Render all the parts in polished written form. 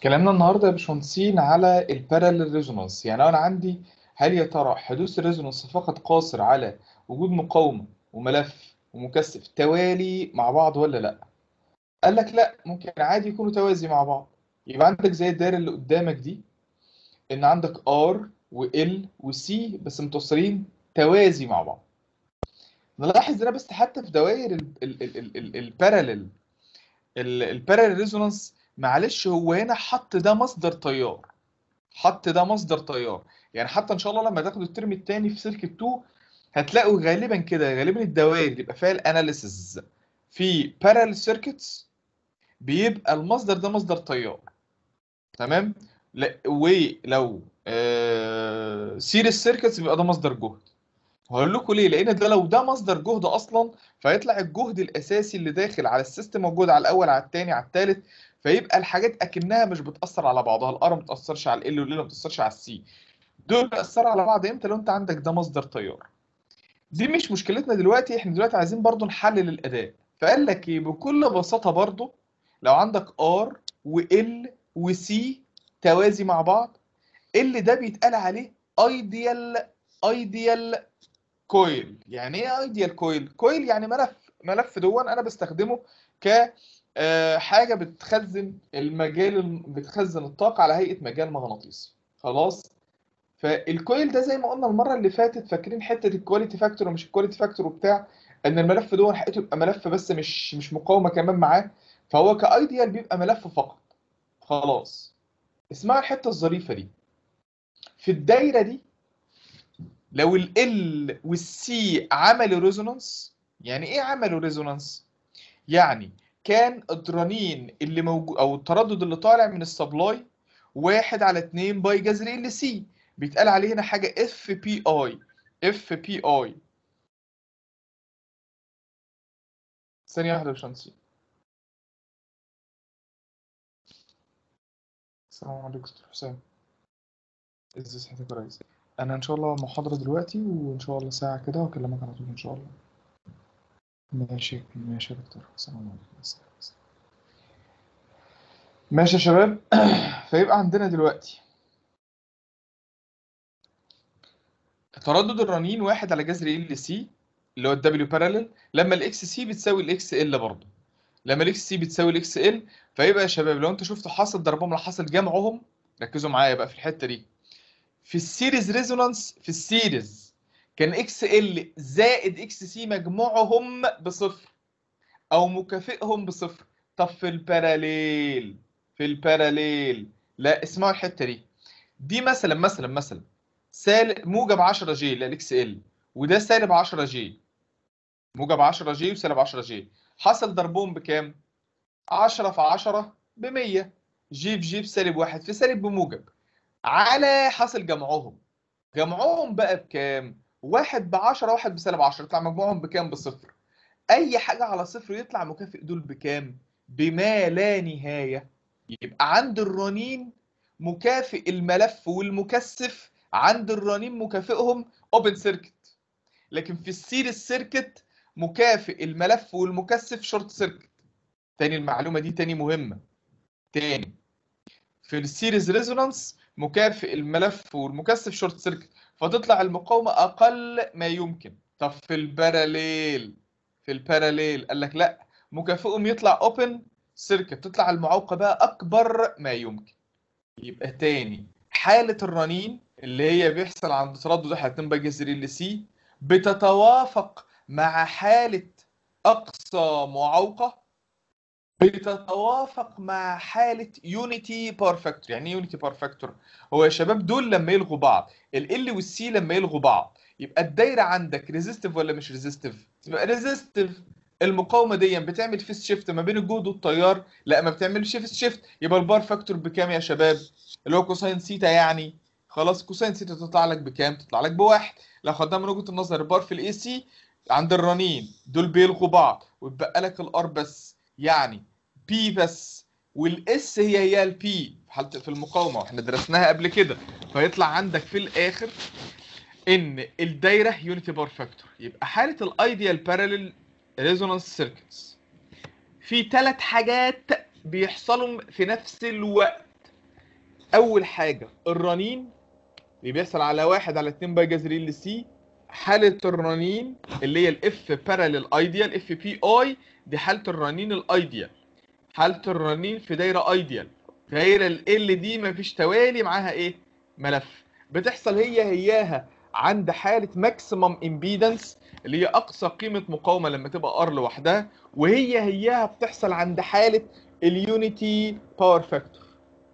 كلامنا النهارده يا باشمهندسين على البارالل ريزونانس. يعني انا عندي، هل يا ترى حدوث الريزونانس فقط قاصر على وجود مقاومه وملف ومكثف توالي مع بعض ولا لا؟ قال لك لا، ممكن عادي يكونوا توازي مع بعض. يبقى عندك زي الدايره اللي قدامك دي، ان عندك R و L و C بس متوصلين توازي مع بعض. نلاحظ هنا بس حتى في دوائر البارالل، البارالل ريزونانس، معلش هو هنا حط ده مصدر تيار، حط ده مصدر تيار. يعني حتى ان شاء الله لما تاخدوا الترم الثاني في سيركت 2 هتلاقوا غالبا كده، غالبا الدوائر اللي يبقى فيها الاناليسز في بارallel سيركتس بيبقى المصدر ده مصدر تيار. تمام. ولو سيريس سيركتس بيبقى ده مصدر جهد. هقول لكم ليه. لان ده لو ده مصدر جهد اصلا فيطلع الجهد الاساسي اللي داخل على السيستم موجود على الاول على الثاني على الثالث، فيبقى الحاجات اكنها مش بتاثر على بعضها. الار ما بتاثرش على ال والال ما بتاثرش على السي. دول بيأثروا على بعض امتى؟ لو انت عندك ده مصدر تيار. دي مش مشكلتنا دلوقتي، احنا دلوقتي عايزين برضو نحلل الاداء. فقال لك ايه بكل بساطه برضو، لو عندك ار وال وسي توازي مع بعض، ال ده بيتقال عليه ايديال كويل. يعني ايه ايديال كويل؟ كويل يعني ملف دون انا بستخدمه ك حاجه بتخزن بتخزن الطاقه على هيئه مجال مغناطيسي. خلاص. فالكويل ده زي ما قلنا المره اللي فاتت، فاكرين حته الكواليتي فاكتور ومش الكواليتي فاكتور وبتاع، ان الملف ده حقيقته يبقى ملف بس مش مقاومه كمان معاه. فهو كايديال بيبقى ملف فقط. خلاص. اسمعوا الحته الظريفه دي. في الدايره دي لو ال والسي عملوا ريزونانس. يعني ايه عملوا ريزونانس؟ يعني كان الادرينالين اللي موجود او التردد اللي طالع من السبلاي 1/2 باي جذر ال سي، بيتقال عليه هنا حاجه اف بي اي. اف بي اي. ثانيه واحده يا باشمهندس. السلام عليكم دكتور حسام، ازي صحتك يا ريس؟ انا ان شاء الله محاضره دلوقتي وان شاء الله ساعه كده واكلمك على طول ان شاء الله. ماشي ماشي يا دكتور، السلام عليكم. ماشي يا شباب. فيبقى عندنا دلوقتي تردد الرنين 1/جذر ال سي اللي هو الدبليو بارالل، لما الاكس سي بتساوي الاكس ال برضه، لما الاكس سي بتساوي الاكس ال. فيبقى يا شباب لو انت شفت حاصل ضربهم لو حاصل جمعهم، ركزوا معايا بقى في الحته دي. في السيريز ريزونانس، في السيريز كان اكس ال زائد اكس سي مجموعهم بصفر او مكافئهم بصفر. طب في الباراليل، في الباراليل لا، اسمعوا الحته دي. دي مثلا سالب موجب 10 جي للاكس ال، وده سالب 10 جي. موجب 10 جي وسالب 10 جي، حصل ضربهم بكام؟ 10 في 10 ب 100. جي في جي بسالب واحد في سالب بموجب، على حاصل جمعهم. جمعهم بقى بكام؟ واحد ب 10 واحد بسالب 10، يطلع مجموعهم بكام؟ بصفر. اي حاجه على صفر يطلع مكافئ دول بكام؟ بما لا نهايه. يبقى عند الرنين مكافئ الملف والمكثف، عند الرنين مكافئهم اوبن سيركت. لكن في السيريز سيركت مكافئ الملف والمكثف شورت سيركت. تاني المعلومه دي تاني مهمه. تاني، في السيريز ريزونانس مكافئ الملف والمكثف شورت سيركت، فتطلع المقاومه اقل ما يمكن. طب في الباراليل، في الباراليل قال لك لا، مكافئهم يطلع اوبن سيركت، تطلع المعوقه بقى اكبر ما يمكن. يبقى تاني، حالة الرنين اللي هي بيحصل عند تردد 1/2 باي جذر ال سي بتتوافق مع حالة أقصى معوقة، بتتوافق مع حالة يونيتي بار فاكتور. يعني ايه يونيتي بار فاكتور؟ هو يا شباب دول لما يلغوا بعض، ال والسي لما يلغوا بعض، يبقى الدايرة عندك ريزيستيف ولا مش ريزيستيف؟ تبقى ريزيستيف. المقاومة دي بتعمل فيس شيفت ما بين الجهد والتيار؟ لا، ما بتعملش فيس شيفت. يبقى البار فاكتور بكام يا شباب؟ اللي هو كوساين سيتا يعني. خلاص، كوساين سيتا تطلع لك بكام؟ تطلع لك بواحد. لو خدناها من وجهة النظر البار في الاي سي، عند الرنين دول بيلغوا بعض ويتبقى لك الار بس، يعني بي بس، والاس هي البي في حاله في المقاومه واحنا درسناها قبل كده. فيطلع عندك في الاخر ان الدايره يونيتي بار فاكتور. يبقى حاله الايديال باراليل ريزونانس سيركتس في ثلاث حاجات بيحصلوا في نفس الوقت. اول حاجه الرنين اللي بيحصل على 1 على 2 باي جذر ال سي، حاله الرنين اللي هي الاف باراليل ايديال اف بي اي، دي حاله الرنين الايديال، حاله الرنين في دايره ايديال، دايره ال دي مفيش توالي معاها ايه؟ ملف. بتحصل هياها عند حاله ماكسيمم امبيدنس اللي هي اقصى قيمه مقاومه لما تبقى ار لوحدها، وهياها بتحصل عند حاله اليونيتي باور فاكتور،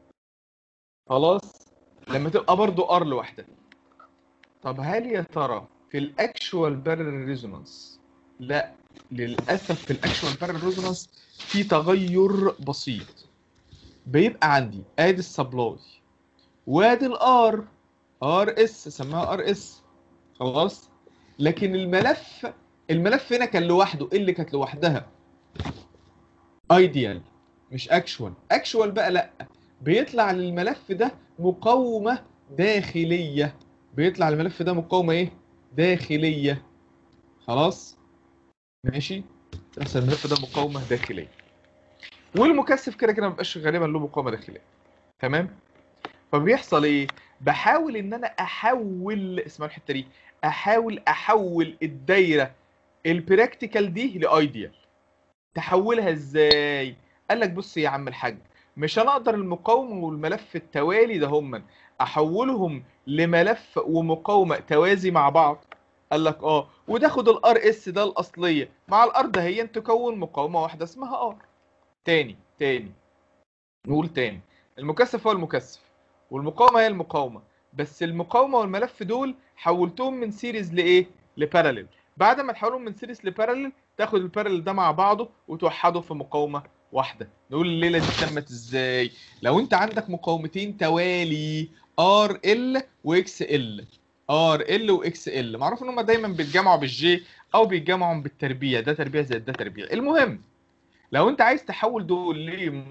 خلاص، لما تبقى برضو ار لوحدها. طب هل يا ترى في الاكشوال بارل ريزونانس؟ لا، للاسف في الاكشوال بارل ريزونانس في تغير بسيط. بيبقى عندي ادي السبلاي وادي الار، ار اس سماها ار اس، خلاص، لكن الملف هنا كان لوحده، اللي كانت لوحدها ايديال مش اكشوال. اكشوال بقى لا، بيطلع للملف ده مقاومه داخليه، بيطلع الملف ده مقاومه ايه؟ داخليه، خلاص، ماشي، تحصل الملف ده مقاومه داخليه، والمكثف كده كده ما بيبقاش غالبا له مقاومه داخليه، تمام. فبيحصل ايه؟ بحاول ان انا احول، اسمها الحته دي، احول الدايره البراكتيكال دي لايديال. تحولها ازاي؟ قال لك بص يا عم الحاج، مش انا اقدر المقاومه والملف التوالي ده هم احولهم لملف ومقاومه توازي مع بعض؟ قال لك اه، وتاخد الار اس ده الاصليه مع الار ده هي تكون مقاومه واحده اسمها ار. تاني نقول تاني، المكثف هو المكثف والمقاومه هي المقاومه، بس المقاومه والملف دول حولتهم من سيريز لايه؟ لباراليل. بعد ما تحولهم من سيريز لباراليل، تاخد الباراليل ده مع بعضه وتوحده في مقاومه واحده. نقول الليله دي تمت ازاي؟ لو انت عندك مقاومتين توالي ار ال واكس ال، ار ال واكس ال، معروف ان هم دايما بيتجمعوا بالجي او بيتجمعوا بالتربيع، ده تربيع زائد ده تربيع. المهم لو انت عايز تحول دول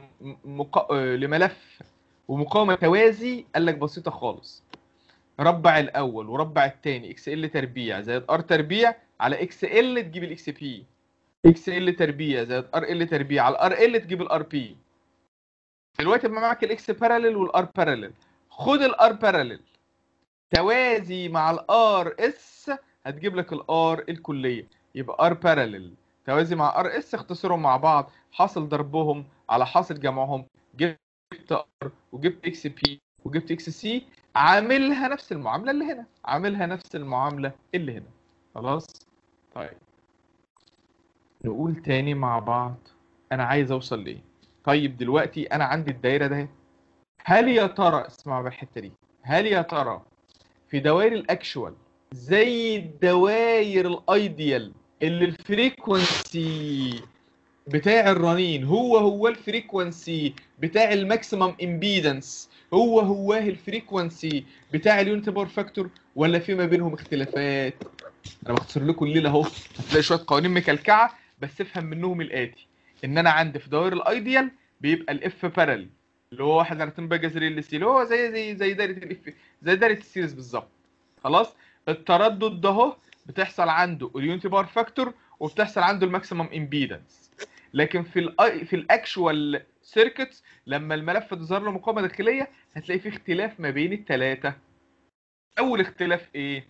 لملف ومقاومه توازي، قال لك بسيطه خالص، ربع الاول وربع الثاني اكس ال تربيع زائد ار تربيع على اكس ال تجيب الاكس بي، اكس ال تربيع زائد ار ال تربيع على ار ال تجيب الار بي. دلوقتي بقى معاك الاكس باراليل والار باراليل، خد الار باراليل توازي مع الار اس هتجيب لك الار الكليه، يبقى ار باراليل توازي مع ار اس، اختصرهم مع بعض، حاصل ضربهم على حاصل جمعهم، جبت ار وجبت اكس بي وجبت اكس سي، عاملها نفس المعامله اللي هنا، عاملها نفس المعامله اللي هنا، خلاص. طيب نقول تاني مع بعض، انا عايز اوصل لايه؟ طيب دلوقتي انا عندي الدايره ده، هل يا ترى، اسمع بقى الحته دي، هل يا ترى في دوائر الاكشوال زي الدوائر الايديال اللي الفريكونسي بتاع الرنين هو الفريكونسي بتاع الماكسيمم امبيدنس، هو الفريكونسي بتاع اليونت باور فاكتور، ولا في ما بينهم اختلافات؟ انا بختصر لكم الليله اهو، هتلاقي شويه قوانين مكلكعه بس افهم منهم الاتي، ان انا عندي في دوائر الايديال بيبقى الاف بارل اللي هو 1 على 2 باي جذر ال سي، اللي هو زي دايره الاف، زي دايره السيريز بالظبط، خلاص. التردد ده اهو بتحصل عنده اليونتي باور فاكتور وبتحصل عنده الماكسيمم امبيدنس. لكن في الاكشوال سيركتس لما الملف تظهر له مقاومه داخليه هتلاقي في اختلاف ما بين الثلاثه. اول اختلاف ايه؟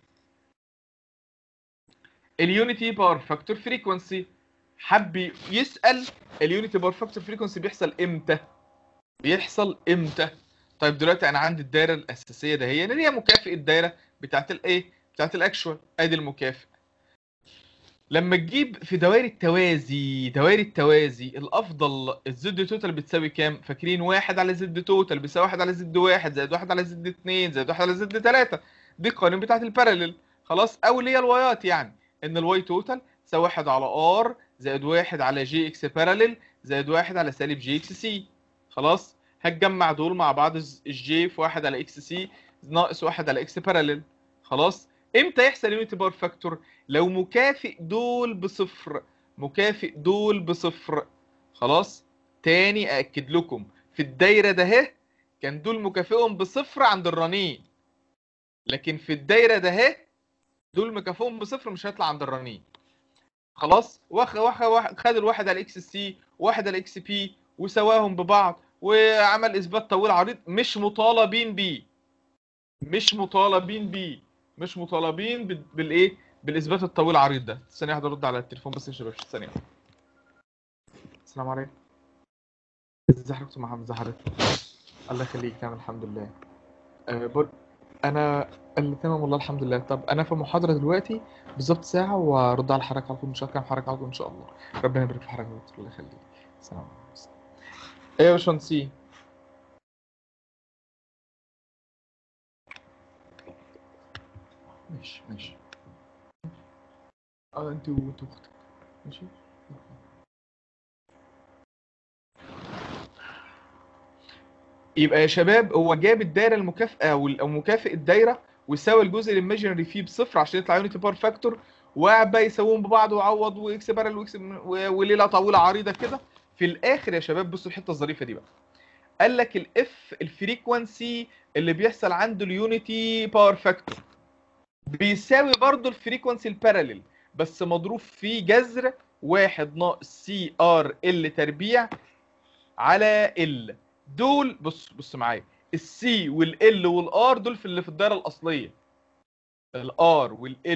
اليونتي باور فاكتور فريكونسي. حب يسال اليونتي باور فاكتور فريكونسي بيحصل امتى؟ بيحصل امتى؟ طيب دلوقتي انا عندي الدايره الاساسيه ده هي اللي هي مكافئ الدايره بتاعت الايه؟ بتاعت الاكشوال، ادي المكافئ. لما تجيب في دوائر التوازي الافضل الزد توتال بتساوي كام؟ فاكرين 1 على زد توتال بيساوي 1 على زد 1 زائد 1 على زد 2 زائد 1 على زد 3، دي القوانين بتاعت الباراليل، خلاص، او اللي هي الوايات، يعني ان الواي توتال تساوي 1 على ار زائد 1 على جي اكس باراليل زائد 1 على سالب جي اكس سي، خلاص. هتجمع دول مع بعض، الجي في 1 على اكس سي ناقص 1 على اكس باراليل، خلاص. امتى يحصل يونت باور فاكتور؟ لو مكافئ دول بصفر، مكافئ دول بصفر، خلاص. تاني أأكد لكم، في الدايرة ده اهي كان دول مكافئهم بصفر عند الرنين، لكن في الدايرة ده اهي دول مكافئهم بصفر مش هيطلع عند الرنين، خلاص. خد الواحد على اكس سي واحد على اكس بي وسواهم ببعض وعمل اثبات طويل عريض مش مطالبين بيه، مش مطالبين بيه، مش مطالبين بالايه، بالاثبات الطويل العريض ده. ثانيه واحده ارد على التليفون بس يا شباب، ثانيه واحده. السلام عليكم. ازي حضرتك يا محمد؟ ازي حضرتك؟ الله يخليك. تمام الحمد لله. بقول انا اللي تمام والله الحمد لله. طب انا في محاضره دلوقتي بالظبط ساعه وارد على حضرتك على طول ان شاء الله. كام حضرتك على طول ان شاء الله. ربنا يبارك في حضرتك يا دكتور، الله يخليك. السلام عليكم. ايه يا باشمهندسين؟ ماشي ماشي. اه انت واختك. ماشي. يبقى يا شباب هو جاب الدايره المكافئه او مكافئ الدايره ويساوي الجزء الايماجينري فيه بصفر عشان يطلع يونيتي باور فاكتور، وقعد بقى يساويهم ببعض ويعوض واكس بارل واكس وليله طويله عريضه كده. في الاخر يا شباب بصوا الحته الظريفه دي بقى، قال لك الاف الفريكوانسي اللي بيحصل عنده اليونيتي باور فاكتور بيساوي برضو الفريكوانسي الباراليل، بس مضروب في جذر 1 ناقص سي ار ال تربيع على ال. دول بص معايا، السي والال والار دول في اللي في الدايره الاصليه، الار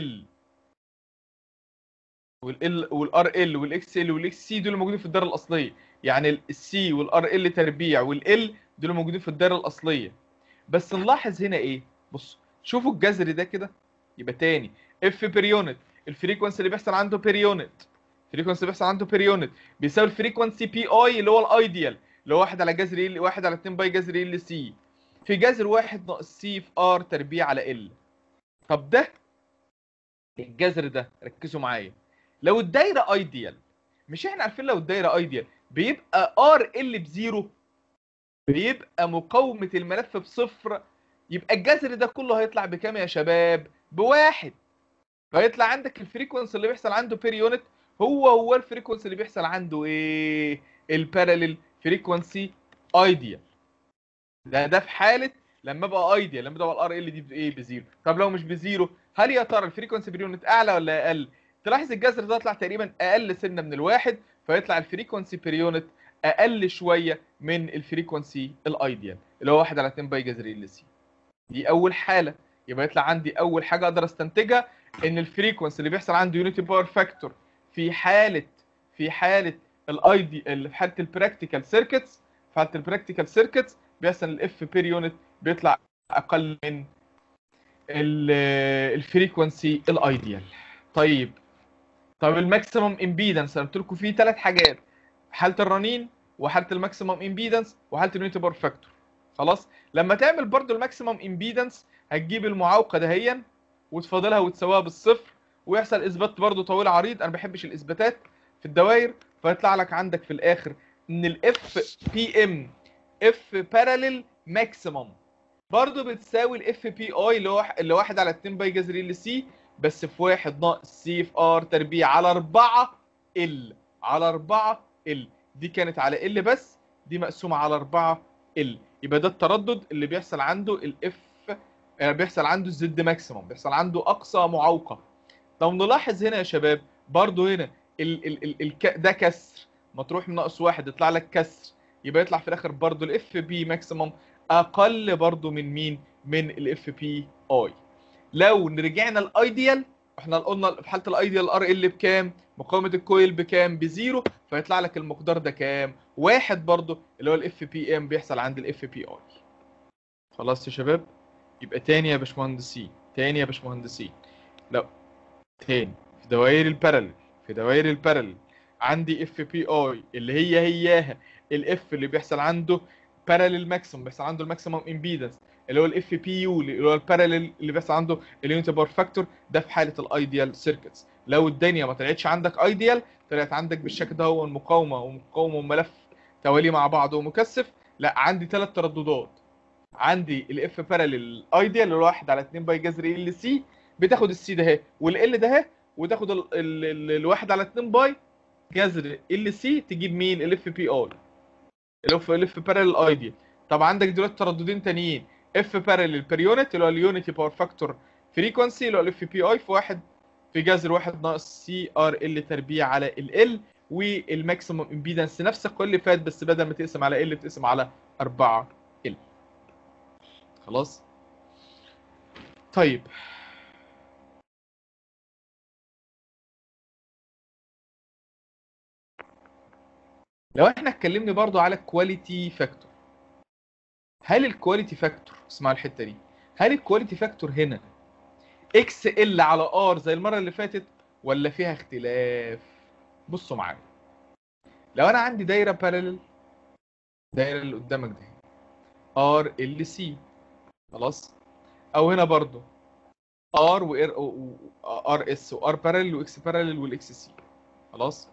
والار ال والاكس ال والاكس سي دول موجودين في الدايره الاصليه. يعني السي والار ال تربيع والال دول موجودين في الدايره الاصليه. بس نلاحظ هنا ايه، بص شوفوا الجذر ده كده. يبقى تاني اف بير يونت، الفريكونسي اللي بيحصل عنده بير يونت، الفريكونسي اللي بيحصل عنده بير يونت بيساوي الفريكونسي بي اي اللي هو الايديال، اللي هو 1 على جذر ال 1 على 2 باي جذر ال سي في جذر 1 ناقص سي في ار تربيع على ال. طب ده الجذر ده ركزوا معايا، لو الدايره ايديال، مش احنا عارفين لو الدايره ايديال بيبقى ار ال بزيرو، بيبقى مقاومة الملف بصفر، يبقى الجذر ده كله هيطلع بكام يا شباب؟ بواحد. فيطلع عندك الفريكونسي اللي بيحصل عنده بير يونت هو الفريكونسي اللي بيحصل عنده ايه؟ الباراليل فريكونسي ايديال. ده في حالة لما ابقى ايديال، لما تبقى الار ال دي بايه؟ بزيرو. طب لو مش بزيرو، هل يا ترى الفريكونسي بير يونت اعلى ولا اقل؟ تلاحظ الجذر ده يطلع تقريبا اقل سنه من الواحد، فيطلع الفريكونسي بير يونت اقل شويه من الفريكونسي الايديال اللي هو 1 على 2 باي جذر ال سي. دي اول حاله. يبقى يطلع عندي اول حاجه اقدر استنتجها ان الفريكونسي اللي بيحصل عنده يونيتي باور فاكتور في حاله الايدي، في حاله البراكتيكال سيركتس، في حاله البراكتيكال سيركتس بيحصل الاف بير يونت بيطلع اقل من الفريكونسي الايديال. طيب الماكسيمم امبيدنس انا قلت لكم فيه ثلاث حاجات، حاله الرنين وحاله الماكسيمم امبيدنس وحاله اليونيتي باور فاكتور. خلاص، لما تعمل برضو الماكسيمم امبيدنس هتجيب المعوقه دهيا وتفاضلها وتساويها بالصفر، ويحصل اثبات برضو طويل عريض، انا ما بحبش الاثباتات في الدوائر، فيطلع لك عندك في الاخر ان الاف بي ام اف باراليل ماكسيمم برضه بتساوي الاف بي اي اللي 1 على 2 باي جذر ال سي، بس في 1 ناقص سي في ار تربيع على 4 ال، على 4 ال. دي كانت على ال بس، دي مقسومه على 4 ال. يبقى ده التردد اللي بيحصل عنده الاف، بيحصل عنده الزد ماكسيمم، بيحصل عنده اقصى معوقه. لو نلاحظ هنا يا شباب برضه هنا ده كسر، ما تروح من ناقص واحد يطلع لك كسر، يبقى يطلع في الاخر برضه الاف بي ماكسيمم اقل برضه من مين؟ من الاف بي اي. لو رجعنا الايديال، احنا قلنا في حاله الايديال ار ال بكام؟ مقاومه الكويل بكام؟ بزيرو، فيطلع لك المقدار ده كام؟ واحد برضه، اللي هو الاف بي ام بيحصل عند الاف بي اي. خلاص يا شباب، يبقى تاني يا باشمهندسين، تاني يا باشمهندسين، لو تاني في دوائر البارالل عندي اف بي اي اللي هياها الاف اللي بيحصل عنده بارالل ماكسيمم، بيحصل عنده الماكسيمم امبيدنس، اللي هو الاف بي يو اللي هو البارالل اللي بيحصل عنده اليونيتي باور فاكتور. ده في حاله الايديال سيركتس. لو الدنيا ما طلعتش عندك ايديال، طلعت عندك بالشكل ده، هو المقاومه وملف توالي مع بعض ومكثف، لا عندي ثلاث ترددات. عندي الاف بارالل ايديال اللي هو 1 على 2 باي جذر ال سي، بتاخد السي ده اهي والال ده اهي، وتاخد الواحد على 2 باي جذر ال سي، تجيب مين؟ الاف بي اي اللي هو في الاف بارالل ايديال. طب عندك دلوقتي ترددين تانيين، اف بارالل بير يونت اللي هو اليونيتي باور فاكتور فريكونسي اللي هو الاف بي اي في واحد في جذر 1 ناقص سي ار ال تربيع على ال ال، والماكسيموم امبيدنس نفس القول اللي فات، بس بدل ما تقسم على ال بتقسم على 4 ال. خلاص. طيب لو احنا اتكلمنا برضو على الكواليتي فاكتور، هل الكواليتي فاكتور، اسمع الحته دي، هل الكواليتي فاكتور هنا اكس ال على ار زي المره اللي فاتت ولا فيها اختلاف؟ بصوا معايا، لو انا عندي دايره بارلل، الدايره اللي قدامك دي ار ال سي، خلاص، او هنا برضو ار ار اس وار بارلل واكس بارلل والاكس سي، خلاص.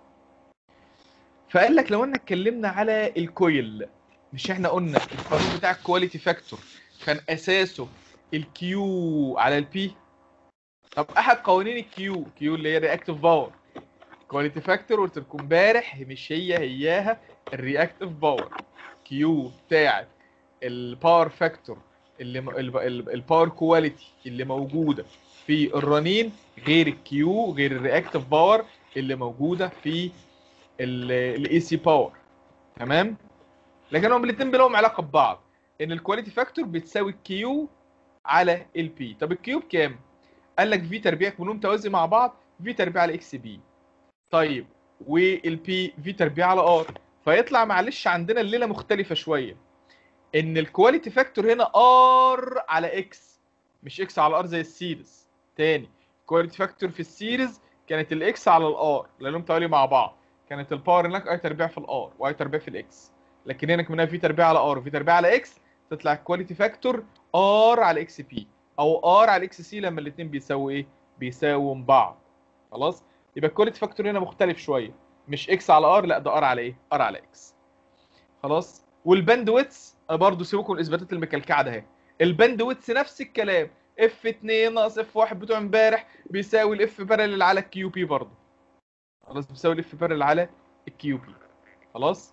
فقال لك لو احنا اتكلمنا على الكويل، مش احنا قلنا القانون بتاع الكواليتي فاكتور كان اساسه الكيو على البي؟ طب احد قوانين الكيو اللي هي رياكتيف باور، كواليتي فاكتور قلت لكم امبارح مش هياها الرياكتيف باور، كيو بتاعت الباور فاكتور اللي الباور كواليتي اللي موجوده في الرنين غير الكيو، غير الرياكتيف باور اللي موجوده في الاي سي باور. تمام. لكن هم الاثنين لهم علاقه ببعض، ان الكواليتي فاكتور بتساوي الكيو على البي. طب الكيو بكام؟ قال لك في تربيع كلهم توازي مع بعض، في تربيع على اكس بي. طيب والبي في تربيع على ار، فيطلع معلش عندنا الليله مختلفه شويه، ان الكواليتي فاكتور هنا ار على اكس، مش اكس على ار زي السيريز. تاني، الكواليتي فاكتور في السيريز كانت الاكس على الار لانهم توالي مع بعض، كانت الباور هناك اي تربيع في الار واي تربيع في الاكس. لكن هنا كمان في تربيع على ار وفي تربيع على اكس، تطلع الكواليتي فاكتور ار على اكس بي او ار على اكس سي لما الاثنين بيساووا ايه؟ بيساووا بعض. خلاص. يبقى الكواليتي فاكتور هنا مختلف شويه، مش اكس على ار، لا ده ار على ايه؟ ار على اكس. خلاص. والباند ويتس برضه سيبكم من الاثباتات المكلكعه ده اهي، الباند ويتس نفس الكلام، اف 2 ناقص اف 1 بتوع امبارح بيساوي الاف بارلل على الكيو بي برضه. خلاص، بيساوي الاف بارلل على الكيو بي. خلاص.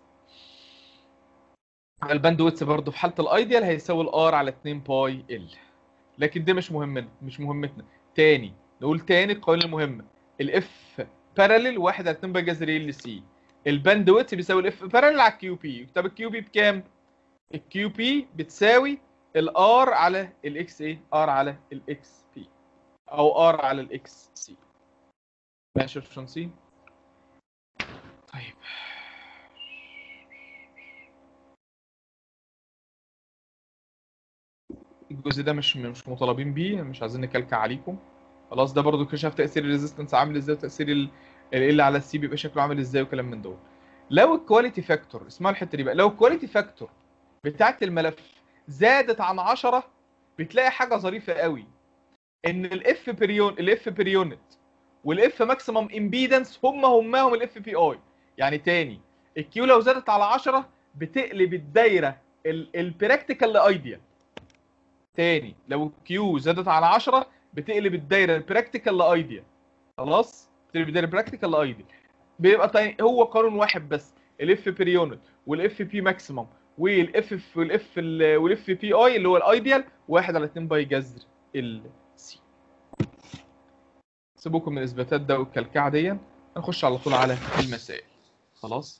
الباند ويتس برضه في حاله الايديال هيساوي الار على 2 باي ال. لكن ده مش مهمنا، مش مهمتنا. تاني، نقول تاني القوانين المهمه، الاف بارلل 1 على 2 باي جذر ال سي، الباند ويتس بيساوي الاف بارلل على الكيو بي. طب الكيو بي بكام؟ الكيو بي بتساوي الار على الاكس ايه؟ ار على الاكس بي او ار على الاكس سي. ماشي يا باشمهندسين؟ طيب الجزء ده مش مطالبين بيه، مش عايزين نكلكع عليكم. خلاص. ده برضو كشف تاثير الريزيستنس عامل ازاي، وتاثير ال على السي بيبقى شكله عامل ازاي، وكلام من دول. لو الكواليتي فاكتور، اسمعوا الحته دي بقى، لو الكواليتي فاكتور بتاعت الملف زادت عن 10، بتلاقي حاجه ظريفه قوي، ان الاف بير يونت والاف ماكسيمم امبيدنس همهم الاف بي اي. يعني تاني، الكيو لو زادت على 10 بتقلب الدايره البراكتيكال لايديال. تاني، لو الكيو زادت على 10 بتقلب الدايره البراكتيكال لايديال. خلاص، بتقلب الدايره البراكتيكال لايديال. بيبقى هو قانون واحد بس، الاف بير يونت والاف بي ماكسيمم والاف بي اي اللي هو الايديال 1 على 2 باي جذر السي. سيبوكم من الاثباتات ده والكلكعه دي، نخش على طول على المسائل. خلاص.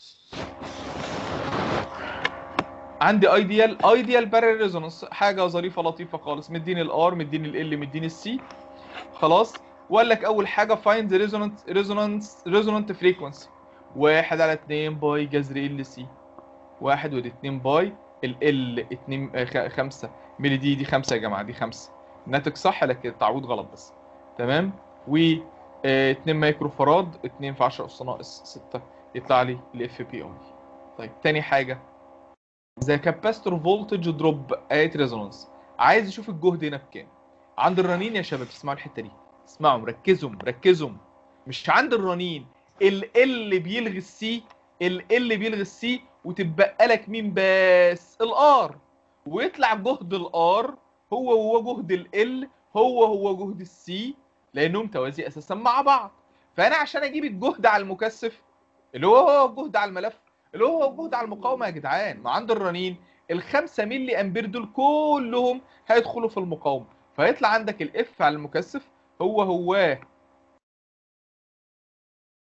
عندي ايديال بارل ريزونانس، حاجه ظريفه لطيفه خالص، مديني الار، مديني ال، مديني السي. خلاص. وقال لك اول حاجه فايند ريزونانت فريكونسي، 1 على 2 باي جذر ال سي، 1 ودي 2 باي ال 2 5 ملي دي 5 يا جماعه، دي 5 الناتج صح لكن التعويض غلط بس. تمام. و 2 مايكرو فراد، 2 في 10 اس ناقص 6 يطلع لي الاف بي اي. طيب تاني حاجه، ذا كاباستور فولتج دروب ات ريزونانس، عايز اشوف الجهد هنا بكام عند الرنين يا شباب. اسمعوا الحته دي، اسمعوا، ركزوا. مش عند الرنين، ال بيلغي السي، ال بيلغي السي وتبقى لك مين بس؟ الار. ويطلع جهد الار هو جهد ال، هو جهد السي، لانهم توازي اساسا مع بعض. فانا عشان اجيب الجهد على المكثف اللي هو الجهد على الملف اللي هو الجهد على المقاومه يا جدعان، ما عند الرنين ال5 ملي امبير دول كلهم هيدخلوا في المقاومه، فيطلع عندك الاف على المكثف هو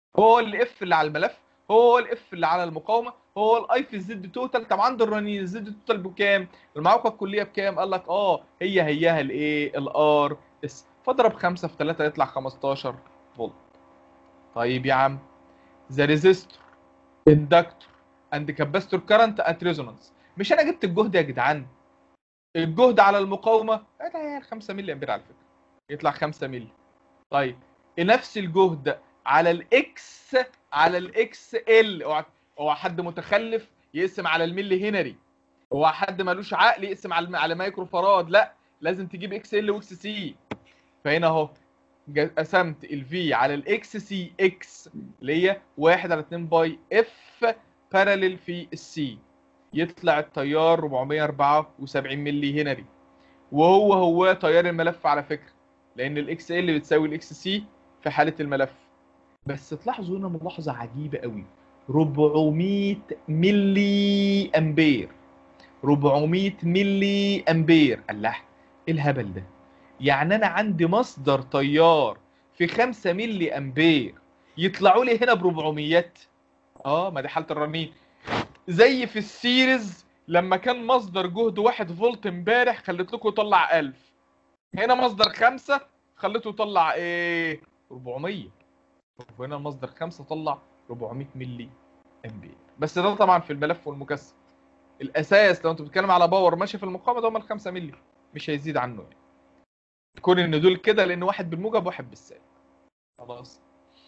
هو الاف اللي على الملف، هو الاف اللي على المقاومه، هو الاي في الزد توتال. طب عنده الرنين الزد توتال بكام؟ المعوقه الكليه بكام؟ قال لك هيها الايه؟ الار اس. فاضرب 5 في 3 يطلع 15 فولت. طيب يا عم، ذا ريزيستور اندكتور اند كاباستور كارنت ات ريزونانس. مش انا جبت الجهد يا جدعان؟ الجهد على المقاومه 5 ملي امبير على فكره، يطلع 5 ملي. طيب نفس الجهد على الاكس، على الاكس ال. اوعى حد متخلف يقسم على الملي هنري، اوعى حد ملوش عقل يقسم على مايكرو فراد، لا، لازم تجيب اكس ال واكس سي. فهنا اهو قسمت الفي على الاكس سي اكس اللي هي 1 على 2 باي اف باراليل في السي، يطلع التيار 474 ملي هنري. وهو تيار الملف على فكره، لان الاكس ال بتساوي الاكس سي في حاله الملف. بس تلاحظوا هنا ملاحظه عجيبه قوي، 400 ملي امبير، 400 ملي امبير. الله، ايه الهبل ده؟ يعني انا عندي مصدر تيار في 5 ملي امبير يطلعوا لي هنا ب 400. ما دي حاله الرنين. زي في السيريز لما كان مصدر جهد 1 فولت امبارح خليت لكم يطلع 1000، هنا مصدر 5 خليته يطلع ايه؟ 400. وهنا المصدر 5 طلع 400 ملي امبير. بس ده طبعا في الملف والمكثف. الاساس لو انت بتتكلم على باور ماشي في المقاومه ده هم ال 5 ملي، مش هيزيد عنه يعني. تكون ان دول كده لان واحد بالموجب وواحد بالسالب. خلاص.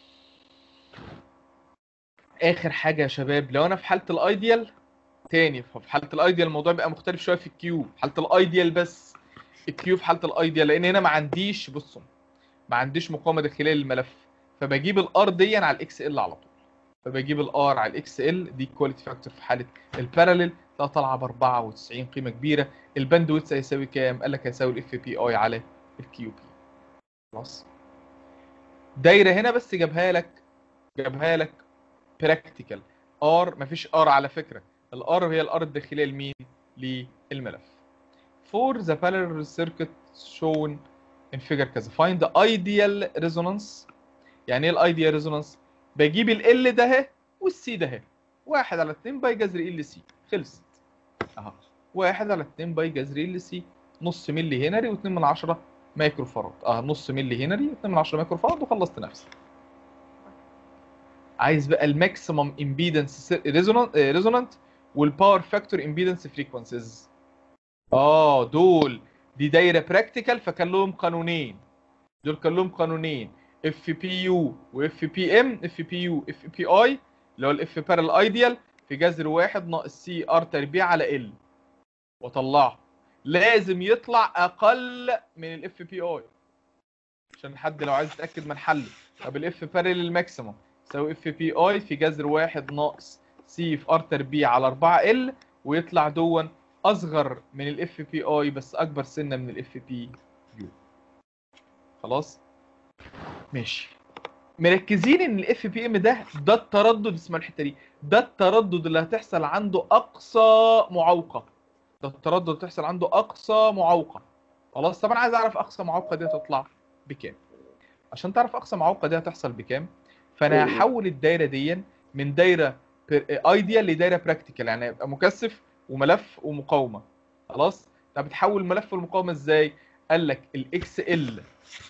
اخر حاجه يا شباب، لو انا في حاله الايديال تاني، ففي حاله الايديال الموضوع بيبقى مختلف شويه في الكيو، حاله الايديال بس الكيو في حاله الايديال، لان هنا ما عنديش، بصوا، ما عنديش مقاومه داخليه للملف، فبجيب الار دي على الاكس ال على طول. فبجيب الار على الاكس ال دي كواليتي فاكتور في حاله الباراليل، طالعه ب 94 قيمه كبيره. الباند ويدث هيساوي كام؟ قال لك هيساوي الاف بي اي على الكيو بي. خلاص. دايره هنا بس جابها لك براكتيكال. ار مفيش ار على فكره، الار هي الار الداخليه لمين؟ للملف. For the parallel circuit shown in figure كذا find the ideal resonance. يعني ايه الايديال ريزونانس؟ بجيب ال ده اهي والسي ده اهي، 1 على 2 باي جذر ال سي، خلصت اهو. 1 على 2 باي جذر ال سي، نص ملي هنري و2 من 10 مايكرو فاراد. نص ملي هنري و2 من 10 مايكرو فاراد وخلصت نفسي. عايز بقى الماكسيمم امبيدنس ريزونانت والباور فاكتور امبيدنس فريكونسيز. دي دايره براكتيكال، فكان لهم قانونين. دول كان لهم قانونين، اف بي يو واف بي ام. اف بي يو اف بي اي اللي هو الاف بارل ايديال في جذر 1 ناقص سي ار تربيع على ال، واطلعه لازم يطلع اقل من الاف بي اي عشان حد لو عايز يتاكد من حله. طب الاف بارل الماكسيموم يساوي اف بي اي في جذر 1 ناقص سي في ار تربيع على 4 ال، ويطلع دون اصغر من الاف بي اي بس اكبر سنه من الاف بي يو. خلاص ماشي. مركزين ان الاف بي ام ده التردد، اسمها الحته دي، ده التردد اللي هتحصل عنده اقصى معوقه. ده التردد اللي هتحصل عنده اقصى معوقه. خلاص. طب انا عايز اعرف اقصى معوقه دي هتطلع بكام. عشان تعرف اقصى معوقه دي هتحصل بكام، فانا هحول الدايره دي من دايره ايديال لدايره براكتيكال، يعني يبقى مكثف وملف ومقاومه. خلاص. طب بتحول الملف والمقاومه ازاي؟ قال لك الاكس ال،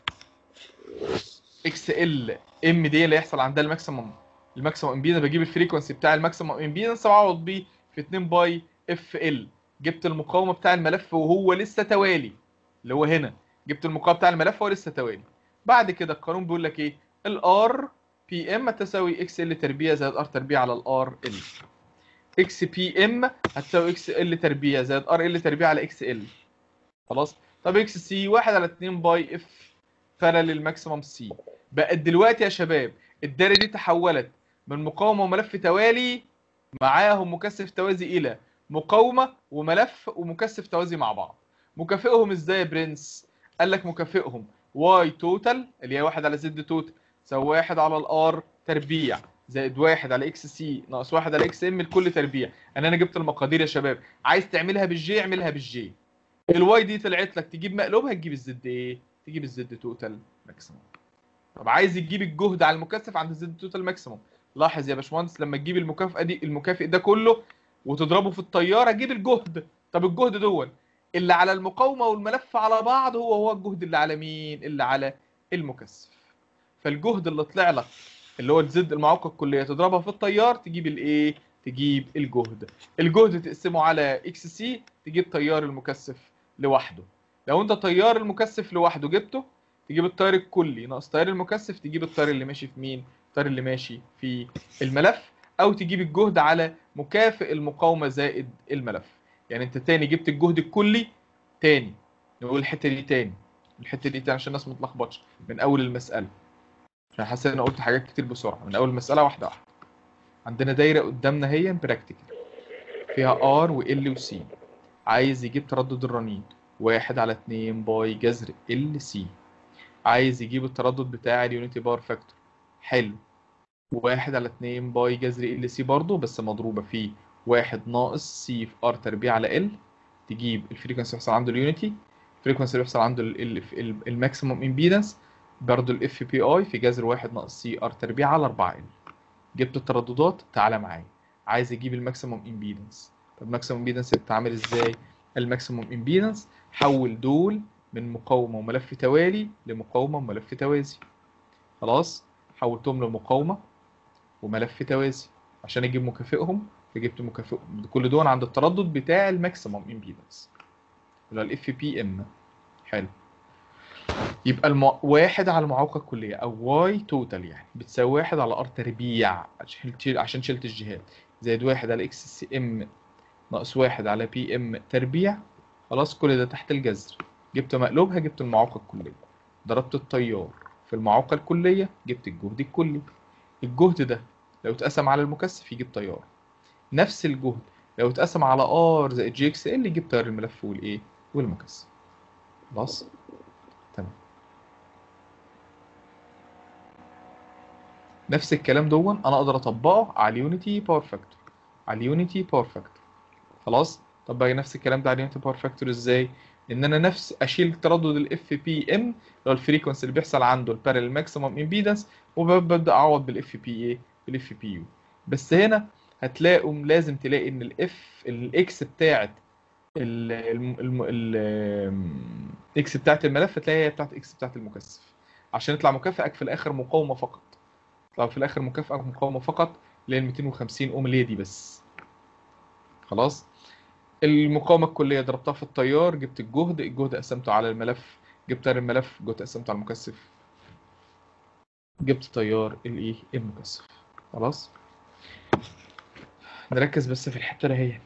اكس ال ام دي اللي هيحصل عندها الماكسيمم امبيدنس. بجيب الفريكونسي بتاع الماكسيمم امبيدنس واقعد بيه في 2 باي اف ال. جبت المقاومه بتاع الملف وهو لسه توالي، اللي هو هنا جبت المقاومه بتاع الملف وهو لسه توالي. بعد كده القانون بيقول لك ايه؟ الار بي ام تساوي اكس ال تربيع زائد ار تربيع على الار ال. اكس بي ام هتساوي اكس ال تربيع زائد ار ال تربيع على اكس ال. خلاص. طب اكس سي 1 على 2 باي اف باراليل ماكسيمم سي. بقت دلوقتي يا شباب الدايره دي تحولت من مقاومه وملف توالي معاهم مكثف توازي الى مقاومه وملف ومكثف توازي مع بعض. مكافئهم ازاي يا برنس؟ قال لك مكافئهم واي توتال اللي هي 1 على زد توتال تساوي 1 على الار تربيع زائد 1 على اكس سي ناقص 1 على اكس ام الكل تربيع. انا جبت المقادير يا شباب، عايز تعملها بالجي اعملها بالجي. الواي دي طلعت لك تجيب مقلوبها تجيب الزد ايه؟ تجيب الزد توتال ماكسيمم. طب عايز يجيب الجهد على المكثف عند زد توتال ماكسيموم. لاحظ يا باشمهندس، لما تجيب المكافئ ده كله وتضربه في التيار جيب الجهد. طب الجهد دون اللي على المقاومه والملف على بعض هو الجهد اللي على مين؟ اللي على المكثف. فالجهد اللي طلع لك اللي هو الزد المعوقة الكلية تضربها في التيار تجيب الايه؟ تجيب الجهد. الجهد تقسمه على اكس سي تجيب تيار المكثف لوحده. لو انت تيار المكثف لوحده جبته تجيب التيار الكلي ناقص تيار المكثف تجيب التيار اللي ماشي في مين؟ التيار اللي ماشي في الملف. او تجيب الجهد على مكافئ المقاومة زائد الملف. يعني انت تاني جبت الجهد الكلي تاني. نقول الحتة دي تاني عشان الناس ما تلخبطش من اول المسألة، عشان حاسس ان انا قلت حاجات كتير بسرعه. من اول مساله واحده واحده. عندنا دايره قدامنا هي براكتيكال فيها ار وال وسي. عايز يجيب تردد الرنين 1/2 باي جذر ال سي. عايز يجيب التردد بتاع اليونيتي باور فاكتور. حلو. 1/2 باي جذر ال سي برضه بس مضروبه في 1 ناقص سي في ار تربيع على ال. تجيب الفريكونسي اللي بيحصل عنده اليونيتي، الفريكونسي اللي بيحصل عنده الماكسيموم امبيدنس برضه الاف بي اي في جذر 1 ناقص سي ار تربيع على 4 ال. جبت الترددات تعالى معايا. عايز اجيب الماكسيموم امبيدنس. طب الماكسيموم امبيدنس بتتعمل ازاي؟ الماكسيموم امبيدنس حول دول من مقاومه وملف توالي لمقاومه وملف توازي. خلاص حولتهم لمقاومه وملف توازي عشان اجيب مكافئهم. فجبت مكافئهم كل دول عند التردد بتاع الماكسيموم امبيدنس اللي هو الاف بي ام. حلو. يبقى واحد على المعوقة الكلية أو واي توتال يعني بتساوي 1 على ار تربيع عشان شلت الجهات زائد 1 على اكس سي ام ناقص 1 على بي ام تربيع. خلاص كل ده تحت الجذر. جبت مقلوبها جبت المعوقة الكلية. ضربت التيار في المعوقة الكلية جبت الجهد الكلي. الجهد ده لو اتقسم على المكثف يجيب تيار. نفس الجهد لو اتقسم على ار زائد جي اكس ال يجيب تيار الملف والايه والمكثف. خلاص تمام. نفس الكلام دون انا اقدر اطبقه على اليونيتي باور فاكتور. خلاص. طب نفس الكلام ده على اليونيتي باور فاكتور ازاي؟ ان انا اشيل تردد الاف بي ام اللي هو الفريكونسي اللي بيحصل عنده البارallel ماكسيمم امبيدنس وببدا اعوض بالاف بي ايه؟ بالاف بي يو. بس هنا هتلاقوا لازم تلاقي ان الاكس بتاعت الاكس بتاعت الملف تلاقي هي بتاعت اكس بتاعت المكثف عشان يطلع مكافئك في الاخر مقاومه فقط. طب في الاخر مكافأة مقاومة فقط اللي هي 250 اوم اللي هي دي بس. خلاص. المقاومة الكلية ضربتها في التيار جبت الجهد قسمته على الملف. جبت تيار الملف الجهد قسمته على المكثف جبت تيار الايه؟ المكثف. خلاص. نركز بس في الحتة اللي هي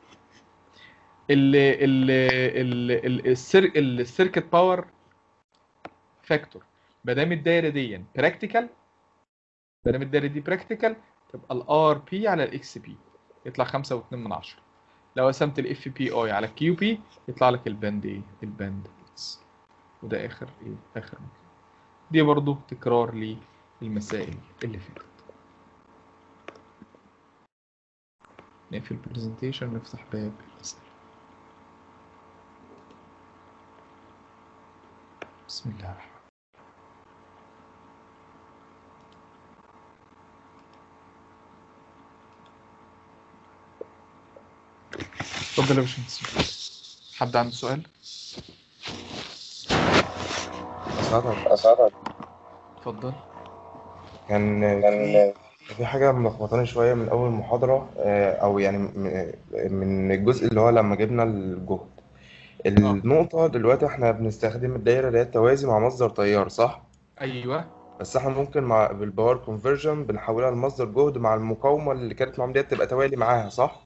السيركت باور فاكتور. ما دام الدايره دي براكتيكال تبقى الار بي على الاكس بي يطلع 5.2. لو قسمت الاف بي اي على الكيو بي يطلع لك الباند ايه؟ الباند اكس. وده اخر ايه؟ اخر مكان. دي برضو تكرار للمسائل اللي فاتت. نقفل البرزنتيشن ونفتح باب الاسئله. بسم الله الرحمن الرحيم. اتفضل يا باشمهندس. حد عنده سؤال؟ أسعد. اتفضل. كان في حاجة ملخبطاني شوية من أول محاضرة، أو يعني من الجزء اللي هو لما جبنا الجهد. النقطة دلوقتي إحنا بنستخدم الدايرة اللي هي التوازي مع مصدر تيار، صح؟ ايوه. بس إحنا ممكن بالباور كونفرجن بنحولها لمصدر جهد مع المقاومة اللي كانت معاهم ديت تبقى توالي معاها، صح؟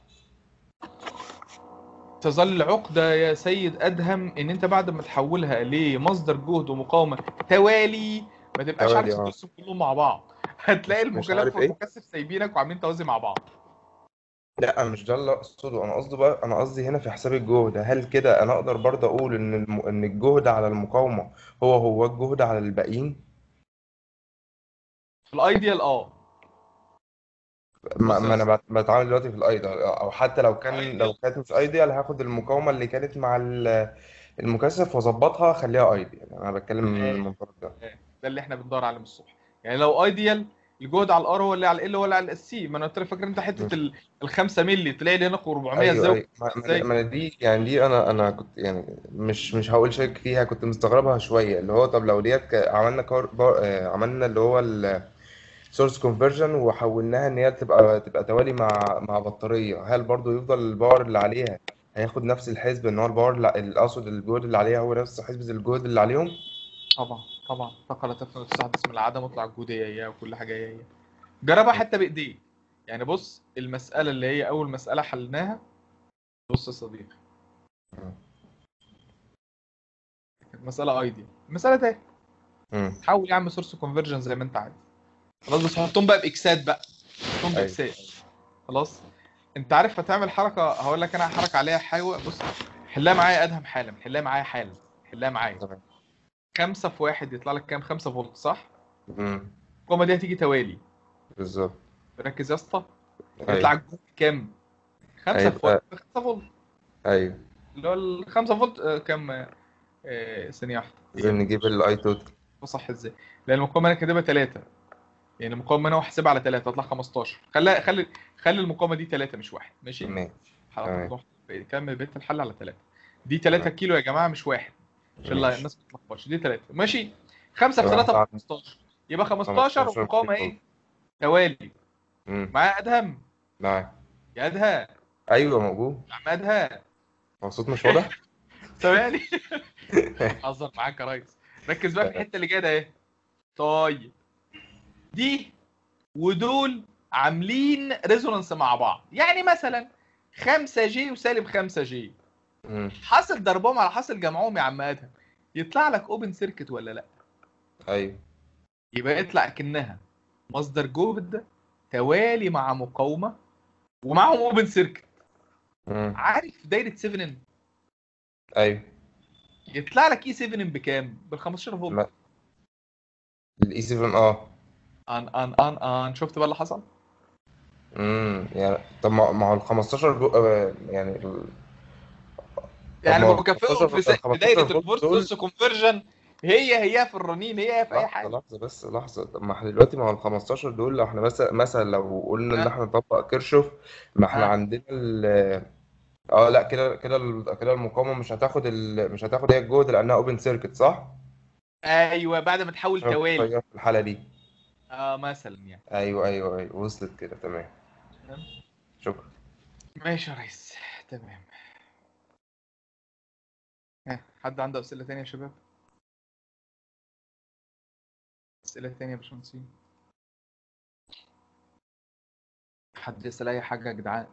تظل عقدة يا سيد أدهم إن أنت بعد ما تحولها لمصدر جهد ومقاومة توالي ما تبقاش عارف توالي، اه. تدرسهم كلهم مع بعض. هتلاقي مش المكلف عارف إيه؟ والمكثف سايبينك وعاملين توازي مع بعض. لا، مش ده اللي اقصده. انا قصدي هنا في حساب الجهد. هل كده انا اقدر برضه اقول ان الجهد على المقاومه هو الجهد على الباقيين؟ في الأيديال بص يا ما انا اسطى. بتعامل دلوقتي في الايديال، او حتى لو الأيديال كانت مش ايديال هاخد المقاومه اللي كانت مع المكثف واظبطها اخليها ايديال. انا بتكلم من تمام. المنطلق ده. ده اللي احنا بندور عليه من الصبح. يعني لو ايديال الجهد على الار هو اللي على ال هو اللي على السي. ما انا قلت لك فاكر انت حته ال 5 مللي تلاقي لي هنا 400 ايوه ازاي ايوه، ازاي. ما أنا دي يعني دي انا كنت يعني مش هقول شاك فيها، كنت مستغربها شويه، اللي هو طب لو ديت عملنا عملنا اللي هو السورس كونفرجن وحولناها ان هي تبقى توالي مع بطاريه، هل برضو يفضل الباور اللي عليها هياخد نفس الحسبه، ان هو الباور اللي اقصد الجهد اللي عليها هو نفس حسبه الجهد اللي عليهم؟ طبعا طبعا، طاقه لا تستحدث من العدم واطلع الجوديه هي وكل حاجه هي. جربها حتى بايديك. يعني بص المساله اللي هي اول مساله حلناها، بص يا صديقي كانت مساله ايديال. المساله ده امم. حاول يعمل سورس كونفرجن زي ما انت عايز. خلاص بس حطهم بقى باكسات بقى، حطهم ايوه باكسات. خلاص انت عارف هتعمل حركه، هقول لك انا حركه عليها حاجه. بص حلها معايا ادهم حالا، حلها معايا حالا، حلها معايا. تمام. 5 في 1 يطلع لك كام؟ 5 فولت صح؟ امم. القومه دي هتيجي توالي. بالظبط. ركز يا اسطى. يطلع ايوه. الجهد كام؟ 5 في 1 هيبقى. 5 فولت. ايوه. اللي هو ال 5 فولت كام؟ ثانيه واحده هي لازم نجيب الاي توتال. صح ازاي؟ لان المقاومه انا كاتبها 3، يعني المقاومه انا هحسبها على 3 هتطلع 15. خلي المقاومه دي 3 مش 1 ماشي؟ ماشي. تمام. هتروح كمل بقيه الحل على 3. دي 3 تمام. كيلو يا جماعه مش 1 عشان ماشي. الناس ما تتلخبطش. دي 3 ماشي. 5 في يبقى 3 ب احنا عندنا 15 يبقى 15 15 ومقاومه كيلو. ايه؟ توالي. امم. معايا ادهم؟ معاك. يا ادهم ايوه موجود. يا عم ادهم هو الصوت مش واضح؟ سامعني؟ هزر معاك يا ريس. ركز بقى في تمام. الحته اللي جايه ده ايه. طيب دي ودول عاملين ريزونانس مع بعض. يعني مثلا 5 جي وسالب 5 جي امم. حاصل ضربهم على حاصل جمعهم يا عم ادهم، يطلع لك اوبن سيركت ولا لا؟ ايوه. يبقى يطلع كأنها مصدر جهد توالي مع مقاومه ومعهم اوبن سيركت. امم. عارف دايره 7 ان؟ ايوه. يطلع لك اي 7 ان بكام؟ بال 15 فولت. الاي 7 اه. شفت بقى اللي حصل؟ يعني طب ما هو ال 15 يعني طب يعني ما هو ال مكافئهم 15 ال في دايره 15 فولت الفورس دول. كونفرجن هي في الرنين هي في اي لحظة حاجه. لحظة بس لحظة، طب ما احنا دلوقتي ما هو ال 15 دول، لو احنا مثلا لو قلنا ان ها احنا نطبق كيرشوف، ما احنا ها عندنا اه لا، كده المقاومة مش هتاخد هي الجهد لانها اوبن سيركت صح؟ ايوه بعد ما تحول عشان توالي. تغير في الحالة دي. مثلا يعني. ايوه ايوه ايوه، وصلت كده تمام. تمام. شكرا. ماشي يا ريس. تمام. حد عنده اسئله تانية يا شباب؟ اسئله تانية يا باشمهندسين؟ حد يسال اي حاجه يا جدعان؟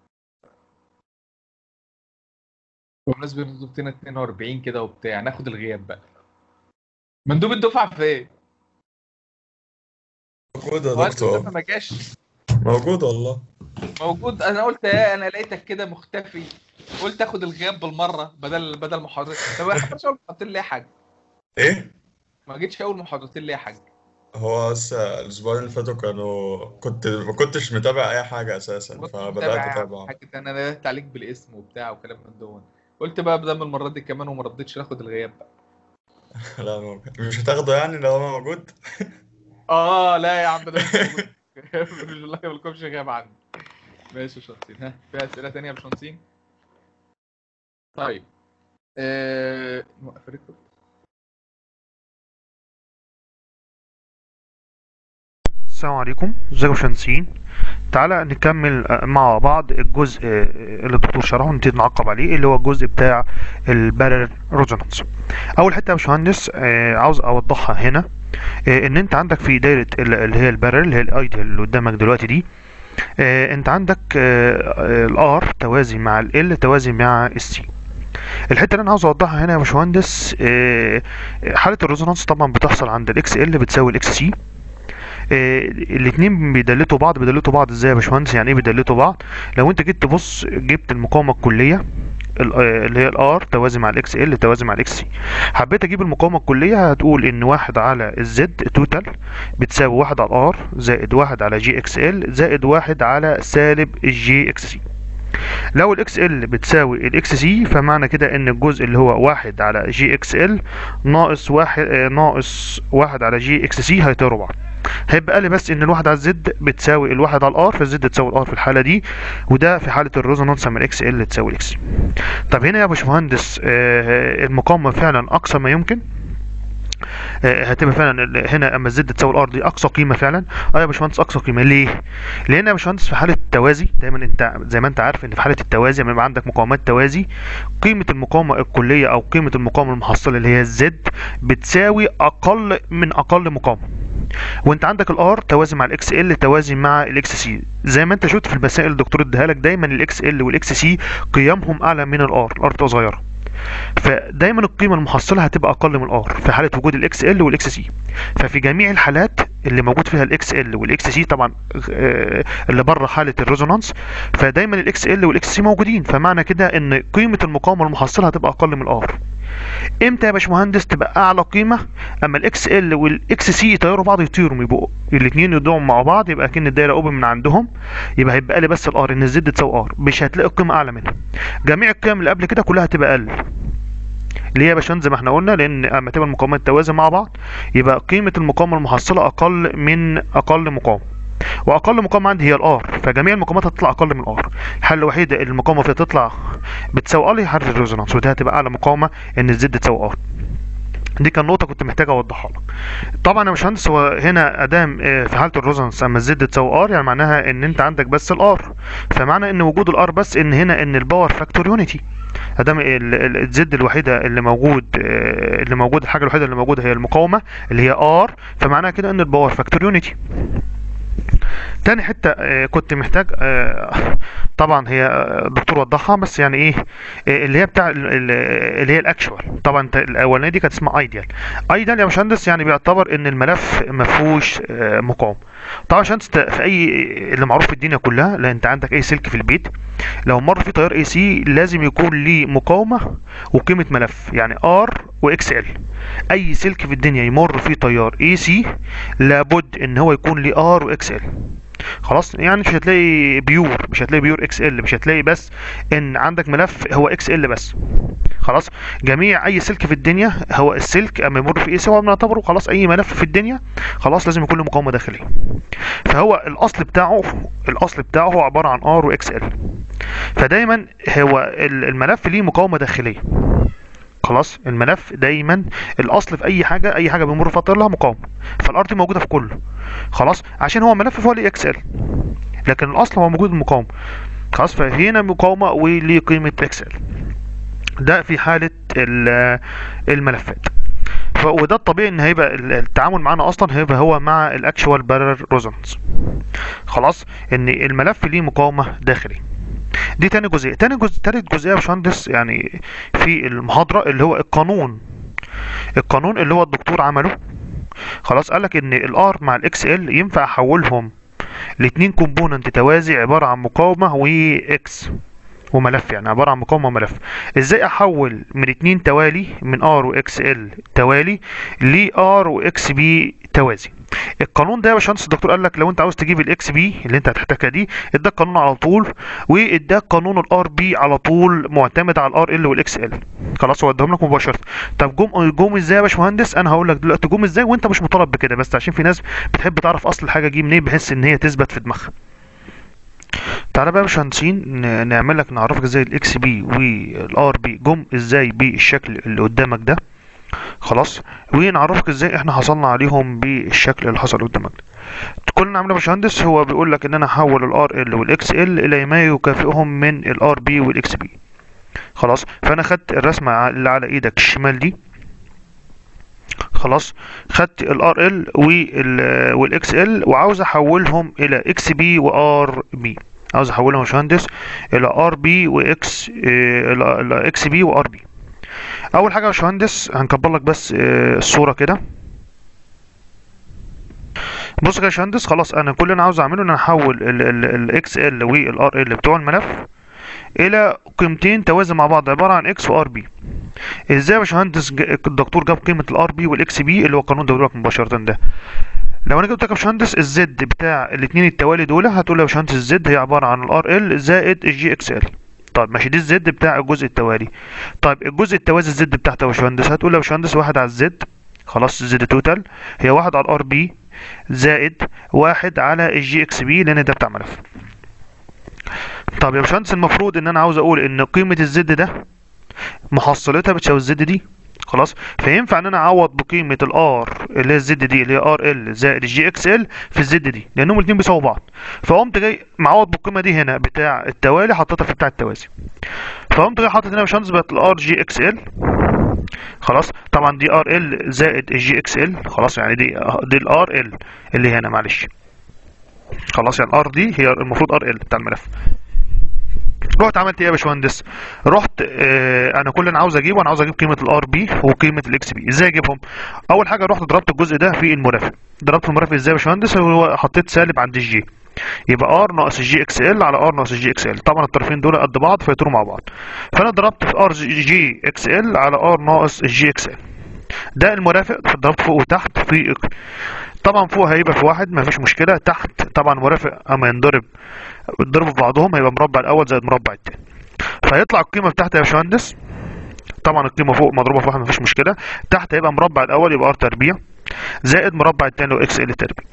بمناسبه انتوا ضبطنا 42 كده وبتاع، ناخد الغياب بقى. مندوب الدفعه فين؟ موجود يا مهندس دكتور. اسامه ما جاش. موجود والله. موجود. انا قلت ايه، انا لقيتك كده مختفي، قلت اخد الغياب بالمره بدل محاضرتين. طب ما حضرتش اول محاضرتين ليه يا حاج؟ ايه؟ ما جيتش اول محاضرتين ليه يا حاج؟ هو الاسبوعين اللي فاتوا ما كنتش متابع اي حاجه اساسا، كنت فبدات متابع يا عم اتابع. حاجه، انا ندهت عليك بالاسم وبتاع وكلام من دون. قلت بقى بدل المره دي كمان وما ردتش ناخد الغياب بقى. لا مش هتاخده يعني لو انا موجود. لا يا عم ده مش موجود. والله ما لكمش غياب عني. ماشي يا شمسين. في اسئله تانية يا باشمهندسين؟ طيب نوقف الريكورد. السلام عليكم، ازيكم يا باشمهندسين. تعالى نكمل مع بعض الجزء اللي الدكتور شرحه ونبتدي نعقب عليه، اللي هو الجزء بتاع البارل ريزونانس. اول حته يا باشمهندس عاوز اوضحها هنا، ان انت عندك في دايره اللي هي البارل اللي هي الايديال اللي قدامك دلوقتي دي، انت عندك الار توازي مع ال توازي مع السي. الحته اللي انا عاوز اوضحها هنا يا باشمهندس، حاله الريزونانس طبعا بتحصل عند الاكس ال بتساوي الاكس سي. الاثنين بيدلتوا بعض ازاي يا باشمهندس؟ يعني ايه بيدلتوا بعض؟ لو انت جيت تبص جبت المقاومه الكليه اللي هي الار توازي مع الاكس ال توازي مع الاكس سي، حبيت اجيب المقاومه الكليه، هتقول ان 1 على الزد توتال بتساوي 1 على الار زائد 1 على جي اكس ال زائد 1 على سالب الجي اكس سي. لو الاكس ال بتساوي الاكس سي فمعنى كده ان الجزء اللي هو 1 على جي اكس ال ناقص 1 على جي اكس سي هيطيروا بعض. هيبقى لي بس ان الواحد على الزد بتساوي الواحد على الار، فالزد تساوي الار في الحاله دي، وده في حاله الريزونانس لما الاكس ال تساوي الاكس. طب هنا يا باشمهندس المقاومه فعلا اقصى ما يمكن، هتبقى فعلا هنا اما الزد تساوي الار دي اقصى قيمه فعلا. يا باشمهندس اقصى قيمه ليه؟ لان يا باشمهندس في حاله التوازي دايما انت زي ما انت عارف ان في حاله التوازي لما يبقى عندك مقاومات توازي، قيمه المقاومه الكليه او قيمه المقاومه المحصله اللي هي الزد بتساوي اقل من اقل مقاومه، وانت عندك الار توازي مع الاكس ال توازي مع الاكس سي. زي ما انت شفت في المسائل الدكتور اداها لك دايما الاكس ال والاكس سي قيمهم اعلى من الار بتبقى صغيره، فدايما القيمه المحصله هتبقى اقل من الار في حاله وجود الاكس ال والاكس سي. ففي جميع الحالات اللي موجود فيها الاكس ال والاكس سي طبعا اللي بره حاله الريزونانس، فدايما الاكس ال والاكس سي موجودين، فمعنى كده ان قيمه المقاومه المحصله هتبقى اقل من الار. امتى يا باشمهندس تبقى اعلى قيمه؟ اما الاكس ال والاكس سي يطيروا بعض، يطيروا يبقوا الاثنين يضيعوا مع بعض، يبقى كأن الدايره اوبن من عندهم، يبقى هيبقى لي بس الار ان الزد تساوي ار، مش هتلاقي قيمه اعلى منها. جميع القيم اللي قبل كده كلها هتبقى اقل. ليه يا باشمهندس؟ زي ما احنا قلنا لان اما تبقى المقاومات توازي مع بعض يبقى قيمه المقاومه المحصله اقل من اقل مقاومه، واقل مقاومه عندي هي الار، فجميع المقاومات هتطلع اقل من الار. الحاله الوحيده اللي المقاومه فيها تطلع بتساوي ار هي حاله الريزونانس، وده هتبقى اعلى مقاومه ان الزد تساوي ار. دي كان نقطه كنت محتاج اوضحها لك. طبعا يا باشمهندس هو هنا ادام في حاله الريزونانس اما الزد تساوي ار، يعني معناها ان انت عندك بس الار، فمعنى ان وجود الار بس ان هنا ان الباور فاكتور يونيتي. ادام الزد الوحيده اللي موجود الحاجه الوحيده اللي موجوده هي المقاومه اللي هي ار، فمعناها كده ان الباور فاكتور يونيتي. تاني حته كنت محتاج طبعا هي الدكتور وضحها، بس يعني ايه اللي هي بتاع اللي هي الاكشوال. طبعا الاولانيه دي كانت اسمها ايديال يا باشمهندس، يعني بيعتبر ان الملف ما فيهوش مقاومه. طبعا يا باشمهندس في اي اللي معروف في الدنيا كلها، لان انت عندك اي سلك في البيت لو مر فيه تيار اي سي لازم يكون ليه مقاومه وقيمه ملف، يعني ار واكس ال. اي سلك في الدنيا يمر فيه تيار اي سي لابد ان هو يكون ليه ار واكس ال. خلاص، يعني مش هتلاقي بيور اكس ال، مش هتلاقي بس ان عندك ملف هو اكس ال بس. خلاص، جميع اي سلك في الدنيا هو السلك اما يمر في اي سي هو بنعتبره خلاص اي ملف في الدنيا خلاص لازم يكون له مقاومه داخليه. فهو الاصل بتاعه هو عباره عن ار واكس ال، فدايما هو الملف ليه مقاومه داخليه. خلاص، الملف دايما الاصل في اي حاجه بيمر فيها تيار لها مقاومه، فالار دي موجوده في كله. خلاص، عشان هو ملف فهو ليه اكس ال، لكن الاصل هو موجود المقاومه. خلاص، فهنا مقاومه وليه قيمه اكس ال. ده في حاله الملفات، وده الطبيعي ان هيبقى التعامل معانا اصلا هيبقى هو مع الاكشوال بارلل ريزونانس. خلاص، ان الملف ليه مقاومه داخلي. دي تاني جزئيه. تالت جزئيه يا باشمهندس يعني في المحاضره اللي هو القانون اللي هو الدكتور عمله. خلاص، قالك ان الار مع الاكس ال ينفع احولهم لاتنين كومبوننت توازي عباره عن مقاومه واكس وملف، يعني عباره عن مقاومه وملف. ازاي احول من اتنين توالي من ار واكس ال توالي لار واكس بي توازي؟ القانون ده يا باشمهندس الدكتور قال لك لو انت عاوز تجيب الاكس بي اللي انت هتحتاجها دي، اداك قانون على طول، واداك قانون الار بي على طول معتمد على الار ال والاكس ال. خلاص، هو اداهم لك مباشره. طب جم ازاي يا باشمهندس؟ انا هقول لك دلوقتي جم ازاي، وانت مش مطالب بكده، بس عشان في ناس بتحب تعرف اصل الحاجه جه منين بحيث ان هي تثبت في دماغها. تعالى بقى يا باشمهندسين نعرفك ازاي الاكس بي والار بي جم ازاي بالشكل اللي قدامك ده. خلاص، ونعرفك ازاي احنا حصلنا عليهم بالشكل اللي حصل قدامك ده. كل اللي عامله يا باشمهندس هو بيقول لك ان انا هحول الار ال والاكس ال الى ما يكافئهم من الار بي والاكس بي. خلاص، فانا خدت الرسمه اللي على ايدك الشمال دي. خلاص، خدت الار ال والاكس ال وعاوز احولهم الى اكس بي وار بي. عاوز احولهم يا باشمهندس الى ار بي واكس الى اكس بي وار بي. اول حاجه يا باشمهندس هنكبر لك بس الصوره كده. بص يا باشمهندس، خلاص انا كل اللي انا عاوز اعمله ان انا احول الاكس ال والار ال بتوع الملف الى قيمتين توازي مع بعض عباره عن اكس وار بي. ازاي يا باشمهندس الدكتور جاب قيمه الار بي والاكس بي اللي هو القانون ده لك مباشره ده؟ لو انا جبت لك يا باشمهندس الزد بتاع الاثنين التوالي دول، هتقول يا باشمهندس الزد هي عباره عن الار ال زائد الجي اكس ال. طيب ماشي، دي الزد بتاع الجزء التوالي. طيب الجزء التوازي الزد بتاعته يا باشمهندس، هتقول يا باشمهندس 1 على الزد، خلاص الزد توتال هي 1 على الار بي زائد 1 على الجي اكس بي، لان ده بتاع ملف. طب يا باشمهندس المفروض ان انا عاوز اقول ان قيمه الزد ده محصلتها بتساوي الزد دي، خلاص. فينفع ان انا اعوض بقيمه الار اللي هي الزد دي اللي هي ار ال زائد الجي اكس ال في الزد دي، لانهم الاثنين بيساووا بعض. فقمت جاي معوض بالقيمه دي هنا بتاع التوالي، حطيتها في بتاع التوازي. فقمت جاي حاطط هنا يا باشمهندس بقت الار جي اكس ال، خلاص. طبعا دي ار ال زائد الجي اكس ال، خلاص. يعني دي الار ال اللي هنا، معلش، خلاص. يعني الار دي هي المفروض ار ال بتاع الملف. رحت عملت ايه يا باشمهندس؟ رحت انا كل اللي انا عاوز اجيبه، انا عاوز اجيب قيمه الار بي وقيمه الاكس بي. ازاي اجيبهم؟ اول حاجه رحت ضربت الجزء ده في المرافق. ضربت المرافق ازاي يا باشمهندس؟ هو حطيت سالب عند الجي، يبقى ار ناقص الجي اكس ال على ار ناقص الجي اكس ال. طبعا الطرفين دول قد بعض فيطيروا مع بعض. فانا ضربت في ار جي اكس ال على ار ناقص الجي اكس ال. ده المرافق، ضربت فوق وتحت في، طبعا فوق هيبقى في واحد مفيش مشكله، تحت طبعا مرافق اما ينضربوا في بعضهم هيبقى مربع الاول زائد مربع التاني. فهيطلع القيمه بتاعتها يا باشمهندس، طبعا القيمه فوق مضروبه في واحد مفيش مشكله، تحت هيبقى مربع الاول يبقى ار تربيع زائد مربع التاني اللي هو اكس ال تربيع.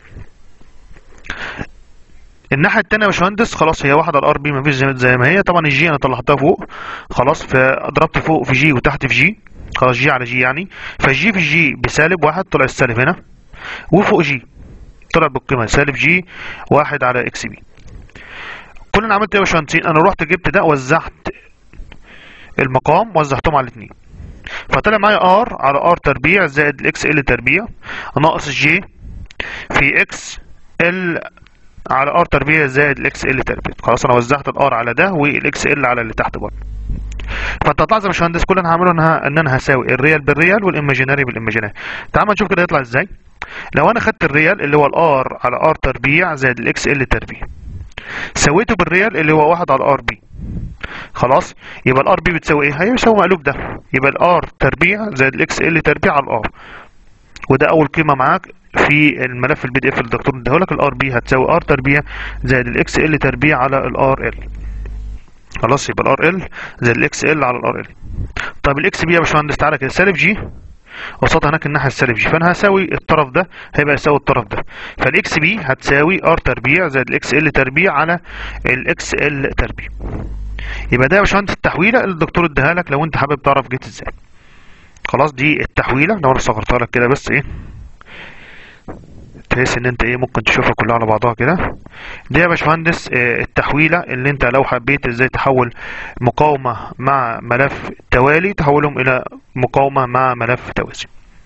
الناحيه التانيه يا باشمهندس خلاص هي واحده على الار بي مفيش زي ما هي. طبعا الجي انا طلعتها فوق، خلاص. فضربت فوق في جي وتحت في جي، خلاص جي على جي يعني. فالجي في الجي بسالب واحد، طلع السالب هنا، وفوق جي طلع بالقيمه سالب جي واحد على اكس بي. كل اللي انا عملته ايه يا باشمهندسين؟ انا رحت جبت ده وزعت المقام، وزعتهم على الاثنين، فطلع معايا ار على ار تربيع زائد الاكس ال تربيع ناقص الجي في اكس ال على ار تربيع زائد الاكس ال تربيع. خلاص انا وزعت الار على ده والاكس ال على اللي تحت برضه. فانت هتلاحظ يا باشمهندس كل اللي انا هعمله ان انا هساوي الريال بالريال والايماجيناري بالايماجيناري. تعال ما نشوف كده يطلع ازاي. لو انا خدت الريال اللي هو الار على ار تربيع زائد الاكس ال تربيع، سويته بالريال اللي هو 1 على الار بي، خلاص. يبقى الار بي بتساوي ايه؟ هيساوي مقلوب ده، يبقى الار تربيع زائد الاكس ال تربيع على الار. وده اول قيمه معاك في الملف البي دي اف اللي الدكتور اداهولك. الار بي هتساوي ار تربيع زائد الاكس ال تربيع على الار ال، خلاص. يبقى الار ال زائد الاكس ال على الار ال. طب الاكس بي يا باشمهندس تعالى كده، سالب جي وسطها هناك الناحيه السالب جي، فانا هساوي الطرف ده هيبقى يساوي الطرف ده. فالاكس بي هتساوي ار تربيع زائد الاكس ال تربيع على الاكس ال تربيع. يبقى ده يا باشمهندس التحويله اللي الدكتور اداها لك لو انت حابب تعرف جيت ازاي. خلاص دي التحويله، لو انا صغرتها لك كده بس ايه تحس ان انت ايه ممكن تشوفها كلها على بعضها كده. دي يا باشمهندس التحويله اللي انت لو حبيت ازاي تحول مقاومه مع ملف توالي تحولهم الى مقاومه مع ملف توازي.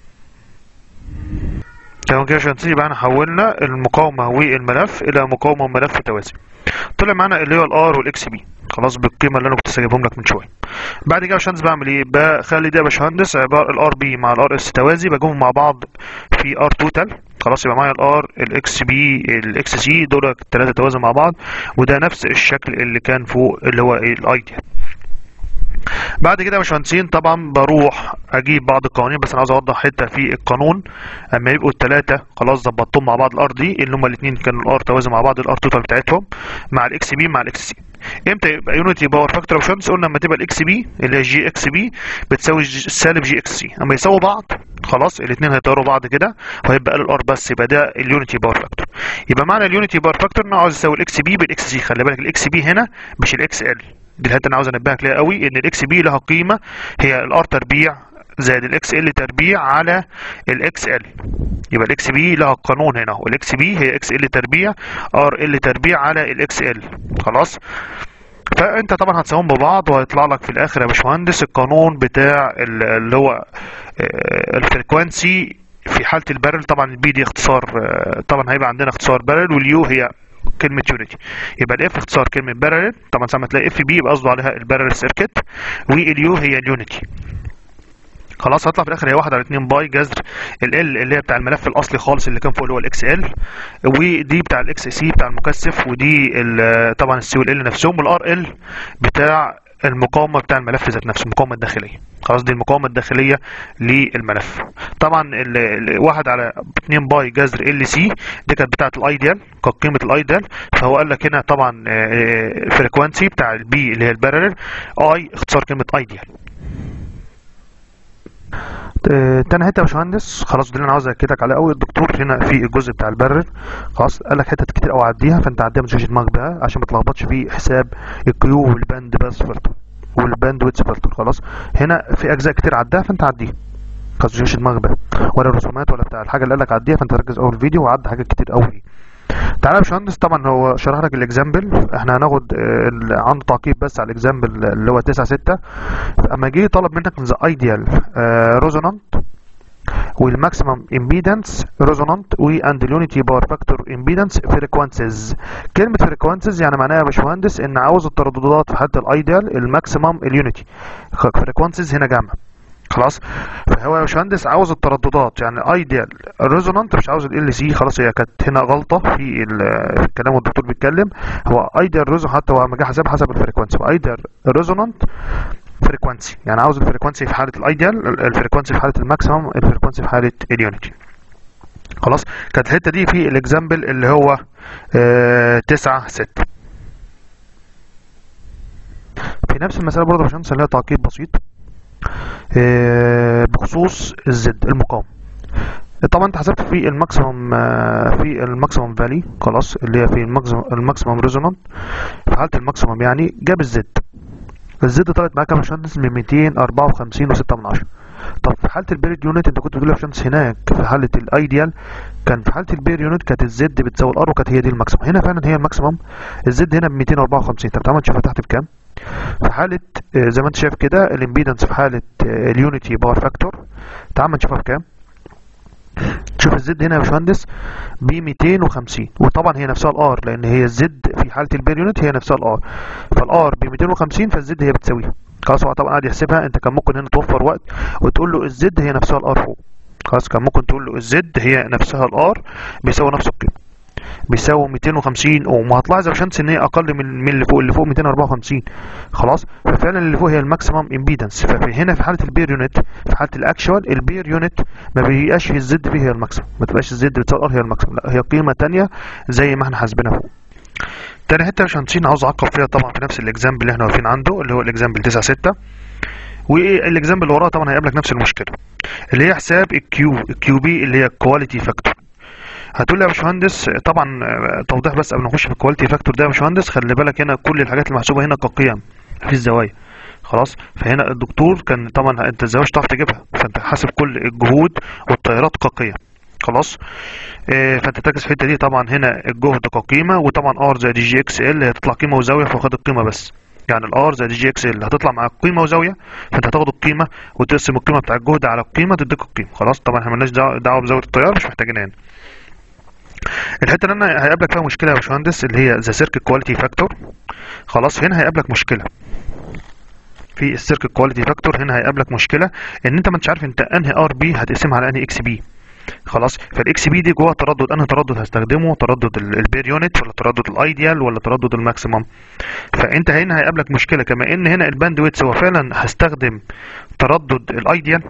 تمام كده يا باشمهندس. يبقى احنا حولنا المقاومه والملف الى مقاومه وملف توازي. طلع معانا اللي هو الار والاكس بي، خلاص، بالقيمه اللي انا كنت سايبهم لك من شويه. بعد كده يا باشمهندس بعمل ايه؟ بخلي ده يا باشمهندس عباره الار بي مع الار اس توازي، بجيبهم مع بعض في ار توتال، خلاص. يبقى معايا الار الاكس بي الاكس سي دول الثلاثه توازي مع بعض، وده نفس الشكل اللي كان فوق اللي هو ايه الايديال. بعد كده يا باشمهندسين طبعا بروح اجيب بعض القوانين، بس انا عاوز اوضح حته في القانون. اما يبقوا الثلاثه خلاص ظبطتهم مع بعض، الار دي اللي هم الاثنين كانوا الار توازي مع بعض، الار توتال بتاعتهم مع الاكس بي مع الاكس سي. امتى يبقى يونيتي باور فاكتور يا باشمهندس؟ قلنا لما تبقى الاكس بي اللي هي جي اكس بي بتساوي سالب جي اكس سي، اما يساووا بعض خلاص الاثنين هيطيروا بعض كده وهيبقى الار بس، يبقى ده اليونيتي باور فاكتور. يبقى معنى اليونيتي باور فاكتور ان انا عاوز اساوي الاكس بي بالاكس سي. خلي بالك الاكس بي هنا مش الاكس ال، دي الحته انا عاوز انبهك ليها قوي، ان الاكس بي لها قيمه هي الار تربيع زائد الاكس ال تربيع على الاكس ال. يبقى الاكس بي لها قانون هنا، والاكس بي هي اكس ال تربيع ار ال تربيع على الاكس ال، خلاص. فانت طبعا هتساويهم ببعض وهيطلع لك في الاخر يا باشمهندس القانون بتاع اللي هو الفريكوانسي في حاله البارل. طبعا البي دي اختصار، طبعا هيبقى عندنا اختصار بارل، واليو هي كلمه يونيتي. يبقى الاف اختصار كلمه بارل، طبعا ساعه ما تلاقي اف بي يبقى قصده عليها البارل سيركت، واليو هي اليونيتي. خلاص هطلع في الاخر هي 1 على 2 باي جذر ال اللي هي بتاع الملف الاصلي خالص اللي كان فوق اللي هو الاكس ال، ودي بتاع الاكس سي بتاع المكثف، ودي طبعا السي والال نفسهم، والار ال بتاع المقاومه بتاع الملف ذات نفسه، المقاومه الداخليه. خلاص دي المقاومه الداخليه للملف. طبعا 1/2 باي جذر ال سي دي كانت بتاعه الايديال، كانت قيمه الايديال. فهو قال لك هنا طبعا الفريكوانسي بتاع البي اللي هي البارلل، اي اختصار كلمه ايديال. تاني حته يا باشمهندس، خلاص دي اللي انا عاوز اكدك عليها قوي. الدكتور هنا في الجزء بتاع البارلل خلاص قال لك حتت كتير قوي عديها، فانت عديها ما تشغلش دماغك بيها عشان ما تلخبطش في حساب الكيو والباند باس فلتر والباند ويدث فلتر. خلاص هنا في اجزاء كتير عداها فانت عديها، خلاص ما تشغلش دماغك بيها ولا الرسومات ولا بتاع الحاجه اللي قال لك عديها، فانت ركز اول الفيديو وعدى حاجات كتير قوي. تعالى يا باشمهندس، طبعا هو شرح لك الاكزامبل، احنا هناخد عنده تعقيب بس على الاكزامبل اللي هو 9/6. اما جه طلب منك ذا ايديال ريزونانت والماكسيمم امبيدنس ريزونانت واند اليونيتي باور فاكتور امبيدنس فريكوانسيز. كلمه فريكوانسيز يعني معناها يا باشمهندس ان عاوز الترددات في حاله الايديال الماكسيمم اليونيتي. فريكوانسيز هنا جامعه خلاص، فهو يا باشمهندس عاوز الترددات يعني ايديال ريزونانت، مش عاوز ال سي. خلاص هي كانت هنا غلطه في الكلام والدكتور بيتكلم. هو ايديال ريزونانت حتى هو لما جه حسبها حسب الفريكوانسي، ايديال ريزونانت فريكوانسي يعني عاوز الفريكوانسي في حاله الايديال، الفريكوانسي في حاله الماكسيمم، الفريكوانسي في حاله اليونيتي. خلاص كانت الحته دي في الاكزامبل اللي هو 9/6. في نفس المساله برضه يا باشمهندس اللي هي تعقيب بسيط بخصوص الزد المقاومه. طبعا انت حسبت في الماكسيمم فالي خلاص اللي هي في الماكسيمم ريزونانت، في حاله الماكسيمم يعني جاب الزد طلعت معاك يا باشمهندس من 254.6. طب في حاله البير يونت انت كنت بتقول يا باشمهندس هناك في حاله الايديال كان في حاله البير يونت كانت الزد بتساوي الار وكانت هي دي الماكسيمم. هنا فعلا هي الماكسيمم، الزد هنا ب 254. طب تعالى نشوفها تحت بكام. في حاله زي ما انت شايف كده الامبيدنس في حاله اليونيتي باور فاكتور، تعالى نشوفها بكام. شوف الزد هنا يا باشمهندس ب 250، وطبعا هي نفسها الار لان هي الزد في حاله البير يونت هي نفسها الار، فالار ب 250 فالزد هي بتساويها. خلاص هو طبعا قاعد يحسبها، انت كان ممكن هنا توفر وقت وتقول له الزد هي نفسها الار فوق. خلاص كان ممكن تقول له الزد هي نفسها الار بيساوي نفس القيمه، بيساوي 250 اوم، وهتلاحظ يا باشمهندس ان هي اقل من اللي فوق 254. خلاص ففعلا اللي فوق هي الماكسيمم امبيدنس. فهنا في حاله البير يونت في حاله الاكشوال البير يونت ما بيبقاش الزد فيه هي الماكسيمم، ما تبقاش الزد بتساوي الار هي الماكسيمم، لا هي قيمه ثانيه زي ما احنا حاسبينها فوق. تاني حته يا باشمهندسين عاوز اعقب فيها طبعا في نفس الاكزامبل اللي احنا واقفين عنده اللي هو الاكزامبل 9/6، والاكزامبل اللي وراه طبعا هيقابلك نفس المشكله اللي هي حساب الكيو بي اللي هي الكواليتي فاكتور. هتقول لي يا باشمهندس طبعا توضيح بس قبل ما نخش في الكواليتي فاكتور ده يا باشمهندس، خلي بالك هنا كل الحاجات المحسوبه هنا كقيم في الزوايا. خلاص فهنا الدكتور كان طبعا انت الزوايا مش هتعرف تجيبها، فانت حاسب كل الجهود والتيارات كقيم. خلاص فانت تركز في الحته دي. طبعا هنا الجهد كقيمه، وطبعا ار زائد جي اكس ال هتطلع قيمه وزاويه فواخد القيمه بس، يعني الار زائد جي اكس ال هتطلع معاك قيمه وزاويه، فانت هتاخد القيمه وتقسم القيمه بتاع الجهد على القيمه تديك القيمه. خلاص طبعا احنا مالناش دعوه بزاويه التيار، مش محتاجينها هنا. الحته اللي انا هيقابلك فيها مشكله يا باشمهندس اللي هي ذا سيركت كواليتي فاكتور. خلاص هنا هيقابلك مشكله في السيركت كواليتي فاكتور، هنا هيقابلك مشكله ان انت ما انتش عارف انت انهي ار بي هتقسمها على انهي اكس بي. خلاص فالاكس بي دي جوه تردد، انهي تردد هستخدمه، تردد البير يونت ولا تردد الايديال ولا تردد الماكسيمم. فانت هنا هيقابلك مشكله كما ان هنا الباند ويتس هو فعلا هستخدم تردد الايديال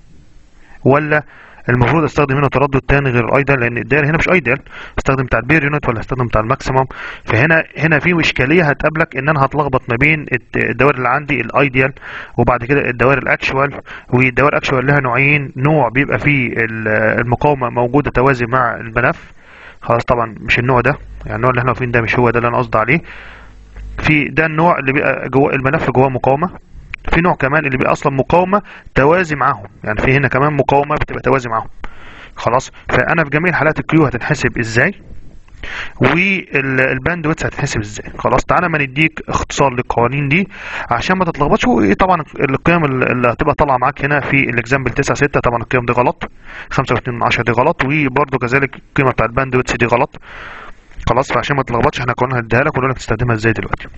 ولا المفروض استخدم هنا تردد تاني غير الايديال، لان الدايره هنا مش ايديال، استخدم بتاع البير يونت ولا استخدم بتاع الماكسيمم. فهنا في اشكاليه هتقابلك ان انا هتلخبط ما بين الدوائر اللي عندي الايديال وبعد كده الدوائر الاكشوال. والدوائر الاكشوال لها نوعين، نوع بيبقى فيه المقاومه موجوده توازي مع الملف. خلاص طبعا مش النوع ده، يعني النوع اللي احنا واقفين ده مش هو ده اللي انا قصدي عليه. في ده النوع اللي بيبقى جوه الملف جواه مقاومه، في نوع كمان اللي بيبقى اصلا مقاومه توازي معاهم، يعني في هنا كمان مقاومه بتبقى توازي معاهم. خلاص فانا في جميع الحالات الكيو هتنحسب ازاي والباند ويتس هتتحسب ازاي. خلاص تعالى ما نديك اختصار للقوانين دي عشان ما تتلخبطش. طبعا القيم اللي هتبقى طالعه معاك هنا في الاكزامبل 9/6 طبعا القيم دي غلط، 5.2 دي غلط، وبرده كذلك القيمه بتاعت الباند ويتس دي غلط. خلاص فعشان ما تتلخبطش احنا كنا هنديها لك ونقول لك تستخدمها ازاي دلوقتي.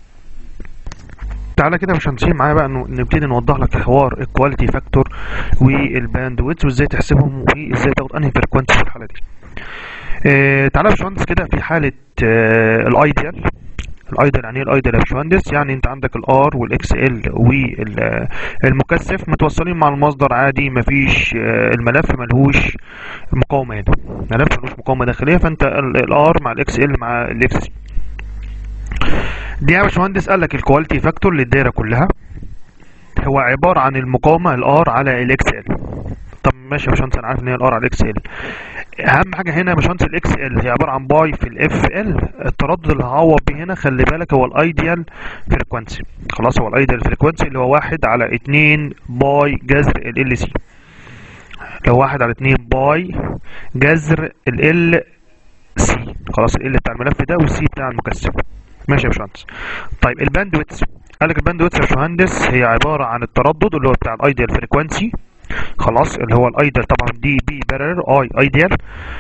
تعالى كده مش هنسيب معايا بقى انه نبتدي نوضح لك حوار الكواليتي فاكتور والباند ويدز وازاي تحسبهم وازاي تاخد انهي فريكوانسي في الحاله دي. تعالى يا باشمهندس كده في حاله الايديال الايدل يعني ايه الايدل يا باشمهندس؟ يعني انت عندك الار والاكس ال والمكثف متوصلين مع المصدر عادي، مفيش الملف ملهوش مقاومه هنا، ملف ملهوش مقاومه داخليه، فانت الار مع الاكس ال مع الاكس سي. دي يا باشمهندس قال لك الكواليتي فاكتور للدايره كلها هو عباره عن المقاومه الار على الاكس ال. طب ماشي يا باشمهندس، انا عارف ان هي الار على الاكس ال. اهم حاجه هنا يا باشمهندس الاكس ال هي عباره عن باي في الاف ال. التردد اللي هعوض بيه هنا خلي بالك هو الايديال فريكوانسي. خلاص، هو الايديال فريكوانسي اللي هو 1/2 باي جذر ال سي، اللي هو 1/2 باي جذر ال سي. خلاص، ال بتاع الملف ده والسي بتاع المكثف. ماشي يا باشمهندس. طيب الباندويتس، قال لك الباندويتس يا باشمهندس هي عباره عن التردد اللي هو بتاع الايديال فريكوانسي. خلاص، اللي هو الايديال طبعا دي بي بارل اي ايديال.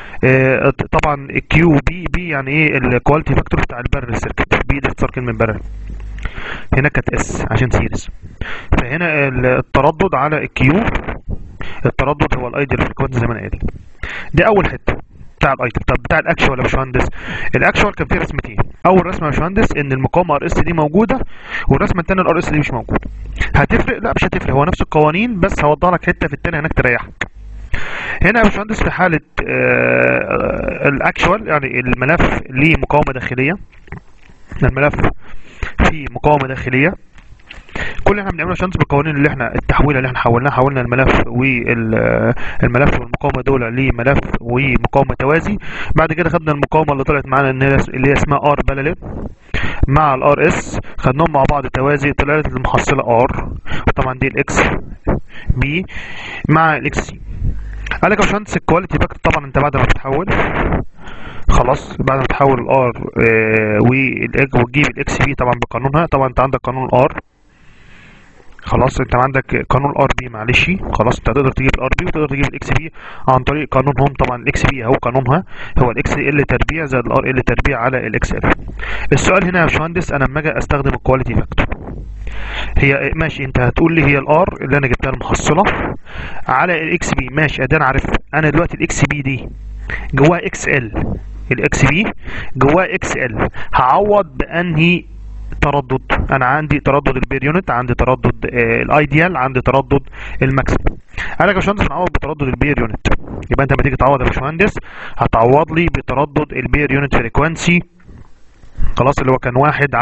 طبعا الكيو بي يعني ايه الكواليتي فاكتور بتاع البارل سيركت، بي ده اختصار كلمه بارل، هنا كانت اس عشان سيريز. فهنا التردد على الكيو، التردد هو الايديال فريكوانسي زي ما انا قايل. دي اول حته بتاع الايديال. طب بتاع الاكشوال يا باشمهندس، الاكشوال كان فيه رسمتين. اول رسمه يا باشمهندس ان المقاومه ار اس دي موجوده، والرسمه الثانيه الار اس دي مش موجوده. هتفرق؟ لا مش هتفرق، هو نفس القوانين بس هوضح لك حته في الثانيه هناك تريحك. هنا يا باشمهندس في حاله الاكشوال يعني الملف ليه مقاومه داخليه، الملف فيه مقاومه داخليه. كل اللي احنا بنعمله يا باشمهندس بالقوانين اللي احنا التحويله اللي احنا حولنا الملف والملف والمقاومه دول لملف ومقاومه توازي. بعد كده خدنا المقاومه اللي طلعت معانا اللي هي اسمها ار باراليل مع الار اس، خدناهم مع بعض توازي، طلعت المحصله ار، وطبعا دي الاكس بي مع الاكس سي. قال لك يا باشمهندس الكواليتي فاكتور طبعا انت بعد ما بتحول، خلاص بعد ما تحول الار وتجيب الاكس بي طبعا بقانونها. طبعا انت عندك قانون الار، خلاص انت عندك قانون الار بي، معلش خلاص انت هتقدر تجيب الار بي وتقدر تجيب الاكس بي عن طريق قانونهم. طبعا الاكس بي اهو قانونها هو الاكس ال تربيع زائد الار ال تربيع على الاكس ال. السؤال هنا يا باشمهندس انا لما اجي استخدم الكواليتي فاكتور، هي ماشي انت هتقول لي هي الار اللي انا جبتها المحصله على الاكس بي، ماشي ادي انا عارف. انا دلوقتي الاكس بي دي جواها اكس ال، الاكس بي جواها اكس ال، هعوض بانهي تردد؟ انا عندي تردد البير يونت، عندي تردد الايديال، عندي تردد الماكسيم. قال لك يا باشمهندس بنعوض بتردد البير يونت. يبقى انت لما تيجي تعوض يا باشمهندس هتعوض لي بتردد البير يونت فريكوانسي، خلاص اللي هو كان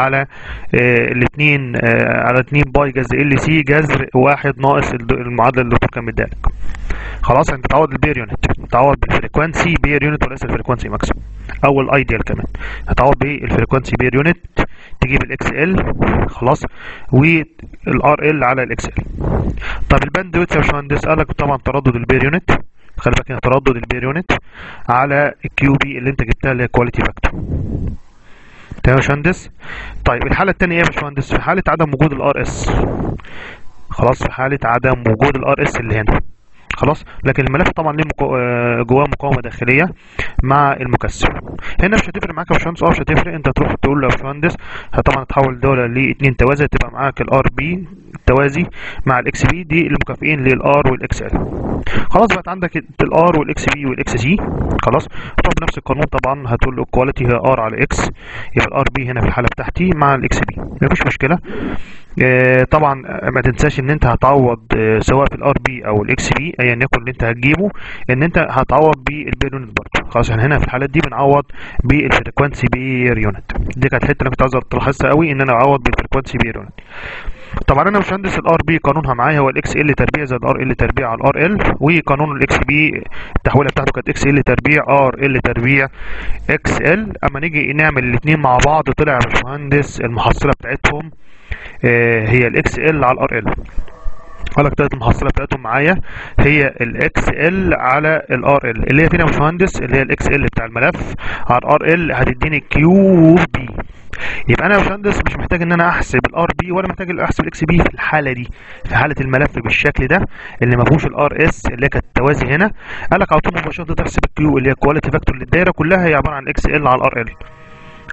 1/2 على 2 باي جذر ال سي جذر 1 ناقص المعادله اللي الدكتور كان مديها لك. خلاص انت تعوض البير يونت، تعوض بالفريكوانسي بير يونت وليس الفريكوانسي ماكسيم او الايديال كمان. هتعوض بالفريكوانسي بير يونت، تجيب الاكس ال خلاص والار ال على الاكس ال. طب الباند ويدث يا باشمهندس قال لك طبعا تردد البير يونت، خلي بالك هنا تردد البير يونت على الكيو بي اللي انت جبتها اللي هي كواليتي فاكتور. تمام يا باشمهندس. طيب الحاله الثانيه ايه يا باشمهندس؟ في حاله عدم وجود الار اس، خلاص في حاله عدم وجود الار اس اللي هنا، خلاص لكن الملف طبعا ليه جواه مقاومه داخليه مع المكثف. هنا مش هتفرق معاك يا باشمهندس، مش هتفرق، انت تروح تقول له يا باشمهندس طبعا هتحول دول لاثنين توازي، تبقى معاك الار بي توازي مع الاكس بي، دي المكافئين للار والاكس ال. خلاص بقت عندك الار والاكس بي والاكس سي، خلاص هتروح بنفس القانون طبعا هتقول له الكواليتي هي ار على اكس، يبقى الار بي هنا في الحاله بتاعتي مع الاكس بي، مفيش مشكله. طبعا ما تنساش ان انت هتعوض سواء في الار بي او الاكس بي ايا يكن اللي انت هتجيبه، ان انت هتعوض بالبير يونت برضه. خلاص احنا هنا في الحالات دي بنعوض بالفريكوانسي بير يونت، دي كانت الحته اللي كنت عايز تلاحظها قوي، ان انا اعوض بالفريكوانسي بير يونت. طبعا انا مش هندس الار بي قانونها معايا هو الاكس ال تربيع زائد ار ال تربيع على الار ال، وقانون الاكس بي التحويله بتاعته كانت اكس ال تربيع ار ال تربيع اكس ال. اما نيجي نعمل الاثنين مع بعض طلع يا باشمهندس المحصله بتاعتهم هي الاكس ال على الار ال. قال لك طلعت المحصله بتاعتهم معايا هي الاكس ال على الار ال، اللي هي فين يا باشمهندس؟ اللي هي الاكس ال بتاع الملف على الار ال هتديني كيو بي. يبقى انا يا باشمهندس مش محتاج ان انا احسب الار بي ولا محتاج احسب الاكس بي في الحاله دي، في حاله الملف بالشكل ده اللي ما فيهوش الار اس اللي كانت توازي هنا. قال لك على طول مباشره تحسب الكيو اللي هي كواليتي فاكتور للدايره كلها، هي عباره عن اكس ال على الار ال.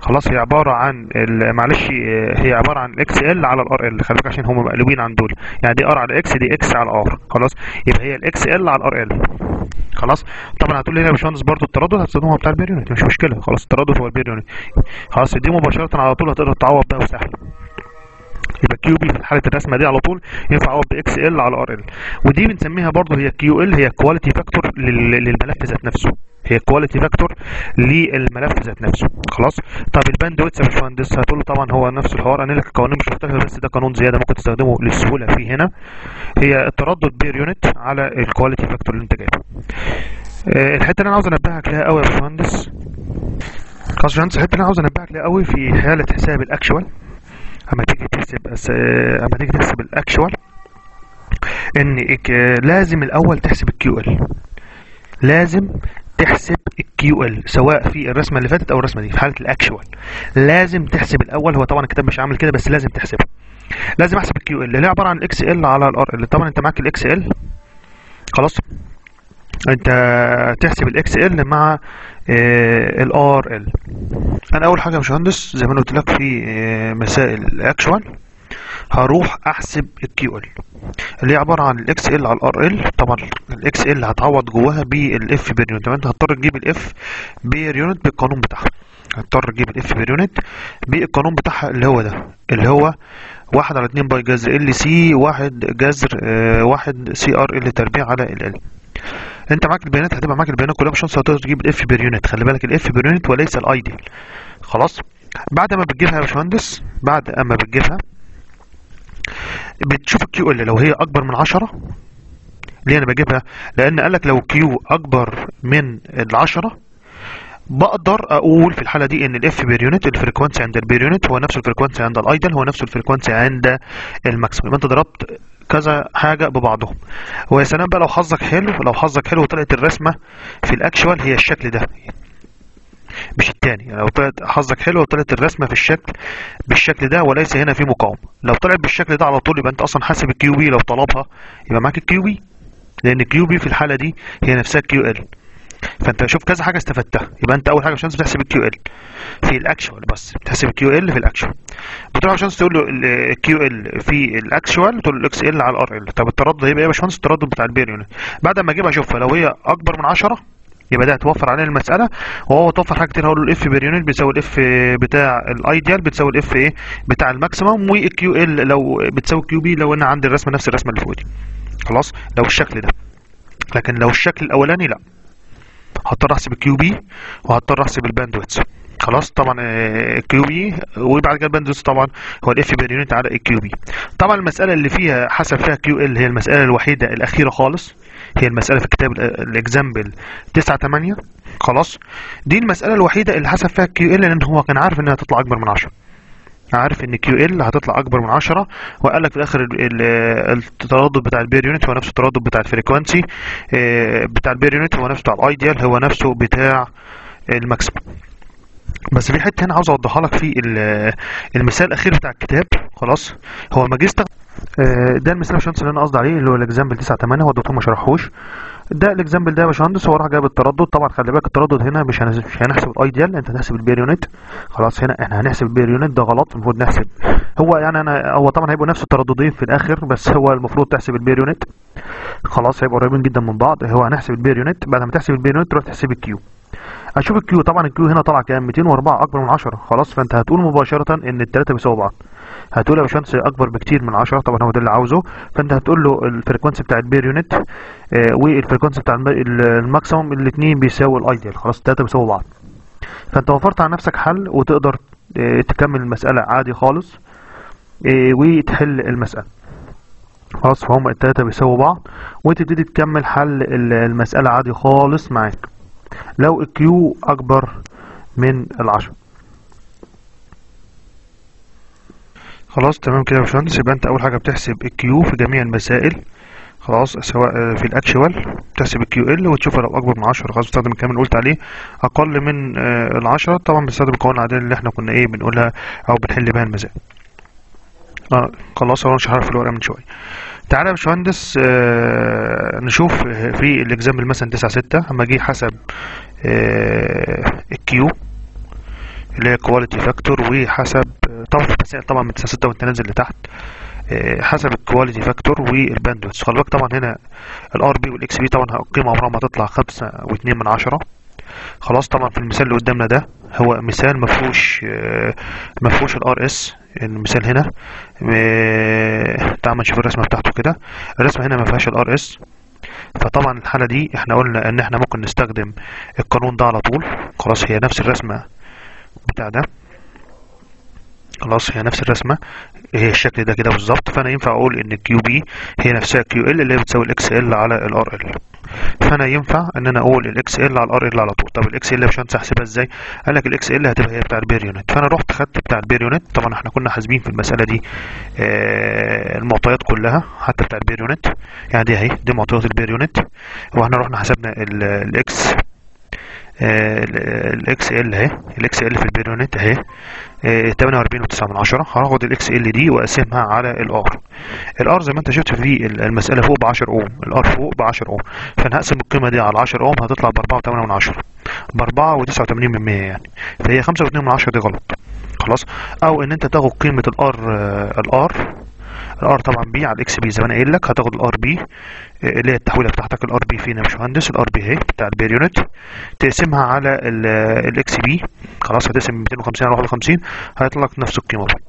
خلاص هي عباره عن معلش هي عباره عن الاكس ال على الار ال، خلي بالك عشان هم مقلوبين عن دول، يعني دي ار على اكس، دي اكس على ار. خلاص يبقى هي الاكس ال على الار ال. خلاص طبعا هتقول لي هنا يا باشمهندس برضه التردد هتستخدمه بتاع البير يونت، مش مشكله، خلاص التردد هو البير يونت. خلاص دي مباشره على طول هتقدر تعوض بقى وسهل. يبقى كيو بي في حاله الرسمه دي على طول ينفع اعوض باكس ال على ار ال، ودي بنسميها برضه هي كيو ال، هي كواليتي فاكتور للملف ذات نفسه، هي كواليتي فاكتور للملف ذات نفسه. خلاص طب الباند ويتس يا باشمهندس هتقول له طبعا هو نفس الحوار، انا لك القوانين مش مختلفه بس ده قانون زياده ممكن تستخدمه للسهوله فيه هنا، هي التردد بير يونت على الكواليتي فاكتور اللي انت جايبه. الحته اللي انا عاوز انبهك لها قوي يا باشمهندس، خلاص يا باشمهندس الحته اللي انا عاوز انبهك لها قوي في حاله حساب الاكشوال، اما تيجي تحسب الاكشوال ان لازم الاول تحسب الكيو ال، لازم تحسب الكيو ال سواء في الرسمه اللي فاتت او الرسمه دي. في حاله الاكشوال لازم تحسب الاول، هو طبعا الكتاب مش عامل كده بس لازم تحسبها، لازم احسب الكيو ال اللي هي عباره عن الاكس ال على الار ال. طبعا انت معاك الاكس ال، خلاص انت تحسب الاكس ال مع الار ال. انا اول حاجه يا باشمهندس زي ما انا قلت لك في مسائل الاكشوال هروح احسب الكيو ال اللي هي عباره عن الاكس ال على الار ال. طبعا الاكس ال هتعوض جواها بالاف بير يونت، انت هتضطر تجيب الاف بير يونت بالقانون بتاعها، هتضطر تجيب الاف بير يونت بالقانون بتاعها اللي هو ده، اللي هو 1 على 2 باي جذر ال سي 1 جذر 1 سي ار ال تربيع على ال ال. انت معاك البيانات، هتبقى معاك البيانات كلها مش هتقدر تجيب الاف بير يونت، خلي بالك الاف بير يونت وليس الايديال. خلاص بعد ما بتجيبها يا باشمهندس، بعد اما بتجيبها بتشوف الكيو ال لو هي اكبر من 10. ليه انا بجيبها؟ لان قالك لو كيو اكبر من ال10 بقدر اقول في الحاله دي ان الاف بير يونت الفريكوانسي عند البير يونت هو نفس الفريكوانسي عند الايدل هو نفس الفريكوانسي عند الماكسيمم. يبقى انت ضربت كذا حاجه ببعضهم. ويا سلام بقى لو حظك حلو، لو حظك حلو وطلعت الرسمه في الاكشوال هي الشكل ده مش التاني، يعني لو طلعت حظك حلو وطلعت الرسمه في الشكل بالشكل ده وليس هنا في مقاومه، لو طلعت بالشكل ده على طول يبقى انت اصلا حاسب الكيو بي، لو طلبها يبقى معاك الكيو بي، لان الكيو بي في الحاله دي هي نفسها الكيو ال. فانت شوف كذا حاجه استفدتها. يبقى انت اول حاجه عشان بتحسب الكيو ال في الاكشوال، بس بتحسب الكيو ال في الاكشوال، بتروح عشان تقول له الكيو ال في الاكشوال تقول له الاكس ال على الار ال. طب التردد هيبقى ايه يا باشمهندس؟ التردد بتاع البير يونت بعد ما اجيبها اشوفها لو هي اكبر من 10 يبقى ده هتوفر علينا المساله، وهو توفر حاجه كتير. هقول له الاف بير يونت بيساوي الاف بتاع الايديال بتساوي الاف ايه بتاع الماكسيمم، والكيو ال لو بتساوي الكيو بي لو انا عندي الرسمه نفس الرسمه اللي فوق دي. خلاص لو الشكل ده، لكن لو الشكل الاولاني لا، هضطر احسب الكيو بي وهضطر احسب الباندويتس. خلاص طبعا الكيو بي وبعد كده الباندويتس طبعا هو الاف بير يونت على الكيو بي. طبعا المساله اللي فيها حسب فيها كيو ال هي المساله الوحيده الاخيره خالص، هي المساله في كتاب الاكزامبل 9-8. خلاص دي المساله الوحيده اللي حسب فيها كيو ال، لان هو كان عارف انها هتطلع اكبر من 10، عارف ان كيو ال هتطلع اكبر من 10، وقال لك في الاخر التردد بتاع البير يونت هو نفس التردد بتاع الفريكوانسي بتاع البير يونت هو نفسه بتاع الايديال هو نفسه بتاع الماكسيمم. بس في حته هنا عاوز اوضحها لك في المثال الاخير بتاع الكتاب. خلاص هو ماجستر ده المثال يا باشمهندس اللي انا قصدي عليه اللي هو الاكزامبل 9-8، هو الدكتور ما شرحوش. ده الاكزامبل ده يا باشمهندس هو راح جايب التردد. طبعا خلي بالك التردد هنا مش هنحسب الايديال، انت هتحسب البير يونت. خلاص هنا احنا هنحسب البير يونت، ده غلط، المفروض نحسب هو يعني هو طبعا هيبقوا نفس الترددين في الاخر بس هو المفروض تحسب البير يونت. خلاص هيبقوا قريبين جدا من بعض. هو هنحسب البير يونت، بعد ما تحسب البير يونت تروح تحسب الكيو. هشوف الكيو، طبعا الكيو هنا طلع كام؟ 204 اكبر من 10. خلاص فانت هتقول مباشره ان الثلاثه بيساووا بعض، هتقول يا باشمهندس اكبر بكتير من 10، طبعا هو ده اللي عاوزه. فانت هتقول له الفريكوانسي بتاع البير يونت والفريكوانسي بتاع الماكسيمم الاثنين بيساووا الايديال، خلاص الثلاثه بيساووا بعض. فانت وفرت على نفسك حل وتقدر تكمل المساله عادي خالص وتحل المساله. خلاص فهم الثلاثه بيساووا بعض وتبتدي تكمل حل المساله عادي خالص معاك لو الكيو اكبر من 10. خلاص تمام كده يا باشمهندس. يبقى انت اول حاجه بتحسب الكيو في جميع المسائل، خلاص سواء في الاكشوال بتحسب الكيو ال وتشوفها لو اكبر من 10 خلاص بتستخدم الكلام اللي قلت عليه. اقل من 10 طبعا بنستخدم القوانين العاديه اللي احنا كنا بنقولها او بنحل بيها المسائل. خلاص انا مش هعرف الورقه من شويه. تعالى يا باشمهندس نشوف في الاكزامبل مثلا 9-6 اما اجي حسب الكيو اللي هي كواليتي فاكتور، وحسب طبعا في مسائل طبعا من 6 وانت نازل لتحت حسب الكواليتي فاكتور والباندويث. خلي بالك طبعا هنا الار بي والاكس بي طبعا القيمه عمرها ما تطلع 5.2. خلاص طبعا في المثال اللي قدامنا ده هو مثال مفهوش الار اس. المثال هنا تعال نشوف الرسمه بتاعته كده. الرسمه هنا ما فيهاش الار اس، فطبعا الحاله دي احنا قلنا ان احنا ممكن نستخدم القانون ده على طول. خلاص هي نفس الرسمه بتاع ده، خلاص هي نفس الرسمه، هي الشكل ده كده بالظبط. فانا ينفع اقول ان الكيو بي هي نفسها كيو ال اللي هي بتساوي الاكس ال على الار ال. فانا ينفع ان انا اقول الاكس ال على الار ال على طول. طب الاكس ال يا باشمهندس هحسبها ازاي؟ قال لك الاكس ال هتبقى هي بتاع البير يونت. فانا رحت خدت بتاع البير يونت. طبعا احنا كنا حاسبين في المساله دي المعطيات كلها حتى بتاع البير يونت، يعني دي اهي دي معطيات البير يونت. واحنا رحنا حسبنا الاكس الاكس ال اهي، الاكس ال في البير يونت اهي 48.9. هاخد الاكس ال دي واقسمها على الار. الار زي ما انت شفت في المساله فوق ب 10 اوم، الار فوق ب 10 اوم، فانا هقسم القيمه دي على 10 اوم هتطلع ب 4.8 ب 4.89% يعني. فهي 5.2 دي غلط. خلاص. او ان انت تاخد قيمه الار طبعا بي على الاكس بي زي ما انا قايل لك. هتاخد الار بي اللي هي التحويله بتاعتك، الار بي فين يا باشمهندس؟ الار بي اهي بتاع البير يونت، تقسمها على الاكس بي. خلاص هتقسم 250 على 51 هيطلع لك نفس القيمه برضه.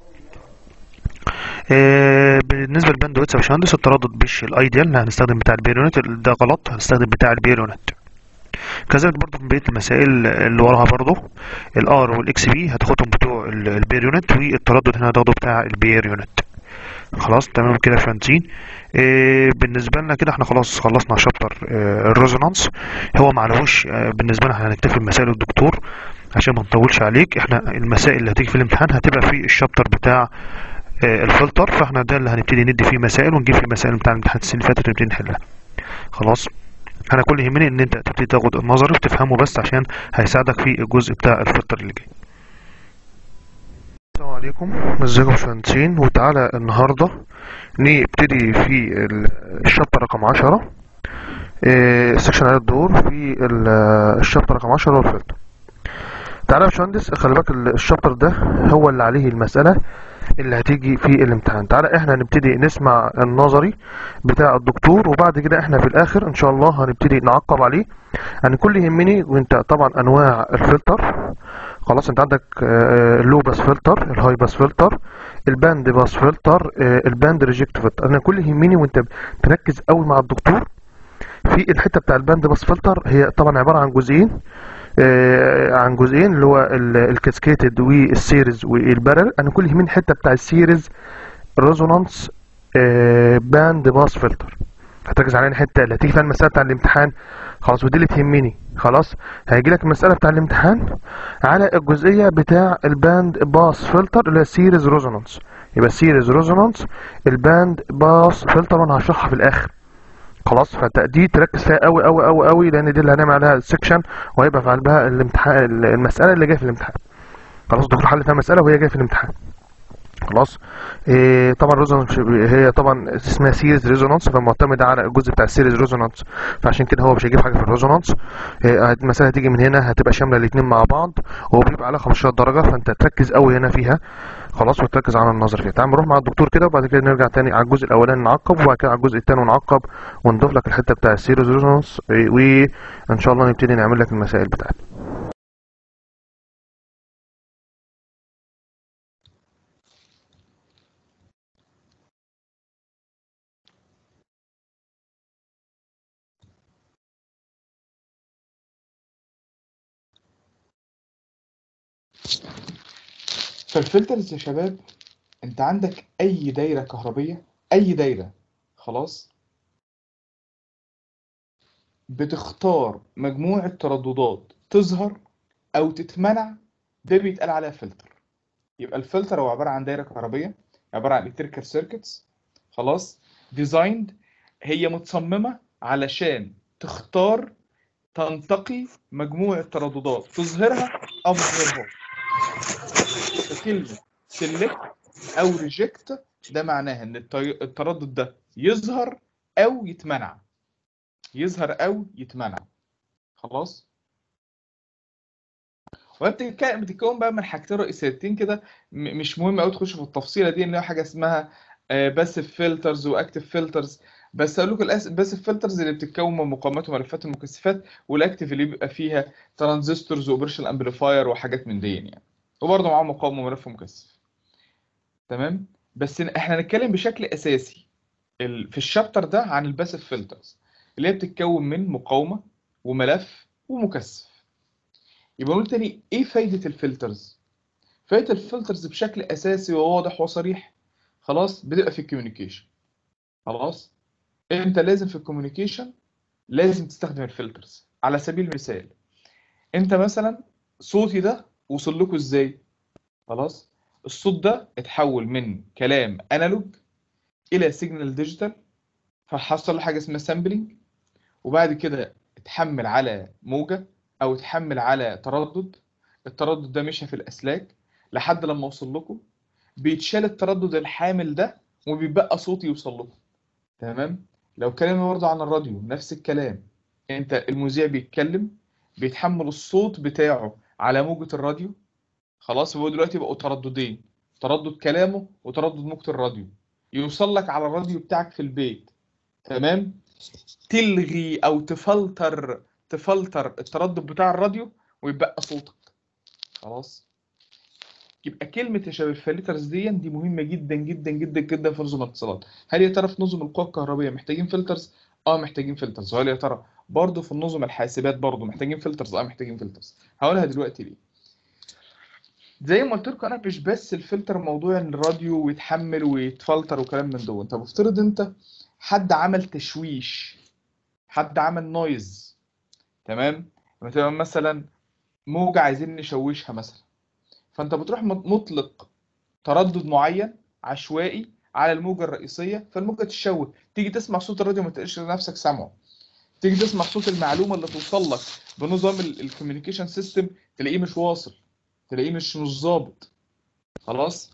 بالنسبه للباندويث يا باشمهندس التردد مش الايديال، هنستخدم بتاع البير يونت، ده غلط، هنستخدم بتاع البير يونت. كذلك برضه في بقيه المسائل اللي وراها برضه الار والاكس بي هتاخدهم بتوع البير يونت، والتردد هنا هتاخده بتاع البير يونت. خلاص تمام كده يا باشمهندسين. بالنسبه لنا كده احنا خلاص خلصنا شابتر الريزونانس. هو معلهوش بالنسبه لنا، احنا هنكتفي بمسائل الدكتور عشان ما نطولش عليك. احنا المسائل اللي هتيجي في الامتحان هتبقى في الشابتر بتاع الفلتر، فاحنا ده اللي هنبتدي ندي فيه مسائل ونجيب فيه مسائل بتاع الامتحان السنه اللي فاتت ونبتدي نحلها. خلاص انا كل اللي يهمني ان انت تبتدي تاخد النظري وتفهمه بس عشان هيساعدك في الجزء بتاع الفلتر اللي جاي. السلام عليكم، ازيكم يا باشمهندسين؟ وتعالى النهارده نبتدي في الشابتر رقم 10 السكشن على الدور في الشابتر رقم 10 والفلتر. تعالى يا باشمهندس خلي بالك الشابتر ده هو اللي عليه المسألة اللي هتيجي في الامتحان. تعالى احنا هنبتدي نسمع النظري بتاع الدكتور، وبعد كده احنا في الاخر ان شاء الله هنبتدي نعقب عليه. انا كل يهمني وانت طبعا انواع الفلتر. خلاص انت عندك اللو باس فلتر، الهاي باس فلتر، الباند باس فلتر، الباند ريجكت فلتر. انا كل يهمني وانت تركز قوي مع الدكتور في الحته بتاع الباند باس فلتر. هي طبعا عباره عن جزئين اللي هو الكاسكيتد والسيريز والبارل. انا كل يهمني الحته بتاع السيريز ريزونانس باند باس فلتر، هتركز على الحته اللي هتيجي فيها المساله بتاع الامتحان. خلاص ودي اللي تهمني. خلاص هيجي لك المساله بتاع الامتحان على الجزئيه بتاع الباند باس فلتر اللي هي سيريز ريزونانس. يبقى سيريز ريزونانس الباند باس فلتر وانا هشرحها في الاخر. خلاص فانت دي تركز فيها قوي قوي قوي قوي، لان دي اللي هنعمل عليها السكشن وهيبقى في قلبها الامتحان، المساله اللي جايه في الامتحان. خلاص الدكتور حل فيها مساله وهي جايه في الامتحان. خلاص طبعا الريزونانس هي طبعا اسمها سيريز ريزونانس، فمعتمده على الجزء بتاع السيريز ريزونانس، فعشان كده هو مش هيجيب حاجه في الريزونانس. المساله هتيجي من هنا هتبقى شامله الاثنين مع بعض، وهو بيبقى على 15 درجه، فانت تركز قوي هنا فيها. خلاص وتركز على النظر فيها. تعال نروح مع الدكتور كده وبعد كده نرجع تاني على الجزء الاولاني نعقب، وبعد كده على الجزء الثاني نعقب ونضيف لك الحته بتاع السيريز ريزونانس، وان شاء الله نبتدي نعمل لك المسائل بتاعتنا. فالفلترز يا شباب انت عندك اي دايره كهربيه، اي دايره خلاص بتختار مجموعه ترددات تظهر او تتمنع، ده بيتقال عليها فلتر. يبقى الفلتر هو عباره عن دايره كهربيه، عباره عن الكتريكال سيركتس خلاص ديزايند، هي متصممه علشان تختار تنتقي مجموعه ترددات تظهرها او ما تظهرهاش. فكلمه سيلكت او ريجكت ده معناها ان التردد ده يظهر او يتمنع، يظهر او يتمنع. خلاص وهي بتتكون بقى من حاجتين رئيسيتين كده، مش مهم قوي تخش في التفصيله دي، ان هي حاجه اسمها باسيف فلترز واكتيف فلترز. بس اقول لكم الباسيف فلترز اللي بتتكون من مقاومات وملفات المكثفات، والاكتيف اللي بيبقى فيها ترانزستورز واوبريشن امبليفاير وحاجات من دي يعني، وبرضه معاهم مقاومه وملف مكثف. تمام. بس احنا هنتكلم بشكل اساسي في الشابتر ده عن الباسيف فلترز، اللي هي بتتكون من مقاومه وملف ومكثف. يبقى نقول تاني ايه فايده الفلترز؟ فايده الفلترز بشكل اساسي وواضح وصريح، خلاص، بتبقى في الكوميونيكيشن. خلاص، انت لازم في الكوميونيكيشن لازم تستخدم الفلترز. على سبيل المثال، انت مثلا صوتي ده وصل لكم ازاي؟ خلاص، الصوت ده اتحول من كلام انالوج الى سيجنال ديجيتال، فحصل له حاجه اسمها سامبلنج، وبعد كده اتحمل على موجه او اتحمل على تردد. التردد ده مشى في الاسلاك لحد لما وصل لكم، بيتشال التردد الحامل ده وبيبقى صوت يوصل لكم. تمام. لو كلمنا برضه عن الراديو نفس الكلام، انت المذيع بيتكلم، بيتحمل الصوت بتاعه على موجة الراديو. خلاص، هو دلوقتي بقوا ترددين، تردد كلامه وتردد موجة الراديو، يوصل لك على الراديو بتاعك في البيت. تمام. تلغي او تفلتر التردد بتاع الراديو ويبقى صوتك. خلاص. يبقى كلمة يا شباب الفلترز دي مهمة جدا جدا جدا جدا في نظم الاتصالات. هل يا ترى في نظم القوى الكهربية محتاجين فلترز؟ اه محتاجين فلترز. وهل يا ترى برضه في النظم الحاسبات برضه محتاجين فلترز؟ اه محتاجين فلترز. هقولها دلوقتي ليه. زي ما قلت لكم، انا مش بس الفلتر موضوع ان الراديو ويتحمل ويتفلتر وكلام من دول. طب افترض انت حد عمل تشويش، حد عمل نويز. تمام. لما تبقى مثلا موجة عايزين نشوشها مثلا، فانت بتروح مطلق تردد معين عشوائي على الموجة الرئيسية، فالموجة تتشوه، تيجي تسمع صوت الراديو ما تلاقيش نفسك سامعه، تيجي تسمع صوت المعلومة اللي توصل لك بنظام الكوميونيكيشن سيستم تلاقيه مش واصل، تلاقيه مش ظابط. خلاص.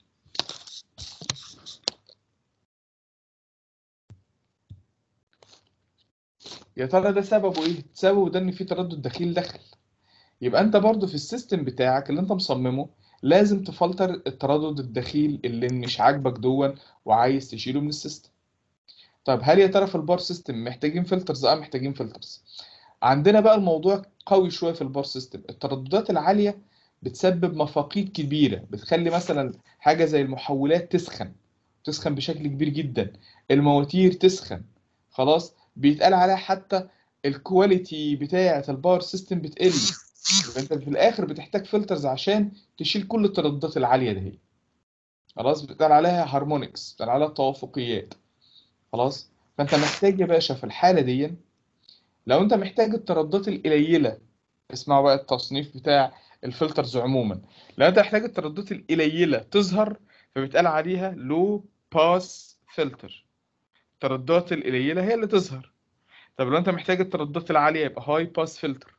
يا ترى ده سببه ايه؟ سببه ده ان في تردد دخيل دخل. يبقى انت برضو في السيستم بتاعك اللي انت مصممه لازم تفلتر التردد الدخيل اللي مش عاجبك دون وعايز تشيله من السيستم. طب هل يا ترى في البار سيستم محتاجين فلترز؟ اه محتاجين فلترز. عندنا بقى الموضوع قوي شويه في البار سيستم. الترددات العاليه بتسبب مفاقيد كبيره، بتخلي مثلا حاجه زي المحولات تسخن بشكل كبير جدا، المواتير تسخن. خلاص، بيتقال عليها حتى الكواليتي بتاعه الباور سيستم بتقل. يبقى انت في الاخر بتحتاج فلترز عشان تشيل كل الترددات العاليه دي. خلاص، بيتقال عليها هارمونكس، بيتقال عليها توافقيات. خلاص. فانت محتاج يا باشا في الحاله دي، لو انت محتاج الترددات القليله، اسمعوا بقى التصنيف بتاع الفلترز عموما. لو انت محتاج الترددات القليله تظهر، فبيتقال عليها لو باس فلتر. الترددات القليله هي اللي تظهر. طب لو انت محتاج الترددات العاليه يبقى هاي باس فلتر.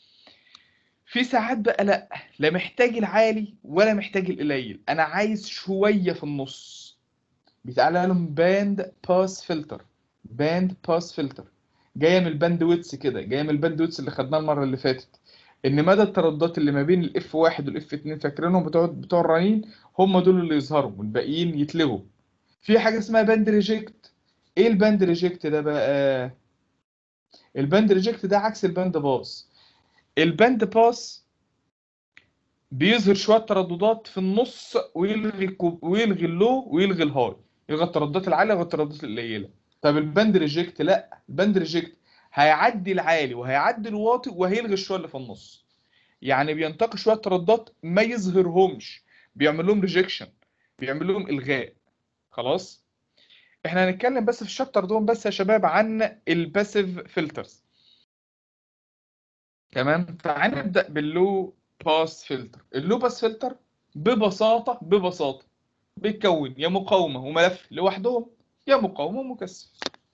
في ساعات بقى لا محتاج العالي ولا محتاج القليل، انا عايز شويه في النص، بيتقال لهم باند باس فلتر. باند باس فلتر جايه من الباند ويتس كده، جايه من الباند ويتس اللي خدناه المره اللي فاتت، ان مدى الترددات اللي ما بين الاف 1 والاف 2 فاكرينهم بتوع الرنين، هم دول اللي يظهروا والباقيين يتلغوا. في حاجه اسمها باند ريجكت. ايه الباند ريجكت ده بقى؟ الباند ريجكت ده عكس الباند باس. الباند باس بيظهر شويه ترددات في النص ويلغي اللو ويلغي الهاي، يلغي الترددات العاليه ويلغي الترددات القليله. طب الباند ريجكت لا، الباند ريجكت هيعدي العالي وهيعدي الواطي وهيلغي الشويه اللي في النص. يعني بينتقي شويه ترددات ما يظهرهمش، بيعمل لهم ريجكشن، بيعمل لهم الغاء. خلاص. احنا هنتكلم بس في الشابتر دول بس يا شباب عن الباسيف فلترز. تمام. تعال نبدا باللو باس فلتر. اللو باس فلتر ببساطه بيتكون يا مقاومه وملف لوحدهم، يا مقاومه ومكثف.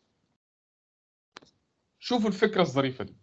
شوفوا الفكره الظريفه دي.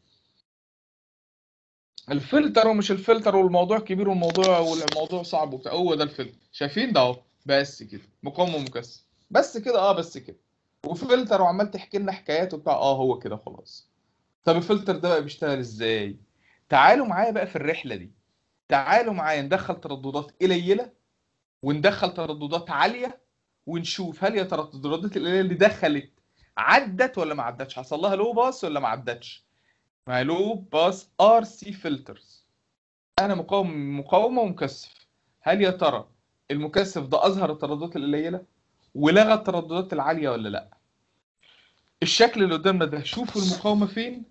الفلتر ومش الفلتر والموضوع كبير والموضوع صعب وبتاع، هو ده الفلتر. شايفين ده اهو، بس كده مقاومه ومكثف، بس كده. بس كده. وفلتر وعمال تحكي لنا حكايات وبتاع، هو كده خلاص. طب الفلتر ده بقى بيشتغل ازاي؟ تعالوا معايا بقى في الرحله دي. تعالوا معايا ندخل ترددات قليله وندخل ترددات عاليه ونشوف هل يا ترى الترددات القليله اللي دخلت عدت ولا ما عدتش، حصل لها لو باس ولا ما عدتش. ما لو باس ار سي فلترز. انا مقاومه ومكثف، هل يا ترى المكثف ده اظهر الترددات القليله ولغى الترددات العاليه ولا لا؟ الشكل اللي قدامنا ده شوفوا المقاومه فين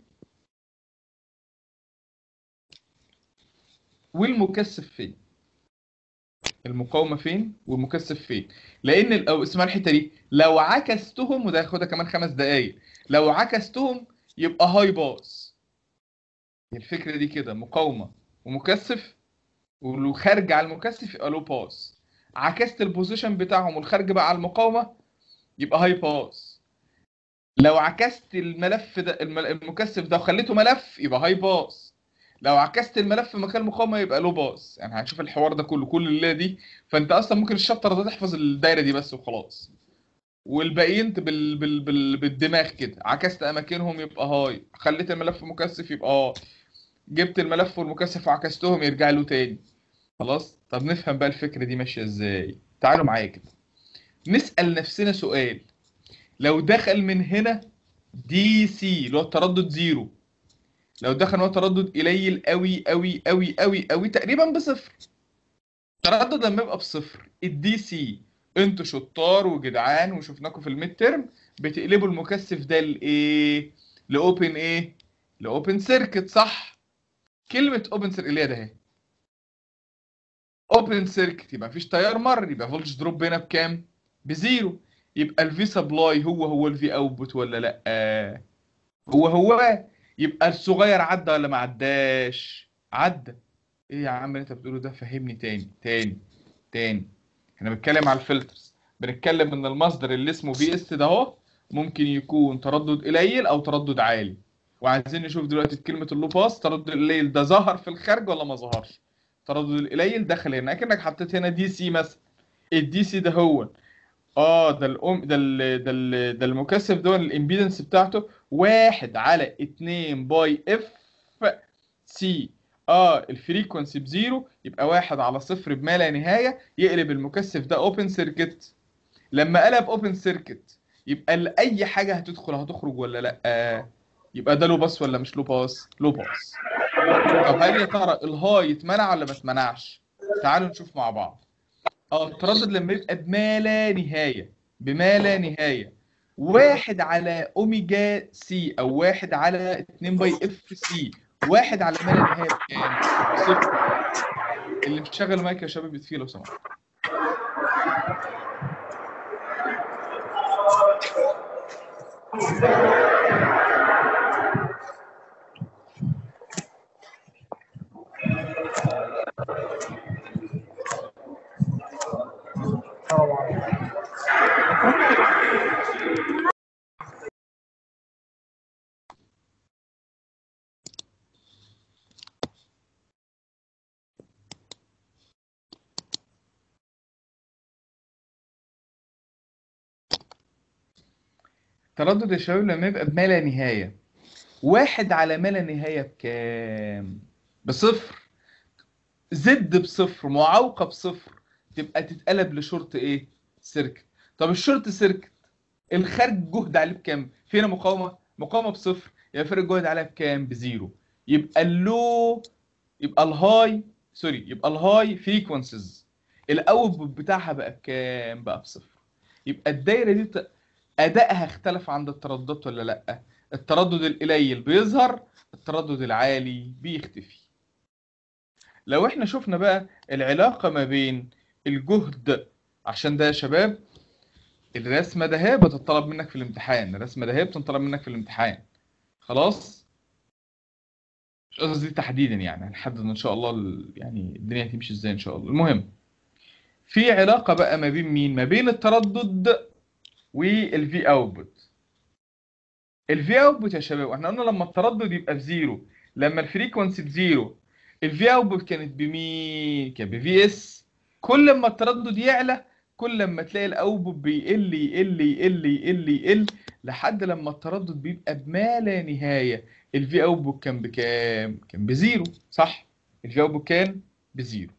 والمكثف فين. المقاومه فين والمكثف فين، لان او اسمها الحته دي لو عكستهم، وده هاخدها كمان 5 دقائق، لو عكستهم يبقى هاي باس. الفكره دي كده مقاومه ومكثف، ولو خارج على المكثف يبقى لو باس. عكست البوزيشن بتاعهم والخارج بقى على المقاومه يبقى هاي باس. لو عكست الملف ده المكثف ده وخليته ملف يبقى هاي باس. لو عكست الملف مكان المقاومه يبقى لو باس. يعني هنشوف الحوار ده كله كل الليله دي. فانت اصلا ممكن الشابتر ده تحفظ الدايره دي بس وخلاص، والباقيين بالدماغ كده. عكست اماكنهم يبقى هاي، خليت الملف مكثف يبقى جبت الملف والمكثف وعكستهم يرجع له تاني. خلاص. طب نفهم بقى الفكره دي ماشيه ازاي. تعالوا معايا كده نسال نفسنا سؤال. لو دخل من هنا دي سي اللي هو التردد زيرو، لو دخل هو تردد قليل قوي قوي قوي قوي قوي تقريبا بصفر. التردد لما يبقى بصفر الدي سي، انتوا شطار وجدعان وشفناكم في الميد ترم بتقلبوا المكثف ده لايه؟ لاوبن ايه؟ لاوبن سيركت، صح؟ كلمه اوبن سيركت اللي هي ده اهي. اوبن سيركت يبقى مفيش تيار مر، يبقى فولتج دروب هنا بكام؟ بزيرو. يبقى الفي سبلاي هو الفي اوتبوت ولا لا؟ هو. يبقى الصغير عدى ولا ما عداش؟ عدى. ايه يا عم اللي انت بتقوله ده؟ فهمني تاني. احنا بنتكلم على الفلترز، بنتكلم ان المصدر اللي اسمه في اس ده اهو ممكن يكون تردد قليل او تردد عالي. وعايزين نشوف دلوقتي في كلمه اللو باس التردد القليل ده ظهر في الخارج ولا ما ظهرش. التردد القليل دخل هنا اكنك حطيت هنا دي سي مثلا. الدي سي ده هو ده المكثف ده الامبيدنس بتاعته 1/2 باي اف سي. الفريكونسي بزيرو، يبقى 1/0 بما لا نهايه. يقلب المكثف ده اوبن سيركت. لما قلب اوبن سيركت يبقى اي حاجه هتخرج ولا لا؟ يبقى ده لو باس ولا مش لو باس؟ لو باس. طب هل يا ترى الهاي اتمنع ولا ما اتمنعش؟ تعالوا نشوف مع بعض. التردد لما يبقى بما لا نهاية 1/أوميجا سي أو 1/2 باي اف سي. 1 على ما لا نهاية بكام؟ صفر. اللي مشغل مايك يا شباب يطفيه لو سمحت. تردد يا شباب لما يبقى بما لا نهاية 1 على ما لا نهاية بكام؟ بصفر. زد بصفر معوقة بصفر تبقى تتقلب لشورت ايه؟ سيركت. طب الشورت سيركت الخارج جهد عليه بكام؟ فينا مقاومة بصفر، يبقى فرق الجهد عليها بكام؟ بزيرو. يبقى يبقى الهاي فريكونسيز الاوتبوت بتاعها بقى بكام؟ بقى بصفر. يبقى الدايرة دي ادائها اختلف عند الترددات ولا لا؟ التردد القليل بيظهر، التردد العالي بيختفي. لو احنا شفنا بقى العلاقة ما بين الجهد، عشان ده يا شباب الرسمة ده هي بتطلب منك في الامتحان، الرسمة ده هي بتطلب منك في الامتحان. خلاص؟ مش قصدي تحديدا، يعني هنحدد ان شاء الله يعني الدنيا هتمشي ازاي ان شاء الله. المهم في علاقة بقى ما بين مين؟ ما بين التردد والفي اوتبوت. الفي اوتبوت يا شباب احنا قلنا لما التردد يبقى بزيرو، لما الفريكونسي بزيرو، الفي اوتبوت كانت بمين؟ كانت بفي اس. كل ما التردد يعلى كل ما تلاقي الاوتبوت بيقل يقل يقل يقل يقل لحد لما التردد بيبقى بما لا نهايه. الفي اوتبوت كان بكام؟ كان بزيرو، صح؟ الفي اوتبوت كان بزيرو.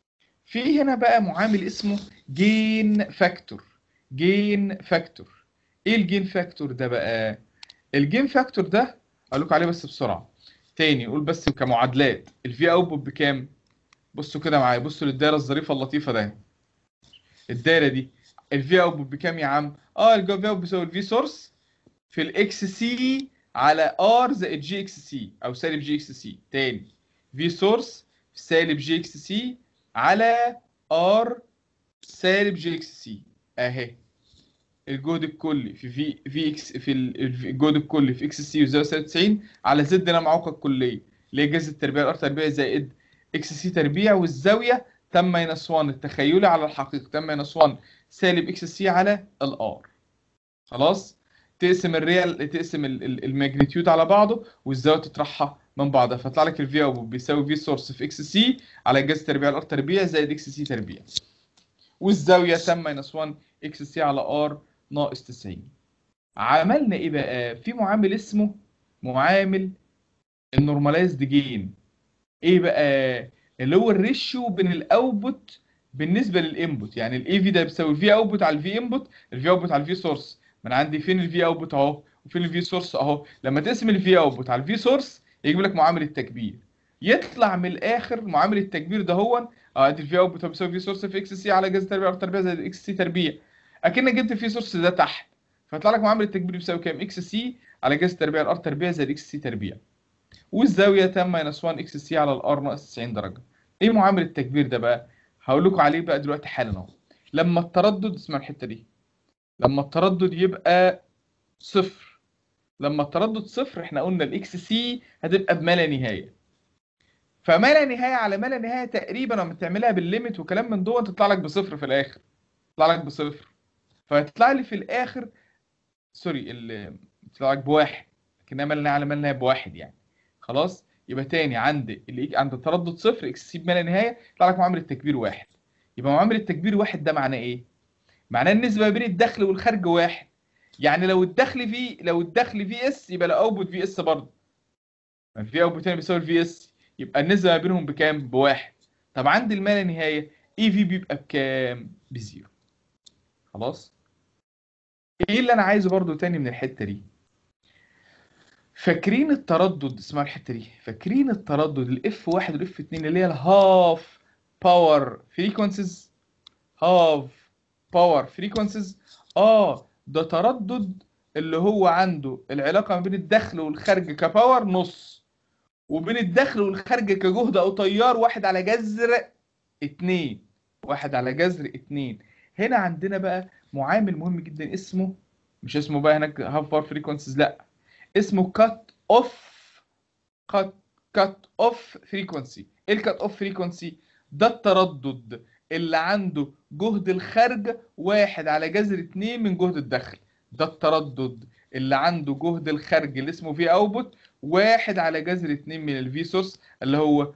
في هنا بقى معامل اسمه جين فاكتور. جين فاكتور. ايه الجين فاكتور ده بقى؟ الجين فاكتور ده اقول لكم عليه بس بسرعه. تاني نقول بس كمعادلات. الفي اوتبوت بكام؟ بصوا كده معايا، بصوا للدايره الظريفه اللطيفه ده. الدايره دي الفي اوتبوت بكام يا عم؟ الفي اوتبوت بيساوي الفي سورس في الاكس سي على ار زائد جي اكس سي او سالب جي اكس سي. تاني، في سورس في سالب جي اكس سي على ار سالب جي اكس سي اهي. الجهد الكلي في اكس في الجهد الكلي في اكس سي يساوي سالب 90 على زد انا معوقه الكليه اللي هي جذر التربيع الار تربيع زائد اكس سي تربيع، والزاويه تم ماينس 1 التخيلي على الحقيقي تم ماينس 1 سالب اكس سي على الار. خلاص، تقسم الريال، تقسم الماجنتيود على بعضه والزاويه تطرحها من بعضها فيطلع لك الفي اوتبوت بيساوي في سورس في اكس سي على جذر تربيع الار تربيع زائد اكس سي تربيع، والزاويه تم ماينس 1 اكس سي على ار ناقص 90. عملنا ايه بقى؟ في معامل اسمه معامل النورماليزد جين. ايه بقى؟ اللي هو الريشيو بين الاوتبوت بالنسبه للانبوت. يعني الاي في ده بيساوي الفي اوتبوت على الفي انبوت، الفي اوتبوت على الفي سورس. ما انا عندي فين الفي اوتبوت اهو وفين الفي سورس اهو. لما تقسم الفي اوتبوت على الفي سورس يجيب لك معامل التكبير. يطلع من الاخر معامل التكبير ده هو ادي الفي اوتبوت بيساوي في سورس في اكس سي على جذر تربيع ار تربيع زائد اكس سي تربيع. اكنك جبت الفي سورس ده تحت فيطلع لك معامل التكبير بيساوي كام؟ اكس سي على جذر تربيع الار تربيع زائد اكس سي تربيع، والزاويه تم ماينس 1 اكس سي على الار ناقص 90 درجه. ايه معامل التكبير ده بقى؟ هقول لكم عليه بقى دلوقتي حالا اهو. لما التردد، اسمع الحته دي، لما التردد يبقى صفر. لما التردد صفر احنا قلنا الاكس سي هتبقى بما لا نهايه. فما لا نهايه على ما لا نهايه تقريبا لما تعملها بالليميت وكلام من دون تطلع لك بصفر في الاخر. تطلع لك بصفر. فيطلع لي في الاخر سوري تطلع لك بواحد. لكنها ما لا نهايه على ما لا نهايه بواحد يعني. خلاص، يبقى تاني عند التردد صفر اكس سي بما لا نهايه يطلع لك معامل التكبير واحد. يبقى معامل التكبير واحد ده معناه ايه؟ معناه النسبه بين الدخل والخارج واحد. يعني لو الدخل في اس يبقى الاوتبوت في اس برضه. في اوتبوت تاني بيساوي الفي اس يبقى النسبه ما بينهم بكام؟ بواحد. طب عند الما لا نهايه اي في بيبقى بكام؟ بزيرو. خلاص. ايه اللي انا عايزه برضه تاني من الحته دي؟ فاكرين التردد، اسمها الحته دي، فاكرين التردد الاف 1 والاف 2 اللي هي الهاف باور فريكونسيز؟ هاف باور فريكونسيز. ده تردد اللي هو عنده العلاقه ما بين الدخل والخارج كباور نص، وبين الدخل والخارج كجهد او تيار واحد على جذر 2. واحد على جذر 2. هنا عندنا بقى معامل مهم جدا اسمه، مش اسمه بقى هناك هاف باور فريكونسيز، لا، اسمه كات اوف فريكونسي. ايه الكات اوف فريكونسي؟ ده التردد اللي عنده جهد الخارج واحد على جذر 2 من جهد الدخل. ده التردد اللي عنده جهد الخارج اللي اسمه في اوتبوت واحد على جذر 2 من الفي سورس اللي هو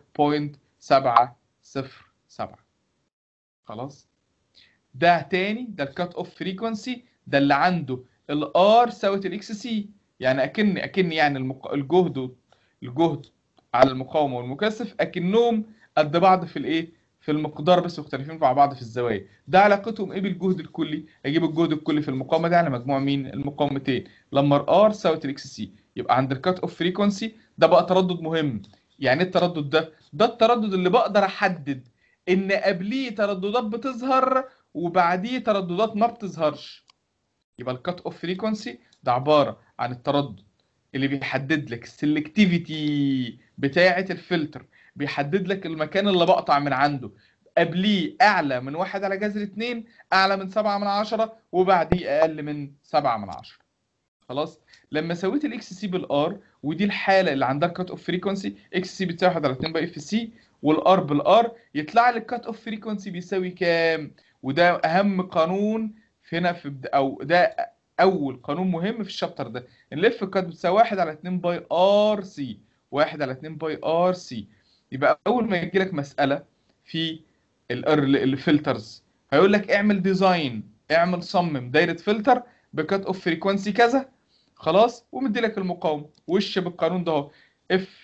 0.707. خلاص. ده تاني، ده الكات اوف فريكونسي، ده اللي عنده الار ساوت الاكس سي. يعني اكن يعني الجهد على المقاومه والمكثف اكنهم قد بعض في الايه؟ في المقدار بس مختلفين مع بعض في الزوايا. ده علاقتهم ايه بالجهد الكلي؟ اجيب الجهد الكلي في المقاومه ده على مجموع مين؟ المقاومتين. لما الار ساوت الاكس سي يبقى عند الكات اوف فريكونسي ده بقى تردد مهم. يعني ايه التردد ده؟ ده التردد اللي بقدر احدد ان قبليه ترددات بتظهر وبعديه ترددات ما بتظهرش. يبقى الكات اوف فريكونسي ده عباره عن التردد اللي بيحدد لك السلكتيفيتي بتاعه الفلتر، بيحدد لك المكان اللي بقطع من عنده، قبليه اعلى من 1 على جذر 2، اعلى من 7/10، وبعديه اقل من 7/10. خلاص. لما سويت الاكس سي بالار، ودي الحاله اللي عندها كات اوف فريكونسي، اكس سي بتساوي 1 على 2 باي اف سي، والار بالار، يطلع لي الكات اوف فريكونسي بيساوي كام؟ وده اهم قانون هنا او ده اول قانون مهم في الشابتر ده. الاف كات بتساوي 1 على 2 باي ار سي. 1 على 2 باي ار سي. يبقى اول ما يجي لك مساله في الفلترز هيقول لك اعمل ديزاين، صمم دايره فلتر بكات اوف فريكونسي كذا. خلاص، ومدي لك المقاومه وش بالقانون ده اهو، اف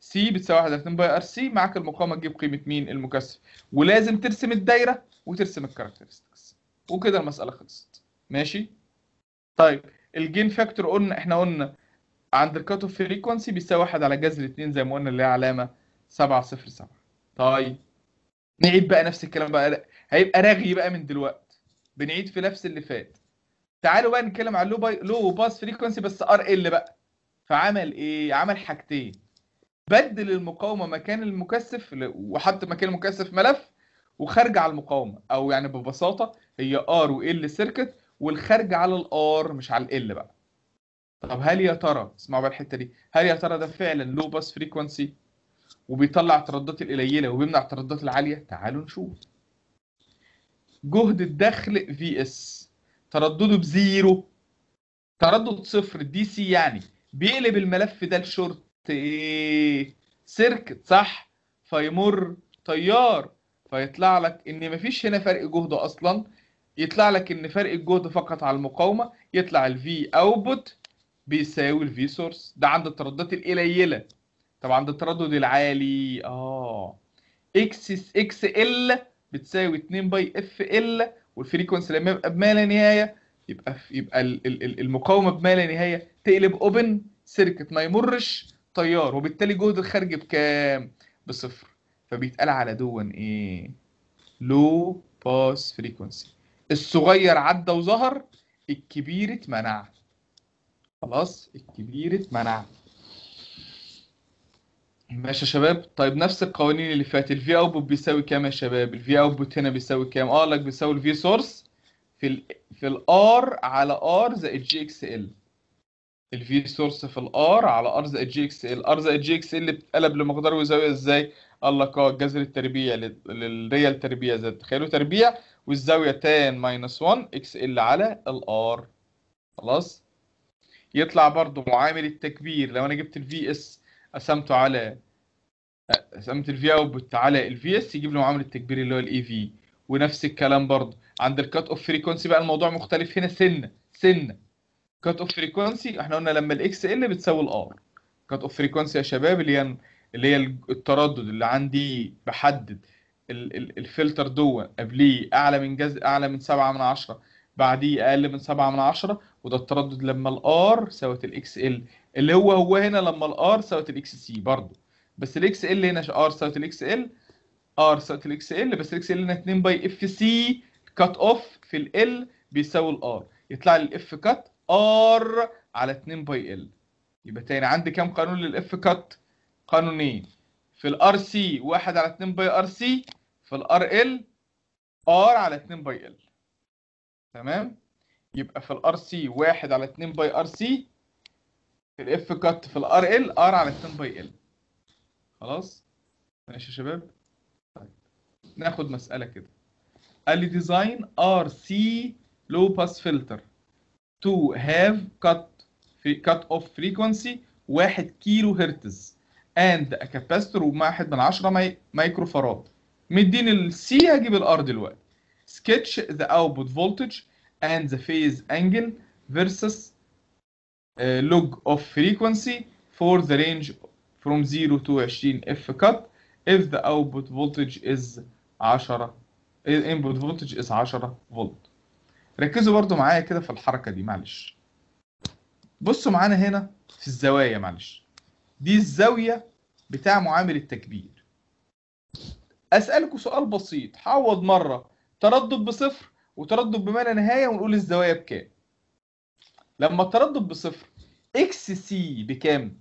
سي بتساوي 1 على 2 باي ار سي، معاك المقاومه تجيب قيمه مين؟ المكثف. ولازم ترسم الدايره وترسم الكاركترستكس، وكده المساله خلصت. ماشي. طيب الجين فاكتور قلنا عند الكات اوف فريكونسي بيساوي 1 على جذر 2 زي ما قلنا، اللي هي علامه 707. طيب نعيد بقى نفس الكلام بقى، هيبقى رغي بقى من دلوقتي، بنعيد في نفس اللي فات. تعالوا بقى نتكلم عن لو باس فريكونسي بس ار ال بقى. فعمل ايه؟ عمل حاجتين، بدل المقاومه مكان المكثف وحط مكان المكثف ملف، وخارج على المقاومه، او يعني ببساطه هي ار وال سيركت، والخارج على الار مش على ال بقى. طب هل يا ترى، اسمعوا بقى الحته دي، هل يا ترى ده فعلا لو باس فريكونسي وبيطلع الترددات القليله وبيمنع الترددات العاليه؟ تعالوا نشوف. جهد الدخل في اس تردده بزيرو، تردد صفر دي سي، يعني بيقلب الملف ده لشورت ايه؟ سيركت، صح؟ فيمر تيار، فيطلع لك ان مفيش هنا فرق جهد اصلا، يطلع لك ان فرق الجهد فقط على المقاومه، يطلع الفي اوتبوت بيساوي الفي سورس. ده عند الترددات القليله. طب عند التردد العالي اكس ال بتساوي 2 باي اف ال، والفريكونسي لما يبقى بما لا نهايه يبقى المقاومه بما لا نهايه تقلب اوبن سيركت، ما يمرش تيار، وبالتالي جهد الخارج بكام؟ بصفر. فبيتقال على دون ايه؟ لو باس فريكونسي. الصغير عدى وظهر، الكبير اتمنع. خلاص الكبير اتمنع. ماشي يا شباب. طيب نفس القوانين اللي فاتت، الفي اوتبوت بيساوي كام يا شباب؟ الفي اوتبوت هنا بيساوي كام؟ لك بيساوي الفي سورس في الار على ار زائد جي اكس ال. الفي سورس في الار على ار زائد جي اكس ال. ار زائد جي اكس ال بتتقلب لمقدار وزاويه ازاي؟ قال لك الجذر التربيع للريال تربيع زائد تخيلوا تربيع، والزاويه تان ماينس 1 اكس ال على الار. خلاص. يطلع برضو معامل التكبير، لو انا جبت الفي اس قسمت الفي اوتبوت على الفي اس يجيب لي معامل التكبير اللي هو الاي في. ونفس الكلام برضه عند الكات اوف فريكونسي، بقى الموضوع مختلف هنا سنه. كات اوف فريكونسي احنا قلنا لما الاكس ال بتساوي الار. كات اوف فريكونسي يا شباب اللي هي التردد اللي عندي بحدد الفلتر قبليه اعلى من 7/10، بعديه اقل من 7/10، وده التردد لما الار ساوت الاكس ال، اللي هو هنا لما الار ساوت الاكس سي برضه. بس الاكس ال هنا ار ساوت الاكس ال، بس الاكس ال هنا 2 باي اف سي كات اوف في ال بيساوي الار، يطلع لي الاف كات ار على 2 باي ال. يبقى تاني عندي كام قانون للاف كات؟ قانونين. في الار سي 1 على 2 باي ار سي، في الار ال ار على 2 باي ال. تمام. يبقى في الار سي 1 على 2 باي ار سي، في الاف كات في الار ال ار على 2 باي ال. خلاص ماشي يا شباب. طيب ناخد مسألة كده. قال لي ديزاين ار سي لو باس فلتر تو هاف كات اوف فريكونسي 1 كيلو هرتز اند ا كاباستور 1/10 مايكرو فاراد. مديني السي، هجيب الار دلوقتي. سكتش ذا اوتبوت فولتج اند ذا فيز انجل versus log of frequency for the range from 0 to 20 f cut if the output voltage is 10 input voltage is 10 فولت. ركزوا برضو معايا كده في الحركة دي معلش. بصوا معانا هنا في الزوايا معلش. دي الزاوية بتاع معامل التكبير. أسألكوا سؤال بسيط، حوض مرة تردد بصفر وتردد بما لا نهاية ونقول الزوايا بكام. لما التردد بصفر اكس سي بكام؟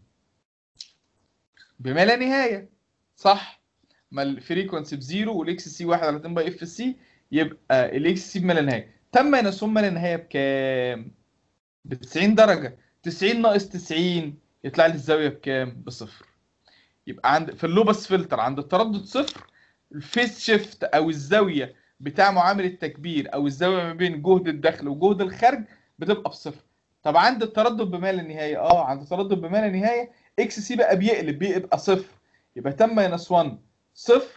بما لا نهاية، صح؟ ما الفريكونسي بزيرو والاكس سي 1 على 2 باي اف سي، يبقى الاكس سي بما لا نهاية. تم ينسون ما لا نهاية بكام؟ ب 90 درجة. 90 ناقص 90 يطلع لي الزاوية بكام؟ بصفر. يبقى في اللوبس فلتر عند التردد صفر، الفيس شيفت او الزاوية بتاع معامل التكبير او الزاوية ما بين جهد الدخل وجهد الخارج بتبقى بصفر. طب عند التردد بما لا نهاية، عند التردد بما لا نهاية اكس سي بقى بيبقى صفر. يبقى تم ماينس 1 صفر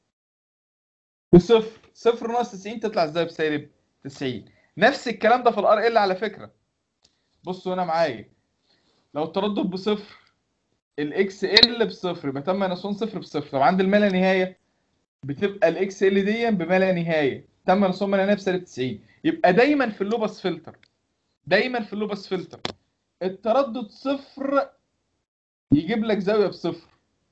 بصفر، صفر ناقص 90 تطلع ازاي؟ بسالب 90. نفس الكلام ده في الار ال على فكرة. بصوا هنا معايا، لو التردد بصفر الاكس ال بصفر، يبقى تم ناقص 1 صفر بصفر. طب عند الما لا نهايه بتبقى الاكس ال دي بما لا نهايه، تم ناقص ما لا نهايه بسالب 90. يبقى دايما في اللوبس فلتر، دايما في اللوبس فلتر التردد صفر يجيب لك زاويه بصفر،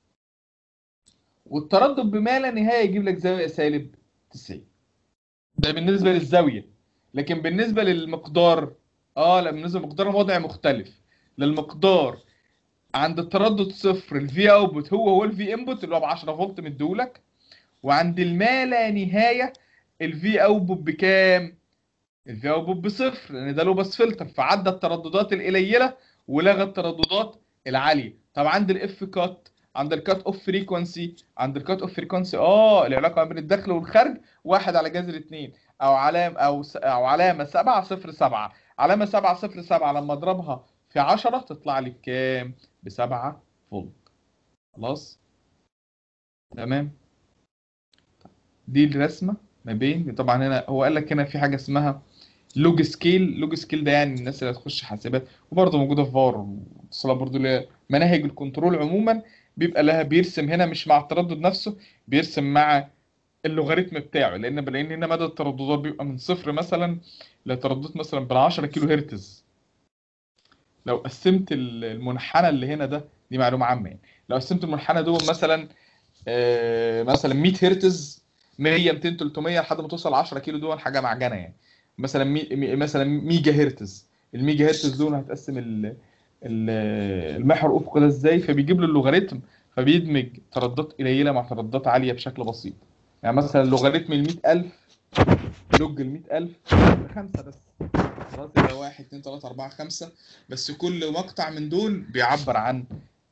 والتردد بما لا نهايه يجيب لك زاويه سالب 90. ده بالنسبه للزاويه. لكن بالنسبه للمقدار، لا بالنسبه للمقدار وضع مختلف. للمقدار عند التردد صفر الفي اوتبوت هو الفي انبوت اللي هو ب 10 فولت مديهولك، وعند الما لا نهايه الفي اوتبوت بكام؟ الفي اوتبوت بصفر، لان ده لوبس فلتر فعدى الترددات القليله ولغى الترددات العاليه. طب عند الاف كات، عند الكات اوف فريكونسي، عند الكات اوف فريكونسي العلاقه ما بين الدخل والخارج 1 على جذر 2، او علامه او علامه 707. علامه 707 لما اضربها في 10 تطلع لي بكام؟ ب 7 فولت. خلاص تمام. دي الرسمه ما بين، طبعا هنا هو قال لك هنا في حاجه اسمها لوج سكيل. لوج سكيل ده يعني الناس اللي هتخش حاسبات وبرضه موجوده في فار واتصالات برضه، اللي هي مناهج الكنترول عموما بيبقى لها بيرسم هنا مش مع التردد نفسه، بيرسم مع اللوغاريتم بتاعه. لان هنا مدى الترددات بيبقى من صفر مثلا لترددات مثلا بال 10 كيلو هرتز. لو قسمت المنحنى اللي هنا ده، دي معلومه عامه يعني، لو قسمت المنحنى دول مثلا مثلا 100 هرتز، 100 200 300 لحد ما توصل 10 كيلو، دول حاجه معجنه يعني. مثلا مثلا ميجا هرتز، الميجا هرتز دول هتقسم المحور الافقي ده ازاي؟ فبيجيب له اللوغاريتم، فبيدمج ترددات قليله مع ترددات عاليه بشكل بسيط. يعني مثلا لوغاريتم ال 100000، لوج ال 100000 بخمسه بس. خلاص يبقى 1 2 3 4 5، بس كل مقطع من دول بيعبر عن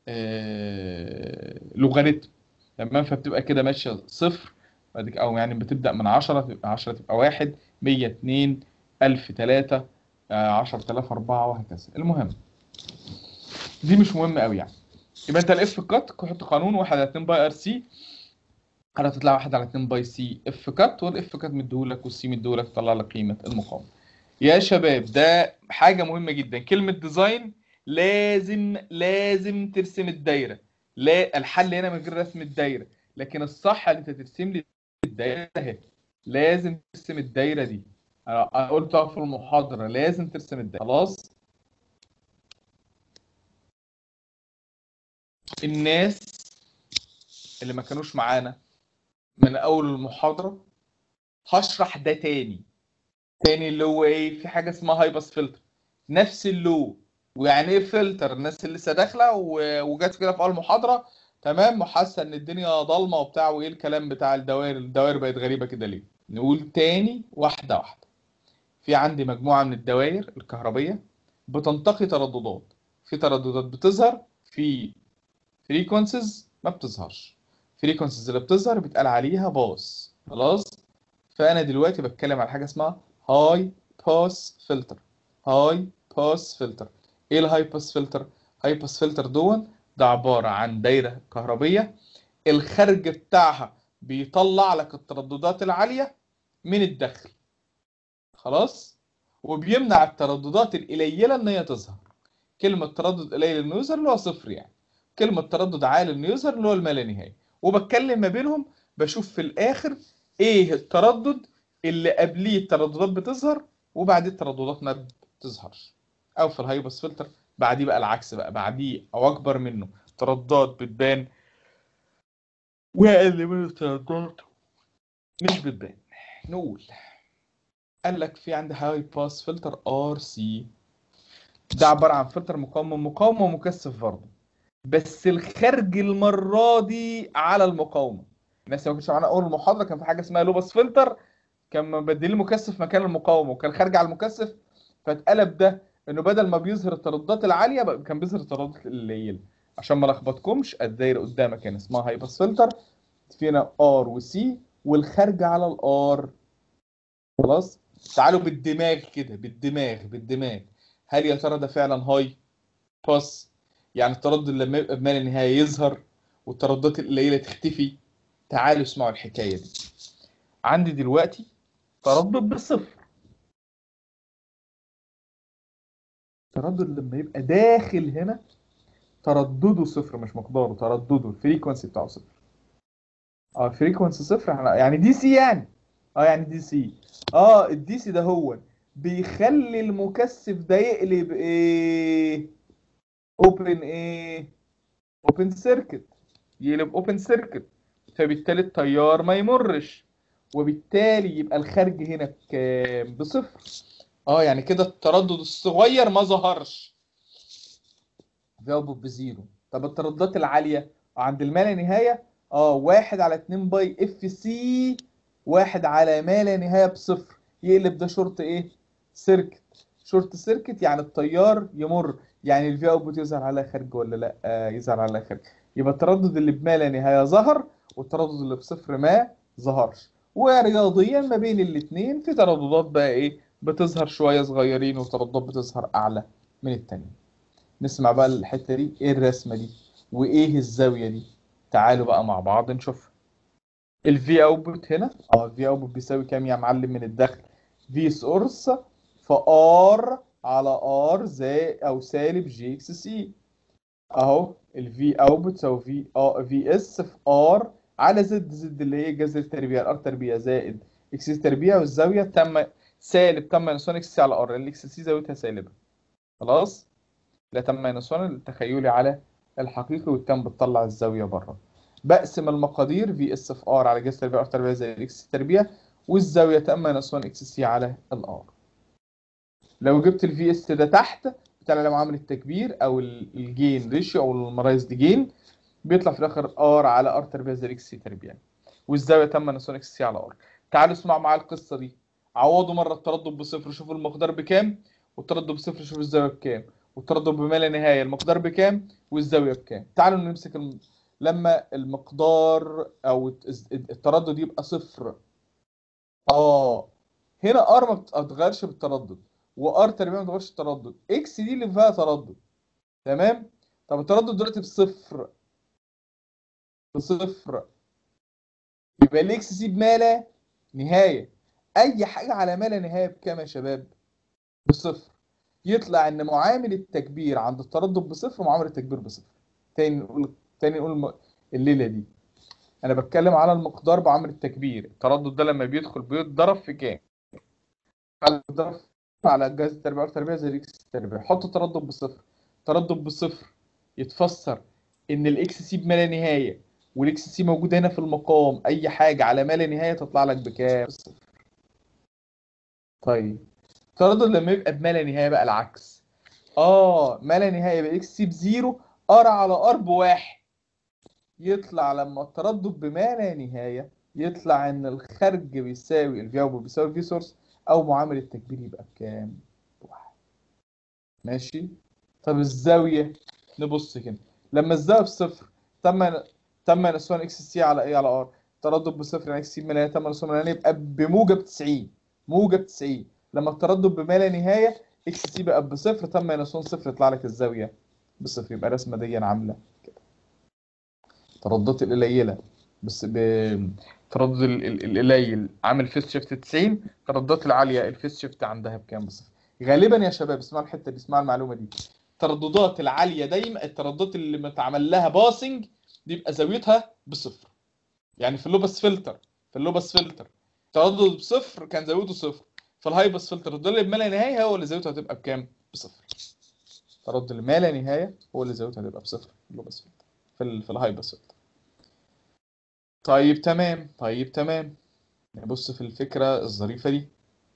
لوغاريتم. تمام. فبتبقى كده ماشيه صفر بعد كده، او يعني بتبدا من 10 تبقى 10 تبقى 1 100 2 1000 3 10000 4 وهكذا. المهم دي مش مهمه قوي يعني. يبقى انت الاف كات تحط قانون 1 على 2 باي ار سي، هتطلع 1 على 2 باي سي اف كات، والاف كات مديهولك والسي مديهولك، طلع لك قيمه المقاومه. يا شباب ده حاجه مهمه جدا، كلمه ديزاين لازم ترسم الدايره. لا الحل هنا من غير رسم الدايره، لكن الصح ان انت ترسم لي الدايره اهي. لازم ترسم الدايره دي، انا قلتها في المحاضره لازم ترسم الدايره. خلاص. الناس اللي ما كانوش معانا من اول المحاضره هشرح ده تاني اللي هو ايه، في حاجه اسمها هاي باس فلتر نفس اللو. ويعني ايه فلتر؟ الناس اللي لسه داخله وجت كده في اول محاضره تمام وحاسه ان الدنيا ضلمه وبتاع، وايه الكلام بتاع الدوائر بقت غريبه كده ليه؟ نقول تاني واحده واحده. في عندي مجموعه من الدوائر الكهربيه بتنتقي ترددات، في ترددات بتظهر، في فريكونسيز ما بتظهرش. فريكونسيز اللي بتظهر بيتقال عليها باس. خلاص. فانا دلوقتي بتكلم على حاجه اسمها هاي باس فلتر. هاي باس فلتر. ايه الهاي باس فلتر؟ هاي باس فلتر ده عباره عن دايره كهربيه الخارج بتاعها بيطلع لك الترددات العاليه من الداخل. خلاص. وبيمنع الترددات القليله ان هي تظهر. كلمه تردد قليل انه يظهر اللي هو صفر يعني، كلمه تردد عالي انه يظهر اللي هو الما لا نهايه. وبتكلم ما بينهم، بشوف في الاخر ايه التردد اللي قبليه الترددات بتظهر وبعديه الترددات ما بتظهرش. او في الهاي باس فلتر بعديه بقى العكس، بقى بعديه او اكبر منه ترددات بتبان واقل من الترددات مش بتبان. نقول قال لك في عندي هاي باس فلتر ار سي، ده عباره عن فلتر مقاومه ومكثف برضه، بس الخارج المره دي على المقاومه. الناس اللي ما كانتش معانا اول المحاضره كان في حاجه اسمها لوباس فلتر، كان مبدلين المكثف مكان المقاومه وكان خارج على المكثف، فاتقلب ده انه بدل ما بيظهر الترددات العاليه بقى كان بيظهر الترددات القليله. عشان ما لخبطكمش الدايره قدامك كان اسمها هاي باس فلتر، فينا ار وسي والخارج على الار. خلاص. تعالوا بالدماغ كده، بالدماغ هل يا ترى ده فعلا هاي باس؟ يعني التردد لما يبقى بما لا نهايه يظهر والترددات القليله تختفي. تعالوا اسمعوا الحكايه دي. عندي دلوقتي تردد بالصفر، التردد لما يبقى داخل هنا تردده صفر مش مقداره، تردده الفريكونسي بتاعه صفر. الفريكونسي صفر احنا يعني دي سي يعني. يعني دي سي. الدي سي ده هو بيخلي المكثف ده يقلب ايه؟ اوبن سيركت. يقلب اوبن سيركت، فبالتالي التيار ما يمرش، وبالتالي يبقى الخارج هنا بكام؟ بصفر. يعني كده التردد الصغير ما ظهرش، جاوبه بزيرو. طب الترددات العالية عند ما لا نهاية 1 على 2 باي اف سي، 1 على ما لا نهاية بصفر، يقلب ده شورت ايه؟ سيركت. شورت سيركت يعني التيار يمر، يعني الفي اوتبوت يظهر عليها خارج ولا لا؟ يظهر عليها خارج. يبقى التردد اللي بما لا نهاية ظهر، والتردد اللي بصفر ما ظهرش. ورياضيا ما بين الاثنين في ترددات بقى ايه؟ بتظهر شوية صغيرين، وترددات بتظهر اعلى من التانية. نسمع بقى الحتة دي، ايه الرسمة دي وايه الزاوية دي؟ تعالوا بقى مع بعض نشوف. الفي اوتبوت هنا الفي اوتبوت بيساوي كام يا معلم من الدخل؟ في سورس في ار على ار زي او سالب جي اكس سي. اهو الفي اوتبوت تساوي في اس في ار على زد اللي هي جذر تربيع، الار تربيع زائد اكس سي تربيع، والزاوية تم سالب تم ناقص اكس سي على ار، الاكس سي زاويتها سالبة. خلاص. لا تم ماينس 1 التخيلي على الحقيقي، والتم بتطلع الزاويه بره. بقسم المقادير في اس في ار على جذر تربيع ار تربيع زائد اكس تربيع، والزاويه تم ماينس 1 اكس سي على الار. لو جبت الفي اس ده تحت بتاع على معامل التكبير او الجين ريشيو او المرايزد جين، بيطلع في الاخر ار على ار تربيع زائد اكس سي تربيع، والزاويه تم ماينس 1 اكس سي على ار. تعالوا اسمعوا معايا القصه دي. عوضوا مره التردد بصفر شوفوا المقدار بكام، والتردد بصفر شوفوا الزاويه بكام، والتردد بما لا نهايه المقدار بكام والزاويه بكام. تعالوا نمسك لما المقدار او التردد يبقى صفر. هنا ار ما بتتغيرش بالتردد، وار تربيع ما بتتغيرش بالتردد، اكس دي اللي فيها تردد. تمام. طب التردد دلوقتي بصفر، بصفر، يبقى الاكس سي بما لا نهايه. اي حاجه على ما لا نهايه بكام يا شباب؟ بصفر. يطلع ان معامل التكبير عند التردد بصفر، ومعامل التكبير بصفر. تاني نقول الليله دي انا بتكلم على المقدار بعامل التكبير. التردد ده لما بيدخل بيتضرب في كام؟ بيتضرب على جذر التربيع والتربيع زي الاكس تربيع. حط التردد بصفر. تردد بصفر يتفسر ان الاكس سي بما لا نهايه، والاكس سي موجود هنا في المقام، اي حاجه على ما لا نهايه تطلع لك بكام؟ بصفر. طيب التردد لما يبقى بما لا نهايه بقى العكس. ما لا نهايه يبقى اكس سي بزيرو، ار على ار بواحد. يطلع لما التردد بما لا نهايه يطلع ان الخارج بيساوي الفي اوتبوت بيساوي الفي سورس، او معامل التكبير يبقى بكام؟ بواحد. ماشي. طب الزاويه نبص كده، لما الزاويه بصفر تم ناقص 1 اكس سي على ايه؟ على ار. تردد بصفر يعني اكس سي بما لا نهايه تم ناقص 1 يبقى بموجب 90. موجب 90. لما التردد بما لا نهايه اكس سي بقى بصفر تم ناقص 1 صفر، يطلع لك الزاويه بصفر. يبقى الرسمه دي عامله كده. الترددات القليله بس التردد القليل عامل فيس شيفت 90، الترددات العاليه الفيس شيفت عندها بكام؟ بصفر. غالبا يا شباب اسمعوا الحته دي، اسمعوا المعلومه دي. الترددات العاليه دايما، الترددات اللي متعمل لها باسنج دي بيبقى زاويتها بصفر. يعني في اللوبس فلتر، تردد بصفر كان زاويته صفر. في الهاي باس فلتر التردد اللي بما لا نهايه هو اللي زاويته هتبقى بكام؟ بصفر. التردد اللي ما لا نهايه هو اللي زاويته هتبقى بصفر في اللوبس فلتر، في الهاي باس فلتر. طيب تمام. نبص في الفكره الظريفه دي.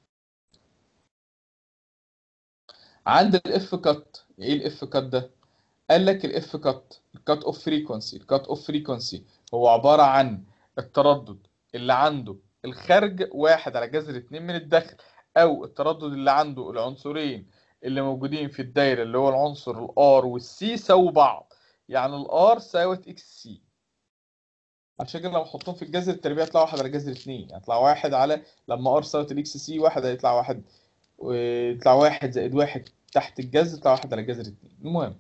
عند الاف كات، ايه الاف كات ده؟ قال لك الاف كات، الكات اوف فريكونسي هو عباره عن التردد اللي عنده الخارج 1 على جذر 2 من الدخل، او التردد اللي عنده العنصرين اللي موجودين في الدايره اللي هو العنصر الار والسي ساووا بعض. يعني الار ساوت اكس سي، عشان كده لما احطهم في الجذر التربيع يطلع 1 على جذر 2، يعني يطلع 1 على لما ار ساوت الاكس سي 1 هيطلع 1، ويطلع 1 زائد 1 تحت الجذر يطلع 1 على جذر 2. المهم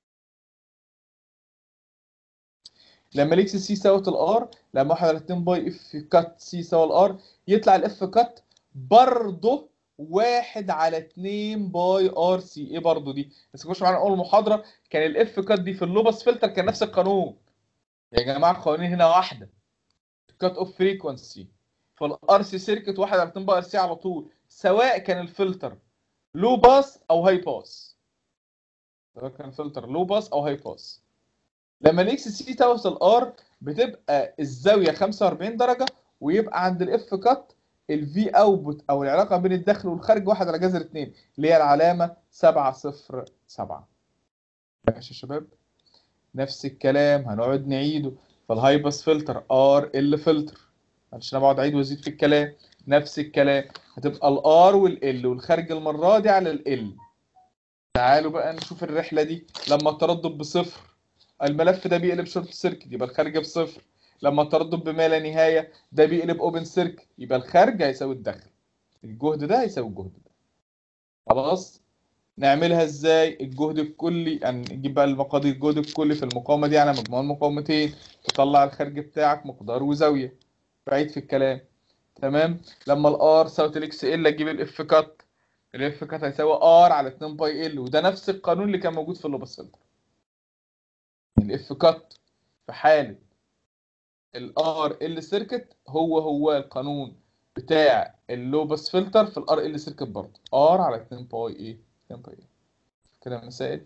لما الاكس سي ساوت الار، لما 1 على 2 باي اف كات سي ساوى الار، يطلع الاف كات برضه 1 على 2 باي ار سي. ايه برضو دي؟ بس كنتش معانا اول محاضره كان الاف كات دي في اللوبس فلتر كان نفس القانون. يا جماعه القوانين هنا واحده. كات اوف فريكونسي فالار سي سيركت 1 على 2 باي ار سي على طول، سواء كان الفلتر لو باس او هاي باس. سواء كان الفلتر لو باس او هاي باس. لما الاكس سي توصل ار بتبقى الزاويه 45 درجه، ويبقى عند الاف كات الفي اوتبوت او العلاقه بين الداخل والخارج 1 على جذر 2 اللي هي العلامه 707. ماشي يا شباب؟ نفس الكلام هنقعد نعيده. فالهاي باس فلتر ار ال فلتر، معلش انا بقعد اعيد وازيد في الكلام. نفس الكلام هتبقى الار والال والخارج المره دي على ال. تعالوا بقى نشوف الرحله دي. لما التردد بصفر الملف ده بيقلب شورت سيركت يبقى الخارج بصفر. لما التردد بما لا نهايه ده بيقلب اوبن سيركت يبقى الخارج هيساوي الداخل. الجهد ده هيساوي الجهد ده. خلاص. نعملها ازاي؟ الجهد الكلي يعني نجيب بقى المقادير. الجهد الكلي في المقاومه دي على مجموع المقاومتين، تطلع الخارج بتاعك مقدار وزاويه. بعيد في الكلام. تمام. لما الار ساوت الاكس ال اجيب الاف كات. الاف كات هيساوي ار على 2 باي ال، وده نفس القانون اللي كان موجود في اللوبس فلتر. الاف كات في حاله الار ال سيركت هو القانون بتاع اللوبس فلتر في الار ال سيركت برضه، ار على 2 باي ايه 2 باي ايه. كده مسائل.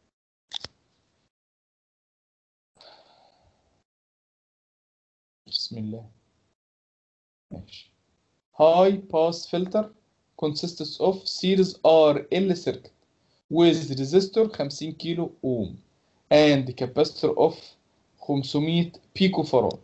بسم الله. ماشي. High pass filter consists of series RL circuit with resistor 50 كيلو اوم and capacitor of 500 pico farad.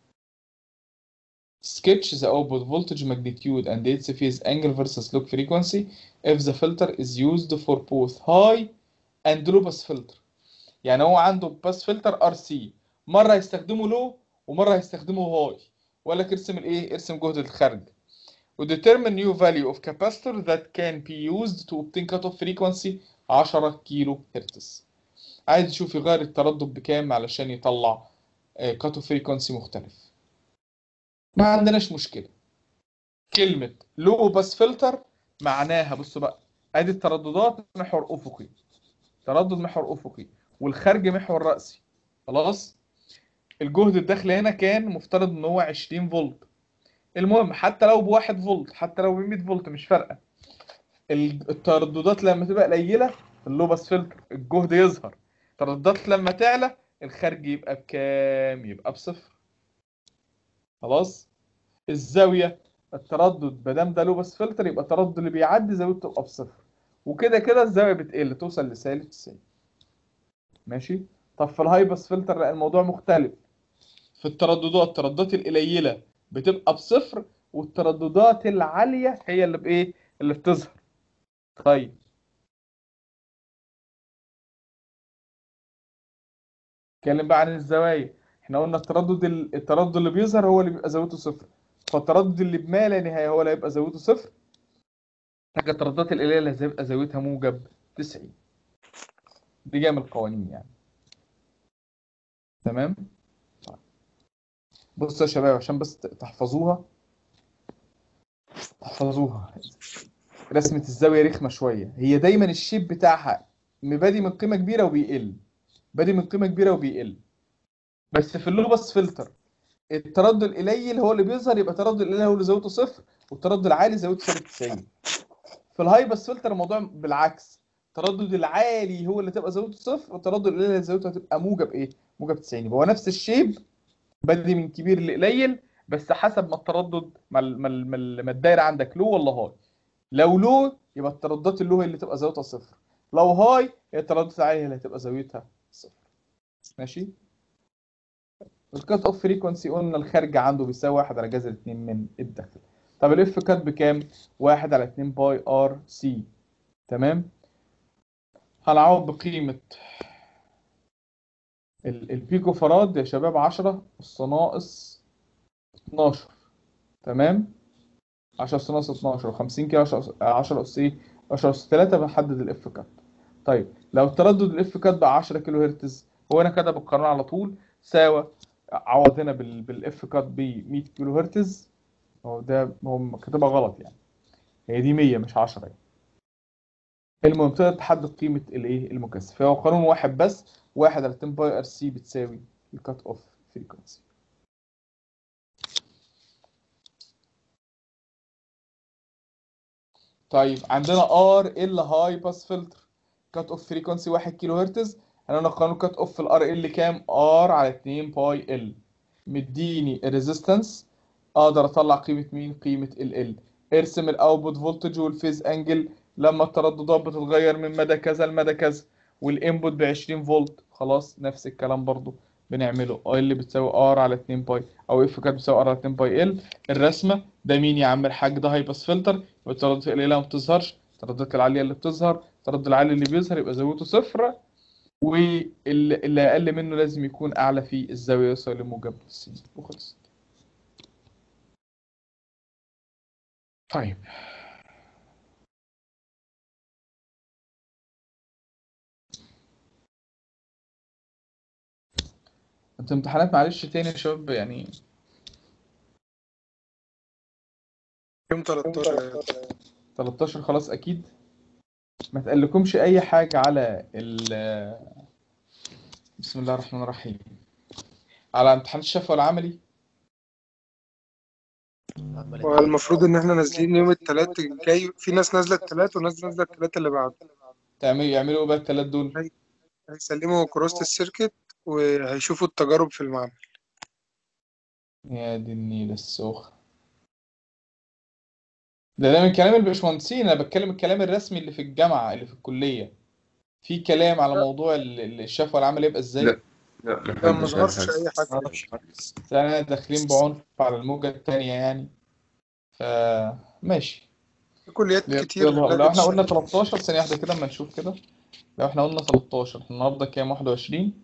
Sketch the output voltage magnitude and its phase angle versus log frequency if the filter is used for both high and low pass filter. يعني هو عنده باس فلتر ار سي، مره هيستخدمه لو ومره هيستخدمه هاي. وقال لك ارسم الايه؟ ارسم جهد الخارج. وdetermine new value of capacitor that can be used to obtain cutoff frequency 10 كيلو هرتز. عايز يشوف يغير التردد بكام علشان يطلع cutoff frequency مختلف. ما عندناش مشكلة. كلمة low pass filter معناها بصوا بقى، ادي الترددات محور افقي، تردد محور افقي، والخارج محور رأسي. خلاص. الجهد الداخلي هنا كان مفترض ان هو 20 فولت. المهم حتى لو بواحد فولت حتى لو ب 100 فولت مش فارقه. الترددات لما تبقى قليله في اللو باس فلتر الجهد يظهر. الترددات لما تعلى الخارج يبقى بكام؟ يبقى بصفر. خلاص. الزاويه التردد ما دام ده لو باس فلتر يبقى التردد اللي بيعدي زاويته تبقى بصفر، وكده كده الزاويه بتقل توصل لسالب 90. ماشي. طب في الهاي باس فلتر لا الموضوع مختلف. في الترددات القليله بتبقى بصفر، والترددات العاليه هي اللي بايه؟ اللي بتظهر. طيب نتكلم بقى عن الزوايا. احنا قلنا التردد اللي بيظهر هو اللي بيبقى زاويته صفر، فالتردد اللي بما لا نهايه هو اللي هيبقى زاويته صفر. حاجه الترددات القليله اللي هتبقى زاويتها موجب 90. دي جايه من القوانين يعني. تمام. طيب. بصوا يا شباب عشان بس تحفظوها رسمه الزاويه رخمه شويه. هي دايما الشيب بتاعها مبادي من قيمه كبيره وبيقل، بادي من قيمه كبيره وبيقل. بس في اللو باس فلتر التردد القليل هو اللي بيظهر، يبقى التردد القليل هو اللي زاويته صفر، والتردد العالي زاويته سالب 90. في الهاي باس فلتر الموضوع بالعكس، التردد العالي هو اللي تبقى زاويته صفر، والتردد القليل اللي زاويته هتبقى موجب ايه؟ موجب 90. يبقى هو نفس الشيب بدي من كبير لقليل، بس حسب ما التردد ما الدايره عندك لو ولا هاي. لو لو يبقى الترددات اللو هي اللي تبقى زاويتها صفر، لو هاي هي الترددات العاليه هي اللي هتبقى زاويتها صفر. ماشي. الكات اوف فريكونسي قلنا الخارج عنده بيساوي 1 على جذر 2 من الداخل. طب الاف كات بكام؟ 1 على 2 باي ار سي. تمام. هنعوض بقيمة البيكو فراد يا شباب 10 أس ناقص 12. تمام. 10 أس ناقص 12 و50 كده 10 أس ايه؟ 10 أس 3 بنحدد الاف كات. طيب لو تردد الاف كات بقى 10 كيلو هرتز، هو انا كده بالقانون على طول ساوى عوض هنا بالاف كات ب 100 كيلو هرتز. هو ده هو كاتبها غلط يعني. هي دي 100 مش 10 يعني. المهم تقدر تحدد قيمه الايه المكثف. هو قانون واحد بس، 1 على 10 باي ار سي بتساوي الكات اوف فريكونسي. طيب عندنا ار ال هاي باس فلتر، كات اوف فريكونسي 1 كيلو هرتز. انا قانون كات اوف في الار ال كام؟ ار على 2 باي ال. مديني الريزيستنس، اقدر اطلع قيمه مين؟ قيمه ال. ارسم الاوتبوت فولتج والفيز انجل لما الترددات بتتغير من مدى كذا لمدى كذا، والانبوت ب 20 فولت. خلاص نفس الكلام برضو بنعمله. ال بتساوي ار على 2 باي، او اف كات بتساوي ار على 2 باي ال. الرسمه ده مين يا عم الحاج؟ ده هاي باس فلتر، الترددات القليله ما بتظهرش، الترددات العاليه اللي بتظهر، التردد العالي اللي بيظهر يبقى زاويته صفر، واللي اقل منه لازم يكون اعلى في الزاويه يوصل لموجب السين. وخلص. طيب انت امتحانات معلش تاني يا شباب يعني؟ يوم 13 13 خلاص اكيد. ما تقلكمش اي حاجه على بسم الله الرحمن الرحيم، على امتحان الشفوي والعملي. والمفروض ان احنا نازلين يوم الثلاث الجاي، في ناس نازله الثلاث وناس نازله الثلاث اللي بعده. يعملوا بقى الثلاث دول؟ هيسلموا كراسة السيركت وهيشوفوا التجارب في المعمل. يا دي النيل السوخ. ده من كلام الباشمهندسين، انا بتكلم الكلام الرسمي اللي في الجامعه اللي في الكليه. في كلام على موضوع الشفوي والعملي يبقى ازاي؟ لا لا، ما ظهرش اي حاجه. احنا داخلين بعنف على الموجه الثانيه يعني. ماشي. في كليات كتير يلا لو احنا قلنا لقت 13 ثانيه واحده كده اما نشوف كده. لو احنا قلنا 13 النهارده كام؟ 21.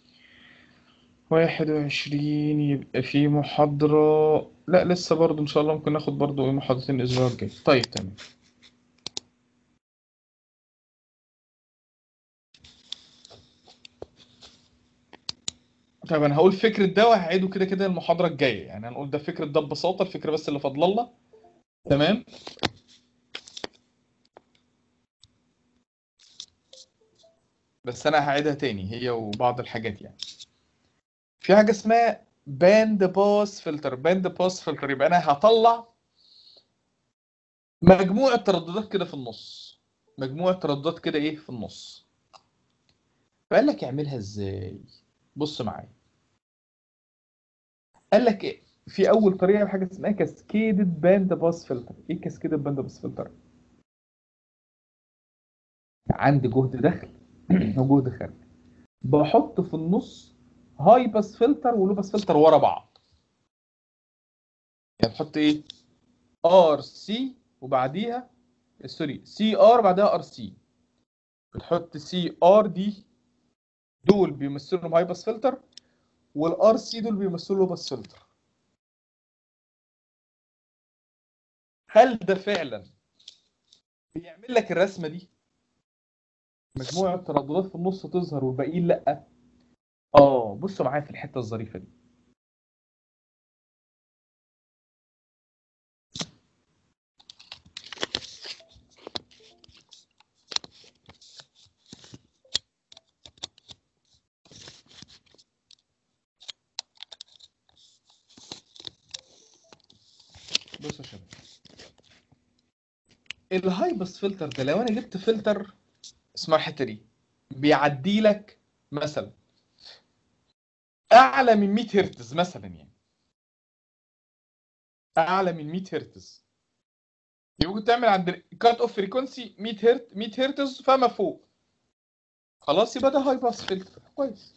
21 يبقى في محاضرة، لا لسه برضو إن شاء الله ممكن ناخد برضو إيه محاضرتين الأسبوع الجاي. طيب تمام. طيب أنا هقول فكرة ده وهعيده كده كده المحاضرة الجاية، يعني هنقول ده فكرة ده ببساطة، الفكرة بس اللي فاضلة لنا. تمام. بس أنا هعيدها تاني هي وبعض الحاجات يعني. في حاجة اسمها باند باس فلتر. باند باس فلتر يبقى أنا هطلع مجموعة ترددات كده في النص، مجموعة ترددات كده إيه في النص. فقال لك اعملها إزاي؟ بص معايا. قال لك إيه؟ في اول طريقه حاجه اسمها كاسكيدد باند باس فلتر. ايه كاسكيدد باند باس فلتر؟ عندي جهد دخل وجهد خارج، بحط في النص هاي باس فلتر ولو باس فلتر ورا بعض. يعني بحط ايه؟ ار سي وبعديها سوري سي ار بعدها ار سي. بتحط سي ار دي دول بيمثلوا هاي باس فلتر، والار سي دول بيمثلوا باس فلتر. هل ده فعلا بيعمل لك الرسمه دي؟ مجموعة ترددات في النص تظهر والباقيين لأ. بصوا معايا في الحتة الظريفة دي. بصوا يا شباب، الهاي باس فلتر ده لو انا جبت فلتر، اسمها الحتة دي، بيعدي لك مثلا اعلى من 100 هرتز مثلا، يعني اعلى من 100 هرتز، يبقى ممكن تعمل عند كات اوف فريكونسي 100 هرتز فما فوق. خلاص يبقى ده هاي باس فلتر كويس.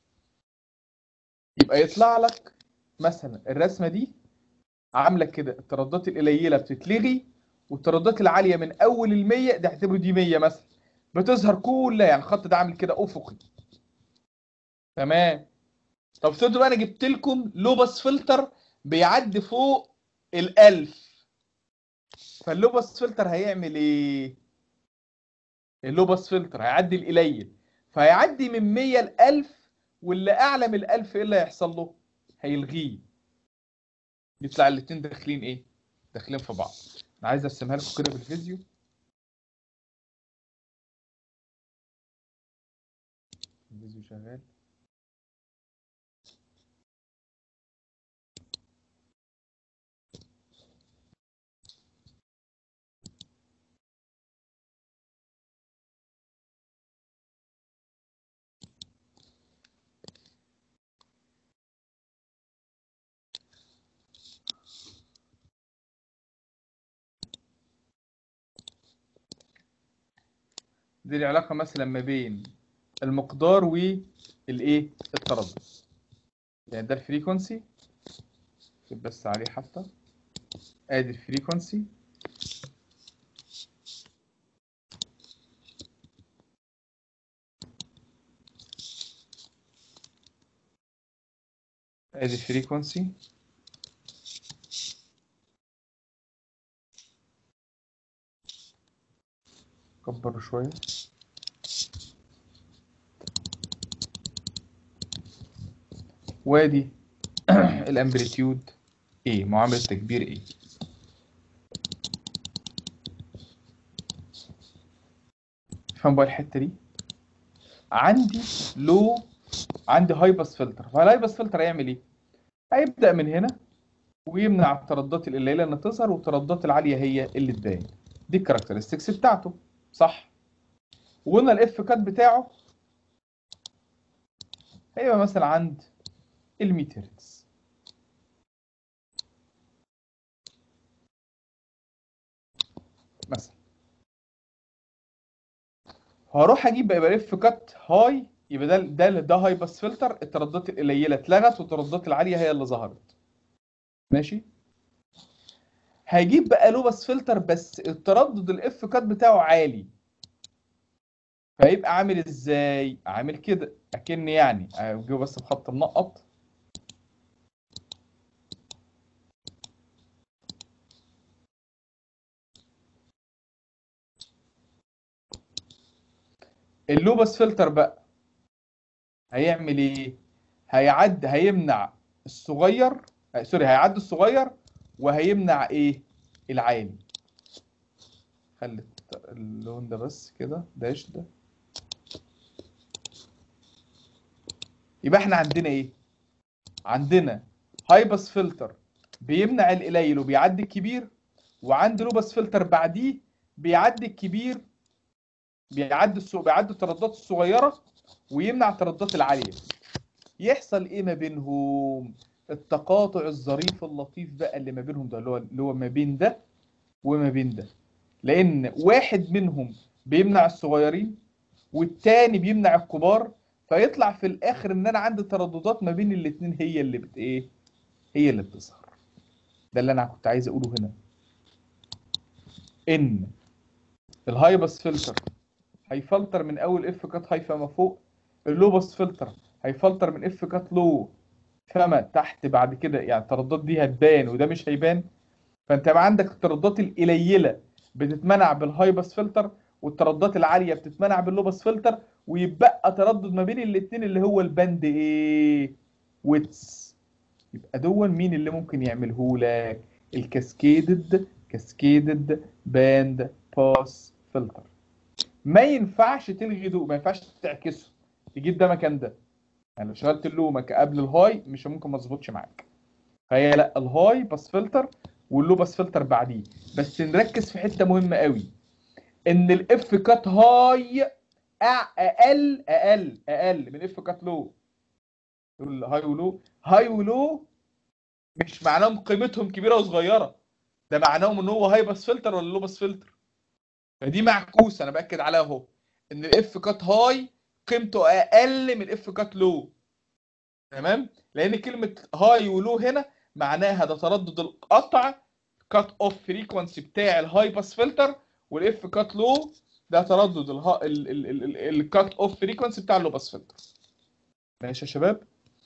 يبقى يطلع لك مثلا الرسمه دي عامله كده، الترددات القليله بتتلغي والترددات العاليه من اول ال 100 ده اعتبره دي 100 مثلا بتظهر كلها، يعني الخط ده عامل كده افقي. تمام. طب افترضوا بقى انا جبت لكم لو باس فلتر بيعدي فوق ال 1000، فاللو باس فلتر هيعمل ايه؟ اللو باس فلتر هيعدي القليل، فهيعدي من 100 ل 1000، واللي اعلى من ال 1000 ايه اللي هيحصل له؟ هيلغيه. يطلع الاتنين داخلين ايه؟ داخلين في بعض. انا عايز ارسمها لكم كده بالفيديو. الفيديو شغال. دي العلاقة مثلا ما بين المقدار والايه التردد. يعني ده الفريكونسي، اكتب بس عليه حتى، ادي الفريكونسي ادي الفريكونسي كبره شوية. وادي الامبليتيود ايه، معاملة تكبير ايه. فاهم بقى الحتة دي؟ عندي عندي هاي باس فلتر، فالهاي باس فلتر هيعمل ايه؟ هيبدأ من هنا ويمنع الترددات القليلة ان تظهر والترددات العالية هي اللي تبان. دي الكاركترستكس بتاعته، صح؟ وقلنا الاف كات بتاعه هيبقى مثلا عند ال 100 هرتز. مثلا هروح اجيب بقى الاف كات هاي، يبقى ده هاي باس فلتر، الترددات القليله اتلغت والترددات العاليه هي اللي ظهرت. ماشي. هجيب بقى لو باس فلتر بس التردد الاف كات بتاعه عالي، فيبقى عامل ازاي؟ عامل كده اكن يعني اجيبه بس بخط منقط. اللو باس فلتر بقى هيعمل ايه؟ هيمنع الصغير، سوري، هيعدي الصغير وهيمنع ايه؟ العالي. خلي اللون ده بس كده داش ده. يبقى احنا عندنا ايه؟ عندنا هاي باس فلتر بيمنع القليل وبيعدي الكبير، وعندي لو باس فلتر بعديه بيعدي الكبير، بيعدي الترددات الصغيره ويمنع الترددات العاليه. يحصل ايه ما بينهم؟ التقاطع الظريف اللطيف بقى اللي ما بينهم ده، اللي هو ما بين ده وما بين ده، لان واحد منهم بيمنع الصغيرين والتاني بيمنع الكبار، فيطلع في الاخر ان انا عندي ترددات ما بين الاثنين هي اللي هي اللي بتظهر. ده اللي انا كنت عايز اقوله هنا، ان الهاي باس فلتر هيفلتر من اول اف كات هاي فما فوق، اللو باس فلتر هيفلتر من اف كات لو فما تحت. بعد كده يعني الترددات دي هتبان وده مش هيبان، فانت يبقى عندك الترددات القليله بتتمنع بالهاي باس فلتر والترددات العاليه بتتمنع باللو باس فلتر، ويبقى تردد ما بين الاثنين اللي هو الباند ايه؟ ويتس. يبقى دون مين اللي ممكن يعمله لك؟ كاسكيدد باند باس فلتر. ما ينفعش تلغي دول، ما ينفعش تعكسه تجيب ده مكان ده. يعني لو شغلت اللو قبل الهاي مش ممكن ما تظبطش معاك. فهي لا، الهاي باس فلتر واللو باس فلتر بعديه. بس نركز في حته مهمه قوي، ان الاف كات هاي اقل من اف كات لو. هاي ولو مش معناهم قيمتهم كبيره وصغيره، ده معناهم ان هو هاي باس فلتر ولا لو باس فلتر. فدي معكوسه، انا باكد عليها اهو، ان الاف كات هاي قيمته اقل من الاف كات لو. تمام؟ لان كلمه هاي ولو هنا معناها ده تردد القطع، كات اوف فريكونسي بتاع الهاي باس فلتر، والاف كات لو ده تردد الكات اوف فريكونسي بتاع اللو باس فلتر. ماشي يا شباب؟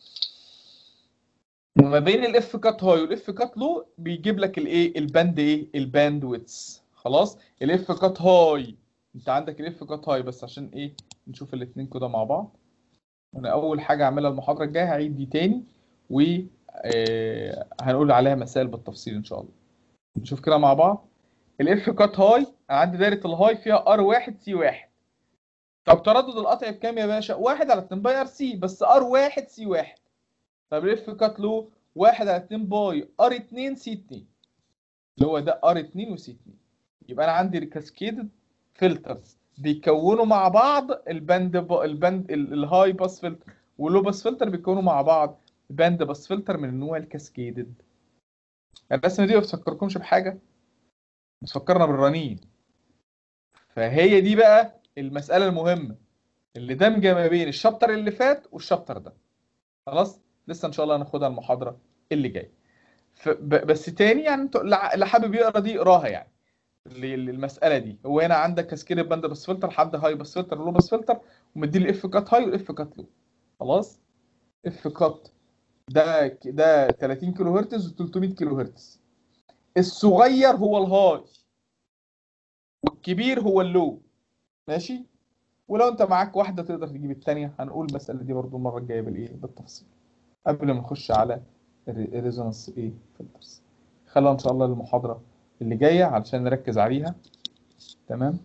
وما بين الاف كات هاي والاف كات لو بيجيب لك الايه؟ الباند ايه؟ الباند ويتس. خلاص؟ الاف كات هاي، انت عندك الاف كات هاي، بس عشان ايه نشوف الاثنين كده مع بعض. انا اول حاجه اعملها المحاضره الجايه هعيد دي تاني، و هنقول عليها مسائل بالتفصيل ان شاء الله. نشوف كده مع بعض. الاف كات هاي، انا عندي دايره الهاي فيها ار 1 سي 1. طب تردد القطع بكام يا باشا؟ 1 على 2 باي ار سي، بس ار 1 سي 1. طب الاف كات لو 1 على 2 باي ار 2 سي 2، اللي هو ده ار 2 وسي 2. يبقى انا عندي الكاسكيد فلترز بيكونوا مع بعض الباند الهاي باس فلتر واللو باس فلتر بيكونوا مع بعض باند باس فلتر من النوع الكاسكيدد. الرسمه دي ما بتفكركمش بحاجه؟ بتفكرنا بالرنين. فهي دي بقى المساله المهمه اللي دمجه ما بين الشابتر اللي فات والشابتر ده. خلاص لسه ان شاء الله هناخدها المحاضره اللي جايه. بس تاني يعني انتوا اللي حابب يقرا دي يقراها يعني المساله دي. هو هنا عندك كاسكيد باند باس فلتر، حد هاي باس فلتر ولو باس فلتر، ومدي لي اف كات هاي واف كات لو. خلاص اف كات ده 30 كيلو هرتز و300 كيلو هرتز. الصغير هو الهاي والكبير هو اللو. ماشي. ولو انت معاك واحده تقدر تجيب الثانيه. هنقول المساله دي برضو المره الجايه بالايه بالتفصيل قبل ما نخش على الريزونانس ايه فلترز. خلينا ان شاء الله المحاضره اللي جايه علشان نركز عليها. تمام.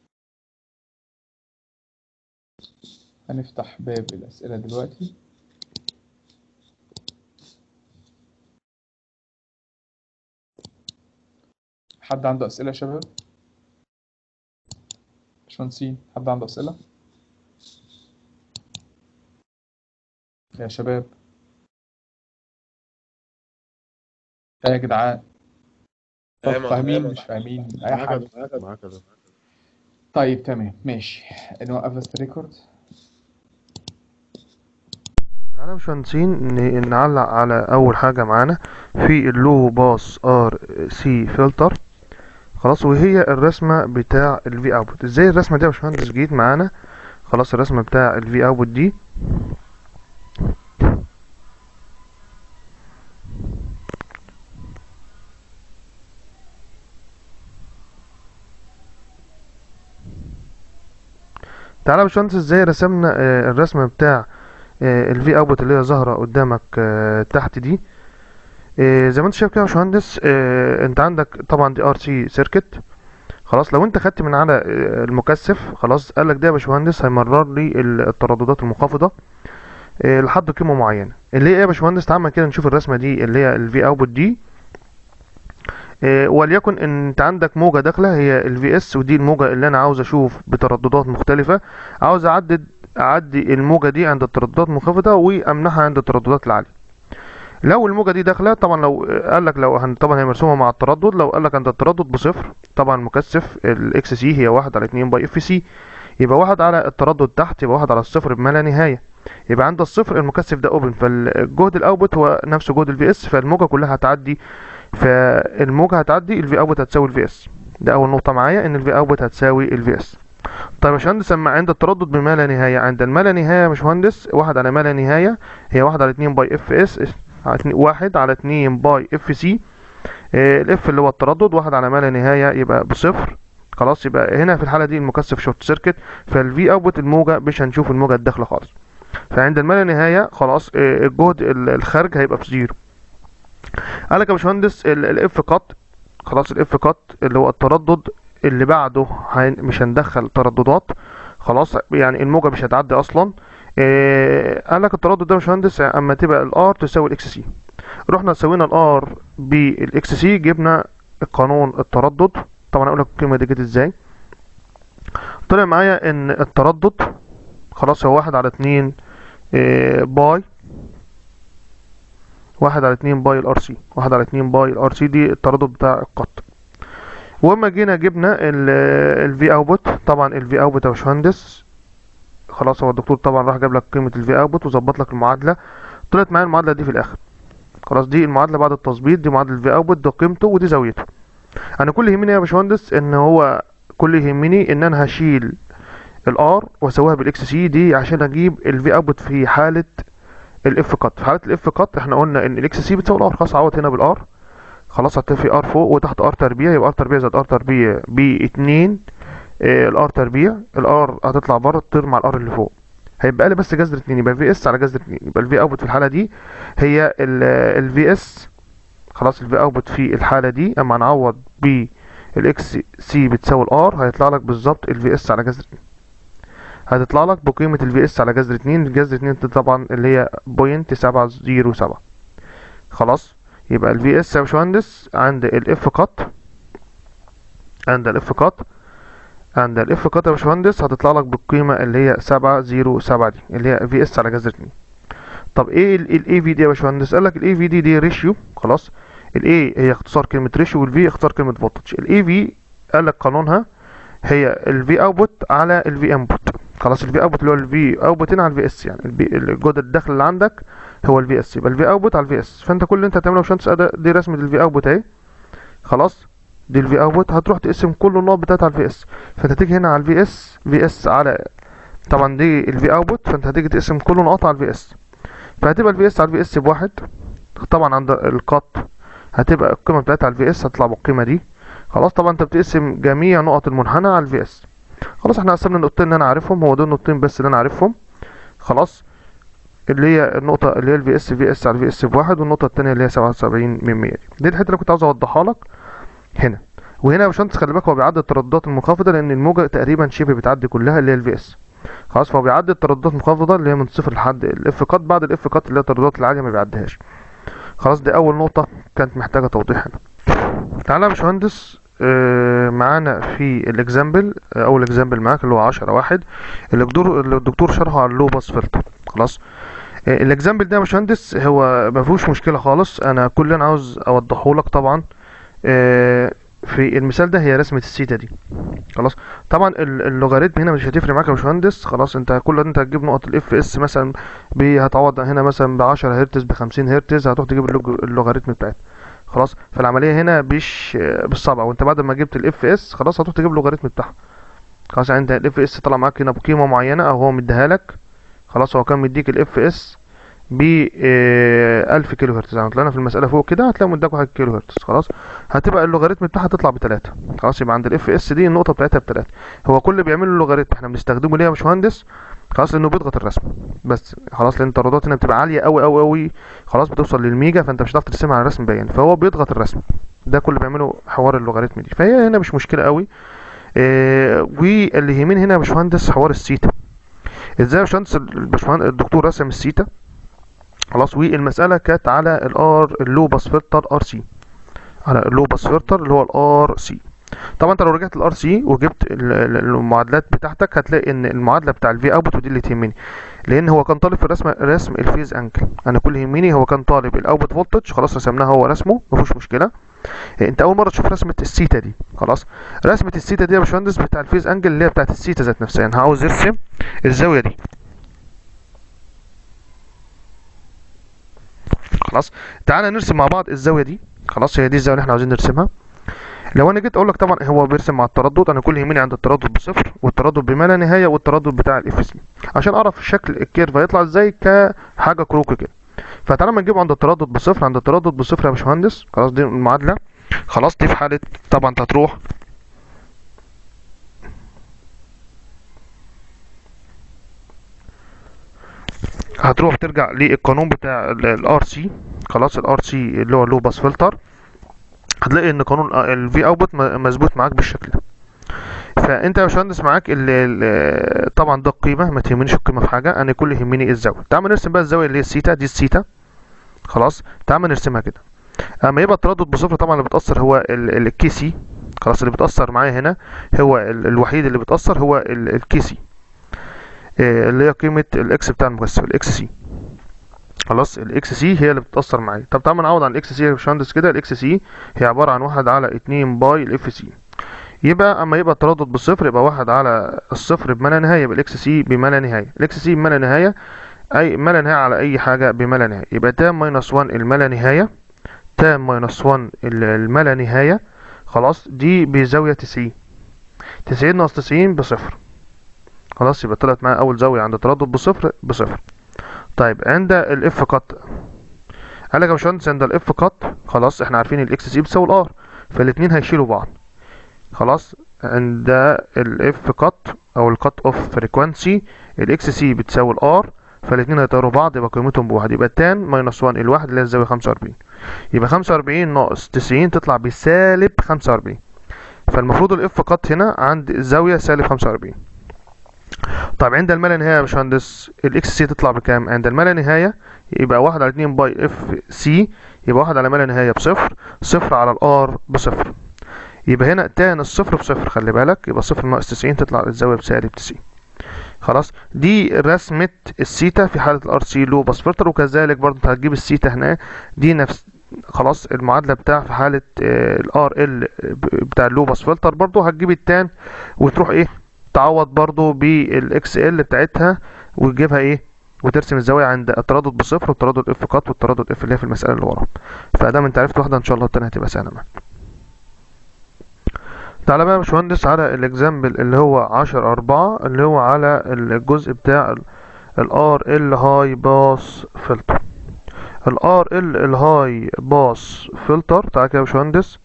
هنفتح باب الاسئله دلوقتي. حد عنده اسئله يا شباب؟ باشمهندسين حد عنده اسئله يا شباب؟ يا جدعان طب فاهمين مش فاهمين اي حاجه؟ معاك يا دكتور. طيب تمام ماشي. نوقف بس الريكورد. تعالى يا باشمهندسين نعلق على اول حاجه معانا في اللو باس ار سي فلتر. خلاص وهي الرسمه بتاع الفي اوتبوت. ازاي الرسمه دي يا باشمهندس جيت معانا؟ خلاص الرسمه بتاع الفي اوتبوت دي تعالى يا باشمهندس ازاي رسمنا الرسمه بتاع الفي اوتبوت اللي هي ظاهره قدامك تحت دي. زي ما انت شايف كده يا باشمهندس، انت عندك طبعا دي ار سي سيركت. خلاص لو انت خدت من على المكثف، خلاص قال لك ده يا باشمهندس هيمرر لي الترددات المنخفضه لحد قيمه معينه اللي هي ايه يا باشمهندس. تعال كده نشوف الرسمه دي اللي هي الفي اوتبوت دي. وليكن ان انت عندك موجه داخله هي الفي اس، ودي الموجه اللي انا عاوز اشوف بترددات مختلفه. عاوز اعدي الموجه دي عند الترددات المنخفضه وامنحها عند الترددات العاليه. لو الموجه دي داخله طبعا، لو قال لك طبعا هي مرسومه مع التردد. لو قال لك عند التردد بصفر، طبعا مكثف الاكس سي هي 1 على 2 باي اف سي، يبقى 1 على التردد تحت يبقى 1 على الصفر بما لا نهايه. يبقى عند الصفر المكثف ده اوبن، فالجهد الاوتبوت هو نفس جهد الفي اس، فالموجه كلها هتعدي. الفي اوتبوت هتساوي الفي اس. ده اول نقطه معايا، ان الفي اوتبوت هتساوي الفي اس. طيب يا باشمهندس اما عند التردد بما لا نهايه، عند الما لا نهايه يا باشمهندس 1 على ما لا نهايه هي 1 على 2 باي اف اس، 1 على 2 باي اف سي. الاف اللي هو التردد 1 على ما لا نهايه يبقى بصفر. خلاص يبقى هنا في الحاله دي المكثف شورت سيركت، فالفي اوتبوت الموجه مش هنشوف الموجه الداخله خالص. فعند الما لا نهايه خلاص الجهد الخارج هيبقى بزيرو. قال لك يا باشمهندس الاف كات، خلاص الاف كات اللي هو التردد اللي بعده مش هندخل ترددات. خلاص يعني الموجه مش هتعدي اصلا. قال لك التردد ده يا باشمهندس اما تبقى الار تساوي الاكس سي. رحنا سوينا الار بالاكس سي، جبنا قانون التردد. طبعا اقول لك الكلمه دي جت ازاي. طلع معايا ان التردد خلاص هو 1 على 2 باي 1 على 2 باي الار سي. 1 على 2 باي الار سي دي التردد بتاع القط. واما جينا جبنا الفي اوتبوت، طبعا الفي اوتبوت يا باشمهندس خلاص هو الدكتور طبعا راح جاب لك قيمه الفي اوتبوت وظبط لك المعادله. طلعت معايا المعادله دي في الاخر. خلاص دي المعادله بعد التظبيط، دي معادله الفي اوتبوت، ده قيمته ودي زاويته. انا كل يهمني يا باشمهندس ان هو كل يهمني ان انا هشيل الار واسويها بالاكس سي دي عشان اجيب الفي اوتبوت في حاله الاف كات. في حاله الاف كات احنا قلنا ان الاكس سي بتساوي الار. خلاص عوض هنا بالار. خلاص هتفي ار فوق وتحت ار تربيع، يبقى ار تربيع زائد ار تربيع ب 2 الار تربيع. الار هتطلع بره تطير مع الار اللي فوق، هيبقى لي بس جذر 2، يبقى في اس على جذر 2. يبقى الفي اوتبوت في الحاله دي هي الفي اس. خلاص الفي اوتبوت في الحاله دي اما نعوض ب الاكس سي بتساوي الار، هيطلع لك بالظبط الفي اس على جذر 2. هتطلع لك بقيمة الفي اس على جذر 2. الجذر 2 دي طبعا اللي هي 0.707. خلاص، يبقى الفي اس يا باشمهندس عند الاف كات، عند الاف كات يا باشمهندس هتطلع لك بالقيمة اللي هي 707 دي اللي هي في اس على جذر 2. طب ايه الاي في دي يا باشمهندس؟ قال لك الاي في دي ريشيو. خلاص، الاي هي اختصار كلمة ريشيو، والفي اختصار كلمة فولتج. الاي في قال لك قانونها هي الفي اوتبوت على الفي انبوت. خلاص، الفي اوتبوت اللي هو الفي اوتبوت هنا على الفي اس، يعني الجهد الداخل اللي عندك هو الفي اس، يبقى الفي اوتبوت على الفي اس. فانت كل اللي انت هتعمله يا باشمهندس دي رسمة الفي اوتبوت اهي. خلاص، دي الفي اوتبوت، هتروح تقسم كل النقط بتاعتها على الفي اس. فانت تيجي هنا على الفي اس، في اس على، طبعا دي الفي اوتبوت، فانت هتيجي تقسم كل نقط على الفي اس، فهتبقى الفي اس على الفي اس بواحد. طبعا عند القط هتبقى القيمة بتاعتها على الفي اس هتطلع بالقيمة دي. خلاص، طبعا انت بتقسم جميع نقط المنحنى على الفي اس. خلاص، احنا قسمنا النقطتين اللي انا عارفهم، هو دول النقطتين بس اللي انا عارفهم. خلاص، اللي هي النقطة اللي هي الفي اس، في اس على الفي اس بواحد، والنقطة التانية اللي هي 77 دي الحتة اللي كنت عاوز اوضحها لك هنا. وهنا يا باشمهندس خلي بالك هو بيعدي الترددات المنخفضة، لان الموجة تقريبا شبه بتعدي كلها اللي هي الفي اس. خلاص، فهو بيعدي الترددات المنخفضة اللي هي من صفر لحد الاف كات، بعد الاف كات اللي هي الترددات العالية ما بيعديهاش. خلاص، دي اول نقطة كانت محتاجة توضيح هنا. تعالى يا باشمهندس معانا في الاكزامبل، اول اكزامبل معاك اللي هو 10-1 اللي الدكتور شرحه على اللو باس فلتر. خلاص، الاكزامبل ده يا باشمهندس هو ما فيهوش مشكله خالص. انا كل اللي انا عاوز اوضحه لك طبعا في المثال ده هي رسمه السيتا دي. خلاص، طبعا اللوغاريتم هنا مش هتفرق معاك يا باشمهندس. خلاص، انت كل انت هتجيب نقط الاف اس مثلا هتعوض هنا مثلا ب 10 هرتز ب 50 هرتز، هتروح تجيب اللوغاريتم بتاعتها. خلاص، فالعمليه هنا مش بالصعب، وانت بعد ما جبت الاف اس خلاص هتروح تجيب اللوغاريتم بتاعها. خلاص، يعني انت الاف اس طلع معاك هنا بقيمه معينه او هو مديها لك. خلاص، هو كان مديك الاف اس ب 1000 كيلو هرتز، يعني طلعنا في المساله فوق كده هتلاقي مديك 1 كيلو هرتز. خلاص، هتبقى اللوغاريتم بتاعها تطلع ب3. خلاص، يبقى عند الاف اس دي النقطه بتاعتها ب3. هو كل اللي بيعمله اللوغاريتم احنا بنستخدمه ليه يا باشمهندس؟ خلاص، لانه بيضغط الرسم بس. خلاص، لان الترددات هنا بتبقى عاليه قوي قوي قوي، خلاص بتوصل للميجا، فانت مش هتعرف ترسمها على الرسم باين، فهو بيضغط الرسم. ده كل اللي بيعمله حوار اللوغاريتم دي، فهي هنا مش مشكله قوي. واللي يهمني هنا يا باشمهندس حوار السيتا. ازاي يا باشمهندس الدكتور رسم السيتا؟ خلاص، والمساله كانت على الار اللو باس فلتر ار سي، على اللو باس فلتر اللي هو الار سي. طبعا انت لو رجعت الار سي وجبت المعادلات بتاعتك هتلاقي ان المعادله بتاع الفي اوتبوت ودي اللي تهمني، لان هو كان طالب في رسم الفيز انجل. انا كل اللي يهمني هو كان طالب الاوتبوت فولتج. خلاص، رسمناها هو رسمه مفيش مشكله. انت اول مره تشوف رسمه السيتا دي. خلاص، رسمه السيتا دي يا باشمهندس بتاع الفيز انجل اللي هي بتاعت السيتا ذات نفسها. يعني عاوز ارسم الزاويه دي. خلاص، تعالى نرسم مع بعض الزاويه دي. خلاص، هي دي الزاويه اللي احنا عاوزين نرسمها. لو انا جيت اقول لك طبعا هو بيرسم مع التردد، انا كل اللي يهمني عند التردد بصفر والتردد بما لا نهايه والتردد بتاع الاف سي، عشان اعرف شكل الكيرف هيطلع ازاي كحاجه كروكي كده. فتعالى ما نجيبه عند التردد بصفر. عند التردد بصفر يا باشمهندس خلاص دي المعادله. خلاص، دي في حاله طبعا انت هتروح ترجع للقانون بتاع الار سي. خلاص، الار سي اللي هو اللو باس فلتر، هتلاقي ان قانون الفي اوتبوت مظبوط معاك بالشكل ده. فانت يا باشمهندس معاك طبعا ده القيمه، ما تهمنيش القيمه في حاجه، انا كل اللي يهمني الزاويه. تعال نرسم بقى الزاويه اللي هي السيتا دي، السيتا. خلاص، تعال نرسمها كده. اما يبقى التردد بصفر طبعا اللي بتاثر هو الكي سي. خلاص، اللي بتاثر معايا هنا هو الوحيد اللي بتاثر هو الكي سي، اللي هي قيمه الاكس بتاع المكثف الاكس سي. خلاص، الاكس سي هي اللي بتاثر معايا. طب تعال نعوض عن الاكس سي يا باشمهندس كده. الاكس سي هي عباره عن 1 على 2 باي الاف سي. يبقى اما يبقى التردد بالصفر يبقى 1 على الصفر بما لا نهايه، يبقى الاكس سي بما لا نهايه. الاكس سي بما لا نهايه اي ما لا نهايه على اي حاجه بما لا نهايه، يبقى تان ماينس 1 الما لا نهايه، تان ماينس 1 الما لا نهايه. خلاص، دي بزاويه 90. 90 ناقص 90 بصفر. خلاص، يبقى طلعت معايا اول زاويه عند التردد بصفر. طيب عند الاف كات قال لك يا باشمهندس عند الاف كات خلاص احنا عارفين الاكس سي بتساوي الار، فالاثنين هيشيلوا بعض. خلاص، عند الاف كات او الكات اوف فريكوانسي الاكس سي بتساوي الار، فالاثنين هيطيروا بعض يبقى قيمتهم بواحد. يبقى تان ماينس 1 الواحد اللي هي الزاويه 45. يبقى 45 ناقص 90 تطلع بسالب 45. فالمفروض الاف قط هنا عند الزاويه سالب 45. طيب عند الما لا نهايه يا باشمهندس الاكس سي تطلع بكام؟ عند الما لا نهايه يبقى 1 على 2 باي اف سي، يبقى 1 على ما لا نهايه بصفر، صفر على الار بصفر. يبقى هنا تان الصفر بصفر، خلي بالك، يبقى صفر ناقص 90 تطلع الزاويه بسالب 90. خلاص، دي رسمه السيتا في حاله الار سي لو باس فلتر. وكذلك برضه انت هتجيب السيتا هنا، دي نفس خلاص المعادله بتاع في حاله الار ال بتاع اللو باس فلتر، برضه هتجيب التان وتروح ايه تعوض برضه بالاكس ال بتاعتها وتجيبها ايه وترسم الزاويه عند التردد بصفر والتردد اف قط والتردد اف اللي هي في المساله اللي ورا. فده انت عرفت واحده، ان شاء الله التانيه هتبقى سهله معاك. تعالى بقى يا باشمهندس على الاكزامبل اللي هو 10/4 اللي هو على الجزء بتاع الار ال هاي باس فلتر. الار ال الهاي باس فلتر، تعالى كده يا باشمهندس،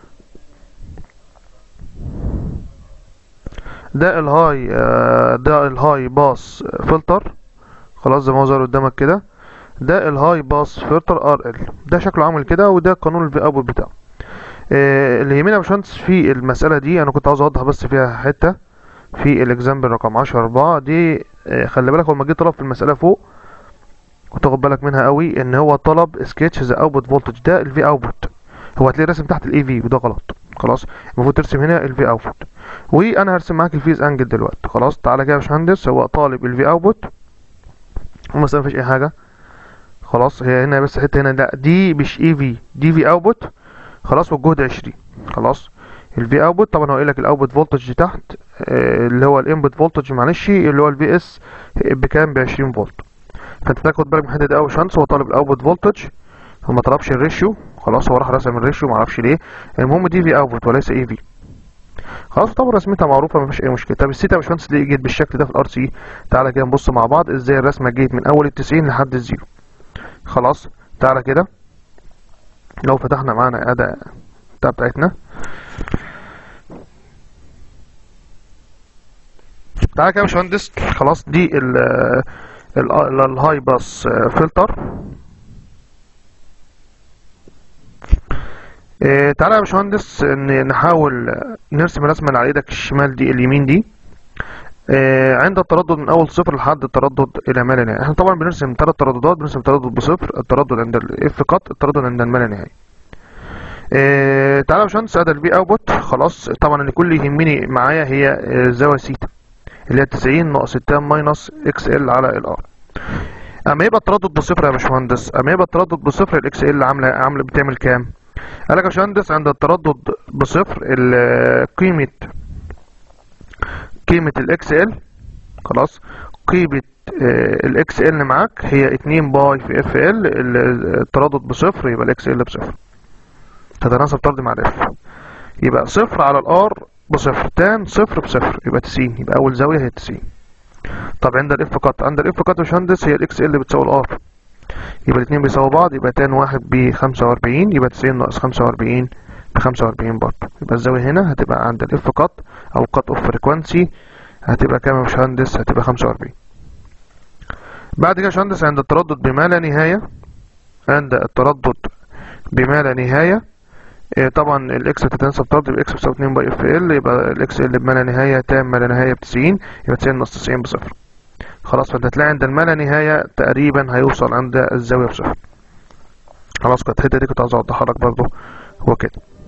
ده الهاي باس فلتر، خلاص زي ما هو ظاهر قدامك كده، ده الهاي باس فلتر ار ال، ده شكله عامل كده، وده قانون الفي اوتبوت بتاعه. اللي يهمنا يا باشمهندس في المسألة دي، أنا كنت عاوز أوضح بس فيها حتة في الإكزامبل رقم 10/4 دي. خلي بالك هو لما جه طلب في المسألة فوق كنت واخد بالك منها قوي، إن هو طلب سكتش ذا أوتبوت فولتج، ده الفي أوتبوت، هو هتلاقيه راسم تحت الإي في وده غلط. خلاص، المفروض ترسم هنا الفي أوتبوت، وأنا هرسم معاك الفيز أنجل دلوقتي. خلاص، تعالى كده يا باشمهندس، هو طالب الفي أوتبوت ومثلا مفيش أي حاجة. خلاص، هي هنا بس حتة هنا، لا دي مش إي في، دي في أوتبوت. خلاص، والجهد 20. خلاص، الفي اوتبوت طبعا هو قايل لك الاوتبوت فولتج تحت اللي هو الانبوت فولتج معلش اللي هو الفي اس بكام؟ ب 20 فولت. فانت تاخد بالك من الحته دي قوي يا باشمهندس، هو طالب الاوتبوت فولتج، هو ما طلبش الريشيو. خلاص، هو راح رسم الريشيو ما اعرفش ليه، المهم دي في اوتبوت وليس اي في. خلاص، طبعا رسمتها معروفه ما فيش اي مشكله. طب السيتا يا باشمهندس ليه جيت بالشكل ده في الار سي؟ تعالى كده نبص مع بعض ازاي الرسمه جيت من اول ال 90 لحد الزيرو. خلاص، تعالى كده لو فتحنا معانا اداة بتاعتنا، تعالى كده يا باشمهندس. خلاص، دي الهاي باس فلتر. تعالى يا باشمهندس نحاول نرسم الرسمه اللي على ايدك الشمال دي اليمين دي. عند التردد من اول صفر لحد التردد الى ما لا نهايه. احنا طبعا بنرسم 3 ترددات، بنرسم تردد بصفر، التردد عند الاف قط، التردد عند الما لا نهايه. تعالى يا باشمهندس ادي الفي اوتبوت. خلاص، طبعا اللي كل يهمني معايا هي الزاويه سيتا اللي هي 90 ناقص التان ماينس اكس ال على الار. اما يبقى التردد بصفر يا باشمهندس، اما يبقى التردد بصفر الاكس ال عامله بتعمل كام؟ قال لك يا باشمهندس عند التردد بصفر قيمه الاكس ال، خلاص، قيمه الاكس ال معاك هي 2 باي في اف ال، التردد بصفر يبقى الاكس ال بصفر، تتناسب طرد مع الاف، يبقى صفر على الار بصفر، تان صفر بصفر يبقى 90، يبقى اول زاويه هي 90. طب عند الاف قط، عند الاف قط يا باشمهندس هي الاكس ال بتساوي الار، يبقى الاثنين بيساووا بعض، يبقى تان واحد ب 45، يبقى 90 ناقص 45 ب 45 برضه، يبقى الزاويه هنا هتبقى عند الاف قط او قط اوف فريكوانسي هتبقى كام يا باشمهندس؟ هتبقى 45. بعد كده يا باشمهندس عند التردد بما لا نهايه، عند التردد بما لا نهايه طبعا الاكس هتتناسب طرد، يبقى اكس بتساوي 2 باي اف ال، يبقى الاكس ال بما لا نهايه تام ما لا نهايه ب 90، يبقى 90 ناقص 90 بصفر. خلاص، فانت هتلاقي عند الما لا نهايه تقريبا هيوصل عند الزاويه بصفر. خلاص، كانت الحته دي كنت عاوز اوضحها لك برضه هو كده.